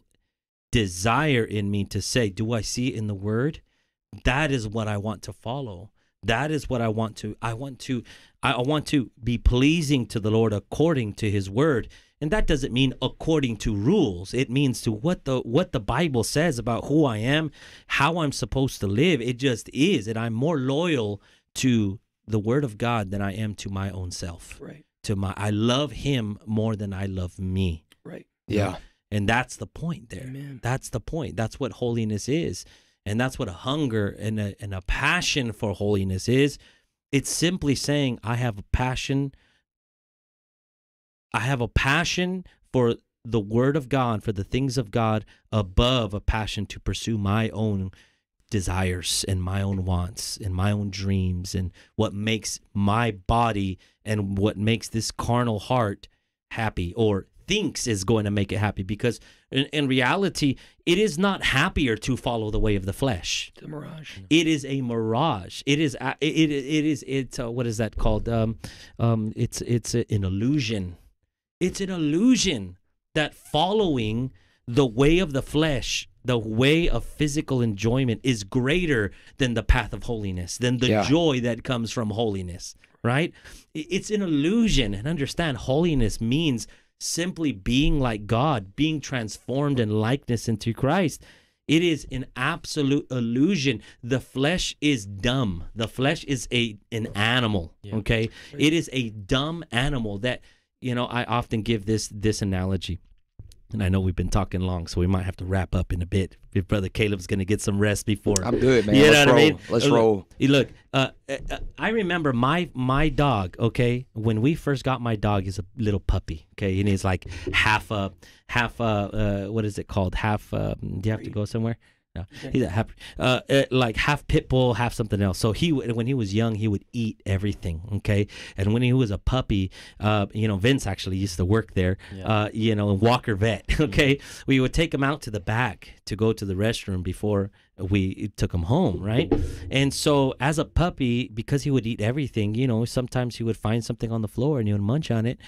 [SPEAKER 2] desire in me to say, do I see it in the word? That is what I want to follow. That is what I want to, I want to, I want to be pleasing to the Lord according to his word. And that doesn't mean according to rules. It means to what the, what the Bible says about who I am, how I'm supposed to live. It just is. And I'm more loyal to the word of God than I am to my own self.
[SPEAKER 4] Right.
[SPEAKER 2] To my, I love him more than I love me.
[SPEAKER 4] Right.
[SPEAKER 1] Yeah.
[SPEAKER 2] And that's the point there.
[SPEAKER 4] Amen.
[SPEAKER 2] That's the point. That's what holiness is. And that's what a hunger and a, and a passion for holiness is. It's simply saying, I have a passion. I have a passion for the word of God, for the things of God, above a passion to pursue my own desires and my own wants and my own dreams and what makes my body and what makes this carnal heart happy or thinks is going to make it happy. Because in, in reality, it is not happier to follow the way of the flesh.
[SPEAKER 4] It's a mirage.
[SPEAKER 2] It is a mirage. It is. It. It, it is. It's. Uh, what is that called? Um. Um. It's. It's a, an illusion. It's an illusion that following the way of the flesh, the way of physical enjoyment, is greater than the path of holiness, than the
[SPEAKER 1] Yeah.
[SPEAKER 2] joy that comes from holiness. Right? It- It's an illusion. And understand, holiness means simply being like God, being transformed in likeness into Christ. It is an absolute illusion. The flesh is dumb. The flesh is a an animal,
[SPEAKER 3] Yeah.
[SPEAKER 2] okay? It is a dumb animal that, you know, I often give this this analogy. And I know we've been talking long, so we might have to wrap up in a bit. If Brother Caleb's going to get some rest before.
[SPEAKER 1] I'm good, man.
[SPEAKER 2] You know
[SPEAKER 1] Let's
[SPEAKER 2] what
[SPEAKER 1] roll.
[SPEAKER 2] I mean?
[SPEAKER 1] Let's
[SPEAKER 2] Uh, look,
[SPEAKER 1] roll.
[SPEAKER 2] you Look, uh, uh, I remember my my dog. Okay, when we first got my dog, he's a little puppy. Okay, and he's like half a half a uh, what is it called? Half. Uh, do you have to go somewhere? No, he's a half, uh, uh, like half pit bull, half something else. So he, would- when he was young, he would eat everything. Okay, and when he was a puppy, uh, you know, Vince actually used to work there.
[SPEAKER 3] Yeah.
[SPEAKER 2] Uh, you know, in Walker Vet. Okay, we would take him out to the back to go to the restroom before we took him home, right? And so as a puppy, because he would eat everything, you know, sometimes he would find something on the floor and he would munch on it.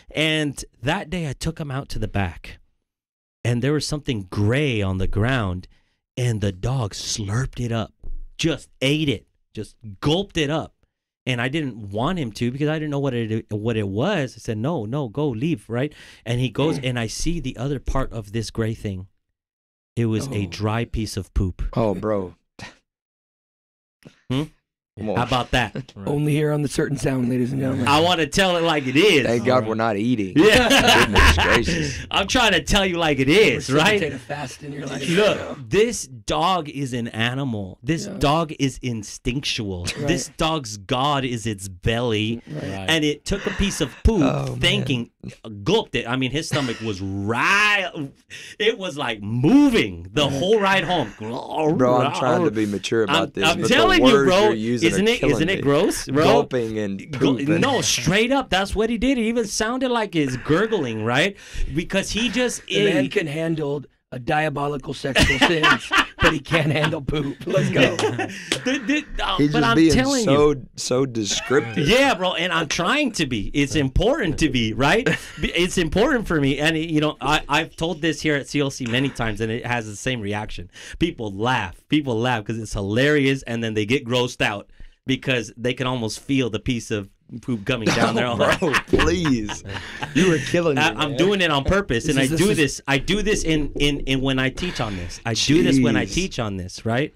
[SPEAKER 2] And that day, I took him out to the back, and there was something gray on the ground. And the dog slurped it up, just ate it, just gulped it up. And I didn't want him to because I didn't know what it what it was. I said, no, no, go, leave, right? And he goes, and I see the other part of this gray thing. It was a
[SPEAKER 4] Oh.
[SPEAKER 2] dry piece of poop.
[SPEAKER 1] Oh, bro.
[SPEAKER 2] Hmm?
[SPEAKER 1] Come on.
[SPEAKER 2] How about that?
[SPEAKER 3] Right.
[SPEAKER 4] Only here on the Certain Sound, ladies and gentlemen.
[SPEAKER 2] I want to tell it like it is.
[SPEAKER 1] Thank God we're not eating.
[SPEAKER 2] Yeah.
[SPEAKER 1] Goodness gracious.
[SPEAKER 2] I'm trying to tell you like it is,
[SPEAKER 4] Facilitate
[SPEAKER 2] right?
[SPEAKER 4] a fast in your life.
[SPEAKER 2] Look, this dog is an animal. This
[SPEAKER 4] Yeah.
[SPEAKER 2] dog is instinctual.
[SPEAKER 4] Right.
[SPEAKER 2] This dog's God is its belly.
[SPEAKER 4] Right.
[SPEAKER 3] Right.
[SPEAKER 2] And it took a piece of poop,
[SPEAKER 1] Oh,
[SPEAKER 2] thinking, gulped it. I mean, his stomach was right. It was like moving the whole ride home.
[SPEAKER 1] Bro, I'm trying to be mature about
[SPEAKER 2] I'm,
[SPEAKER 1] this.
[SPEAKER 2] I'm
[SPEAKER 1] but
[SPEAKER 2] telling
[SPEAKER 1] the
[SPEAKER 2] you,
[SPEAKER 1] words
[SPEAKER 2] bro.
[SPEAKER 1] you're using
[SPEAKER 2] Isn't
[SPEAKER 1] are
[SPEAKER 2] it?
[SPEAKER 1] killing
[SPEAKER 2] Isn't it
[SPEAKER 1] me.
[SPEAKER 2] gross, bro?
[SPEAKER 1] Gulping and
[SPEAKER 2] Go-
[SPEAKER 1] pooping.
[SPEAKER 2] no, straight up. That's what he did. It even sounded like he's gurgling, right? Because he just
[SPEAKER 4] The man
[SPEAKER 2] ate.
[SPEAKER 4] can handle a diabolical sexual sins, but he can't handle poop. Let's go.
[SPEAKER 2] The- the- uh,
[SPEAKER 1] He's
[SPEAKER 2] but
[SPEAKER 1] just
[SPEAKER 2] I'm
[SPEAKER 1] being
[SPEAKER 2] telling
[SPEAKER 1] so
[SPEAKER 2] you.
[SPEAKER 1] so descriptive.
[SPEAKER 2] Yeah, bro, and I'm trying to be. It's important to be, right? It's important for me, and you know, I I've told this here at C L C many times, and it has the same reaction. People laugh. People laugh because it's hilarious, and then they get grossed out because they can almost feel the piece of poop coming down their own.
[SPEAKER 1] Bro, please. You were killing me.
[SPEAKER 2] I, I'm
[SPEAKER 1] man.
[SPEAKER 2] doing it on purpose, and I
[SPEAKER 4] is- this
[SPEAKER 2] do
[SPEAKER 4] is-
[SPEAKER 2] this. I do this in, in, in when I teach on this. I do this when I
[SPEAKER 1] Jeez.
[SPEAKER 2] teach on this, right?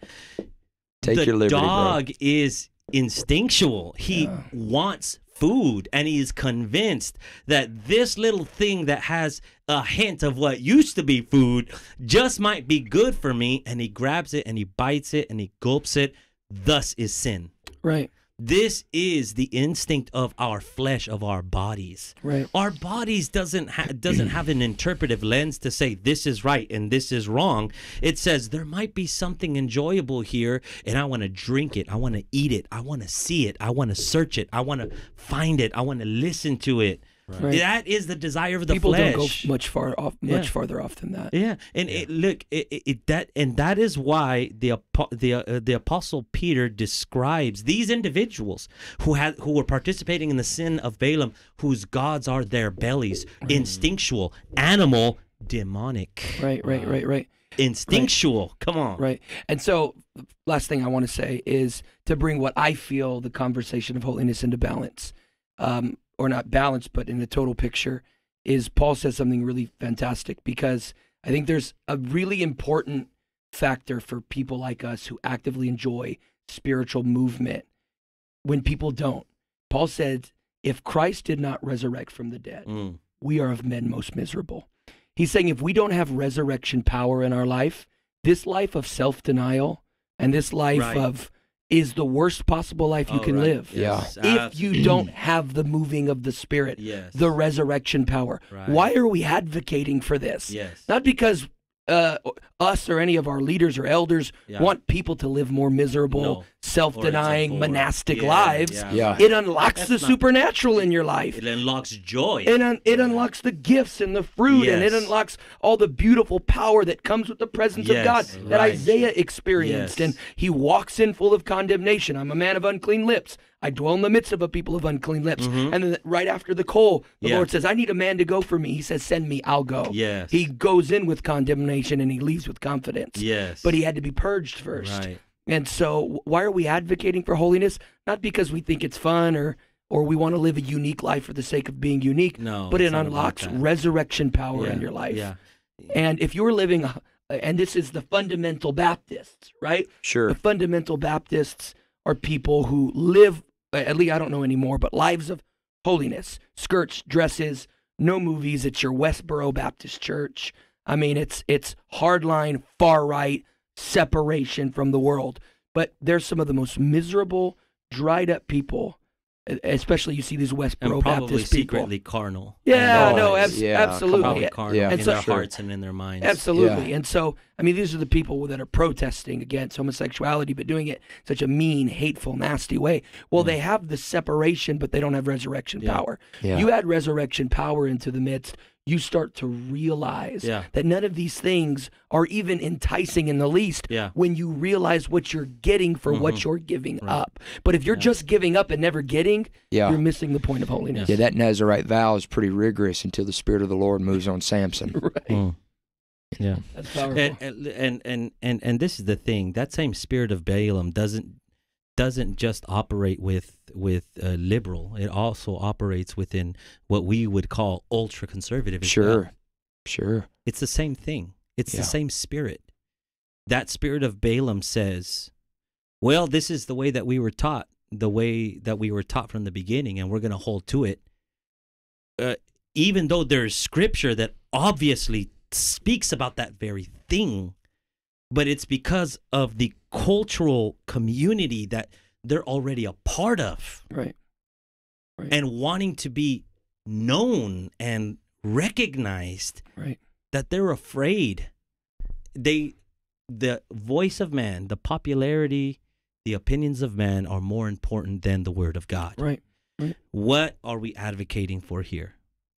[SPEAKER 1] Take
[SPEAKER 2] the
[SPEAKER 1] your liberty,
[SPEAKER 2] dog is instinctual. He
[SPEAKER 4] Yeah.
[SPEAKER 2] wants food, and he is convinced that this little thing that has a hint of what used to be food just might be good for me, and he grabs it and he bites it and he gulps it. Thus is sin.
[SPEAKER 4] Right.
[SPEAKER 2] This is the instinct of our flesh, of our bodies.
[SPEAKER 4] Right.
[SPEAKER 2] Our bodies doesn't ha- doesn't have an interpretive lens to say this is right and this is wrong. It says there might be something enjoyable here, and I want to drink it. I want to eat it. I want to see it. I want to search it. I want to find it. I want to listen to it.
[SPEAKER 4] Right.
[SPEAKER 2] That is the desire of the
[SPEAKER 4] People
[SPEAKER 2] flesh.
[SPEAKER 4] don't go much far off, much
[SPEAKER 2] Yeah.
[SPEAKER 4] farther off than that.
[SPEAKER 2] Yeah, and It, look, it, it, it that and that is why the apo- the uh, the apostle Peter describes these individuals who had who were participating in the sin of Balaam, whose gods are their bellies, instinctual, animal, demonic,
[SPEAKER 4] Right. Right. Right. Right.
[SPEAKER 2] instinctual. Come on,
[SPEAKER 4] Right. And so, last thing I want to say is to bring what I feel the conversation of holiness into balance, um, or not balance, but in the total picture, is Paul says something really fantastic, because I think there's a really important factor for people like us who actively enjoy spiritual movement when people don't. Paul said, if Christ did not resurrect from the dead,
[SPEAKER 2] Mm.
[SPEAKER 4] we are of men most miserable. He's saying if we don't have resurrection power in our life, this life of self-denial and this life
[SPEAKER 2] Right.
[SPEAKER 4] of is the worst possible life you
[SPEAKER 2] Oh,
[SPEAKER 4] can
[SPEAKER 2] right.
[SPEAKER 4] live.
[SPEAKER 2] Yes,
[SPEAKER 4] If you don't have the moving of the Spirit,
[SPEAKER 2] yes,
[SPEAKER 4] the resurrection power.
[SPEAKER 2] Right.
[SPEAKER 4] Why are we advocating for this?
[SPEAKER 2] yes,
[SPEAKER 4] Not because uh, us or any of our leaders or elders
[SPEAKER 2] Yeah.
[SPEAKER 4] want people to live more miserable,
[SPEAKER 2] No.
[SPEAKER 4] self-denying,
[SPEAKER 2] Or it's a bore.
[SPEAKER 4] monastic
[SPEAKER 2] Yeah,
[SPEAKER 4] lives.
[SPEAKER 2] yeah.
[SPEAKER 1] Yeah.
[SPEAKER 4] It unlocks
[SPEAKER 2] That's
[SPEAKER 4] the
[SPEAKER 2] not-
[SPEAKER 4] supernatural in your life.
[SPEAKER 2] It unlocks joy.
[SPEAKER 4] It, un- it unlocks the gifts and the fruit, and it
[SPEAKER 2] Yes.
[SPEAKER 4] unlocks all the beautiful power that comes with the presence
[SPEAKER 2] Yes,
[SPEAKER 4] of God that
[SPEAKER 2] right.
[SPEAKER 4] Isaiah experienced.
[SPEAKER 2] Yes.
[SPEAKER 4] And he walks in full of condemnation. I'm a man of unclean lips. I dwell in the midst of a people of unclean lips.
[SPEAKER 2] Mhm.
[SPEAKER 4] And then right after the coal, the
[SPEAKER 2] Yeah.
[SPEAKER 4] Lord says, I need a man to go for me. He says, send me, I'll go.
[SPEAKER 2] Yes.
[SPEAKER 4] He goes in with condemnation and he leaves with confidence.
[SPEAKER 2] Yes.
[SPEAKER 4] But he had to be purged first.
[SPEAKER 2] Right.
[SPEAKER 4] And so why are we advocating for holiness? Not because we think it's fun or or we want to live a unique life for the sake of being unique,
[SPEAKER 2] No,
[SPEAKER 4] but
[SPEAKER 2] it's
[SPEAKER 4] it
[SPEAKER 2] not about
[SPEAKER 4] unlocks
[SPEAKER 2] that.
[SPEAKER 4] resurrection power in
[SPEAKER 2] Yeah,
[SPEAKER 4] your life.
[SPEAKER 2] Yeah.
[SPEAKER 4] And if you're living, a- and this is the fundamental Baptists, right?
[SPEAKER 1] Sure.
[SPEAKER 4] The fundamental Baptists are people who live, at least I don't know anymore, but lives of holiness, skirts, dresses, no movies. It's your Westboro Baptist Church. I mean, it's it's hardline, far right, separation from the world. But they're some of the most miserable, dried up people, especially you see these
[SPEAKER 2] And
[SPEAKER 4] Westboro
[SPEAKER 2] probably
[SPEAKER 4] Baptist people.
[SPEAKER 2] secretly carnal.
[SPEAKER 4] Yeah,
[SPEAKER 1] Oh,
[SPEAKER 4] no, abs-
[SPEAKER 1] yeah, come
[SPEAKER 4] absolutely.
[SPEAKER 2] Probably
[SPEAKER 1] Yeah.
[SPEAKER 2] carnal
[SPEAKER 1] Yeah,
[SPEAKER 2] in
[SPEAKER 4] And so-
[SPEAKER 2] their
[SPEAKER 1] sure.
[SPEAKER 2] hearts and in their minds.
[SPEAKER 4] Absolutely.
[SPEAKER 1] Yeah.
[SPEAKER 4] And so, I mean, these are the people that are protesting against homosexuality, but doing it in such a mean, hateful, nasty way. Well, they have the separation, but they don't have resurrection
[SPEAKER 2] Yeah.
[SPEAKER 4] power.
[SPEAKER 1] Yeah.
[SPEAKER 4] You add resurrection power into the midst, you start to realize
[SPEAKER 2] Yeah.
[SPEAKER 4] that none of these things are even enticing in the least
[SPEAKER 2] Yeah.
[SPEAKER 4] when you realize what you're getting for what
[SPEAKER 2] Mhm.
[SPEAKER 4] you're giving
[SPEAKER 2] Right.
[SPEAKER 4] up. But if you're
[SPEAKER 2] Yeah.
[SPEAKER 4] just giving up and never getting,
[SPEAKER 1] Yeah.
[SPEAKER 4] you're missing the point of holiness.
[SPEAKER 1] Yeah, that Nazarite vow is pretty rigorous until the Spirit of the Lord moves on Samson.
[SPEAKER 4] Right.
[SPEAKER 2] Mm. Yeah.
[SPEAKER 4] That's powerful.
[SPEAKER 2] And, and and and and and this is the thing. That same spirit of Balaam doesn't doesn't just operate with with uh, liberal. It also operates within what we would call ultra conservative. as
[SPEAKER 1] Sure.
[SPEAKER 2] well.
[SPEAKER 1] Sure.
[SPEAKER 2] It's the same thing. It's
[SPEAKER 1] Yeah.
[SPEAKER 2] the same spirit. That spirit of Balaam says, Well, this is the way that we were taught, the way that we were taught from the beginning, and we're going to hold to it. Uh, even though there's scripture that obviously speaks about that very thing, but it's because of the cultural community that they're already a part of.
[SPEAKER 4] Right. Right.
[SPEAKER 2] And wanting to be known and recognized,
[SPEAKER 4] right.
[SPEAKER 2] that they're afraid. They, the voice of man, the popularity, the opinions of man are more important than the word of God.
[SPEAKER 4] Right. Right.
[SPEAKER 2] What are we advocating for here?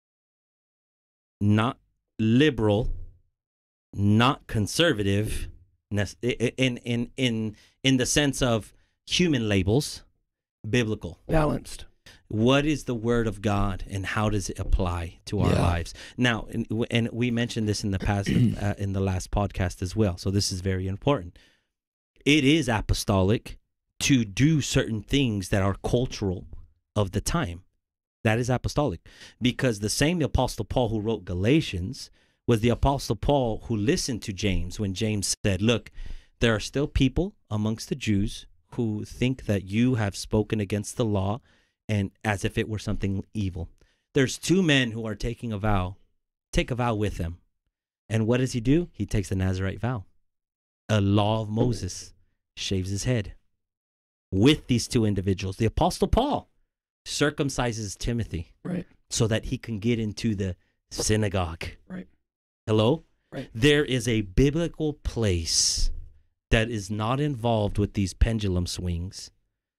[SPEAKER 2] Not liberal, not conservative, in in in in the sense of human labels, biblical,
[SPEAKER 4] balanced.
[SPEAKER 2] What is the word of God, and how does it apply to our yeah. lives? Now, and, and we mentioned this in the past, uh, in the last podcast as well. So this is very important. It is apostolic to do certain things that are cultural of the time. That is apostolic, because the same Apostle Paul who wrote Galatians was the Apostle Paul who listened to James when James said, look, there are still people amongst the Jews who think that you have spoken against the law, and as if it were something evil. There's two men who are taking a vow. Take a vow with them. And what does he do? He takes the Nazirite vow. A law of Moses. Shaves his head. With these two individuals. The Apostle Paul circumcises Timothy.
[SPEAKER 4] Right.
[SPEAKER 2] So that he can get into the synagogue.
[SPEAKER 4] Right.
[SPEAKER 2] Hello?
[SPEAKER 4] Right.
[SPEAKER 2] There is a biblical place that is not involved with these pendulum swings.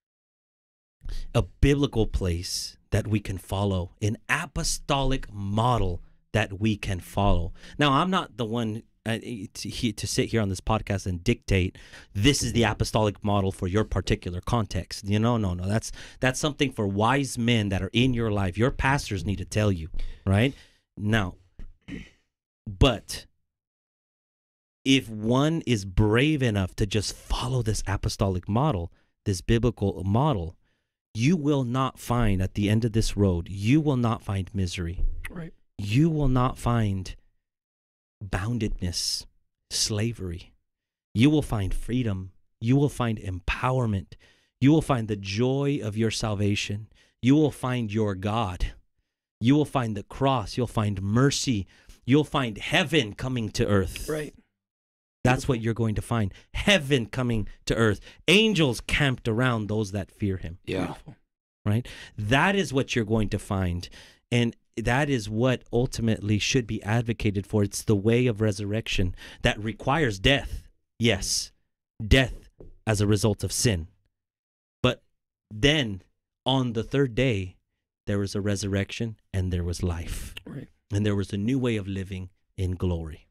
[SPEAKER 2] A biblical place that we can follow, an apostolic model that we can follow. Now, I'm not the one uh, to, to sit here on this podcast and dictate this is the apostolic model for your particular context. You know, no, no, that's that's something for wise men that are in your life. Your pastors need to tell you, right? Now, but if one is brave enough to just follow this apostolic model, this biblical model, you will not find at the end of this road, you will not find misery.
[SPEAKER 4] Right.
[SPEAKER 2] You will not find boundedness, slavery. You will find freedom. You will find empowerment. You will find the joy of your salvation. You will find your God. You will find the cross. You'll find mercy. You'll find heaven coming to earth.
[SPEAKER 4] Right.
[SPEAKER 2] That's what you're going to find. Heaven coming to earth. Angels camped around those that fear him.
[SPEAKER 4] Yeah. Beautiful.
[SPEAKER 2] Right? That is what you're going to find. And that is what ultimately should be advocated for. It's the way of resurrection that requires death. Yes, death as a result of sin. But then on the third day, there was a resurrection and there was life.
[SPEAKER 4] Right.
[SPEAKER 2] And there was a new way of living in glory.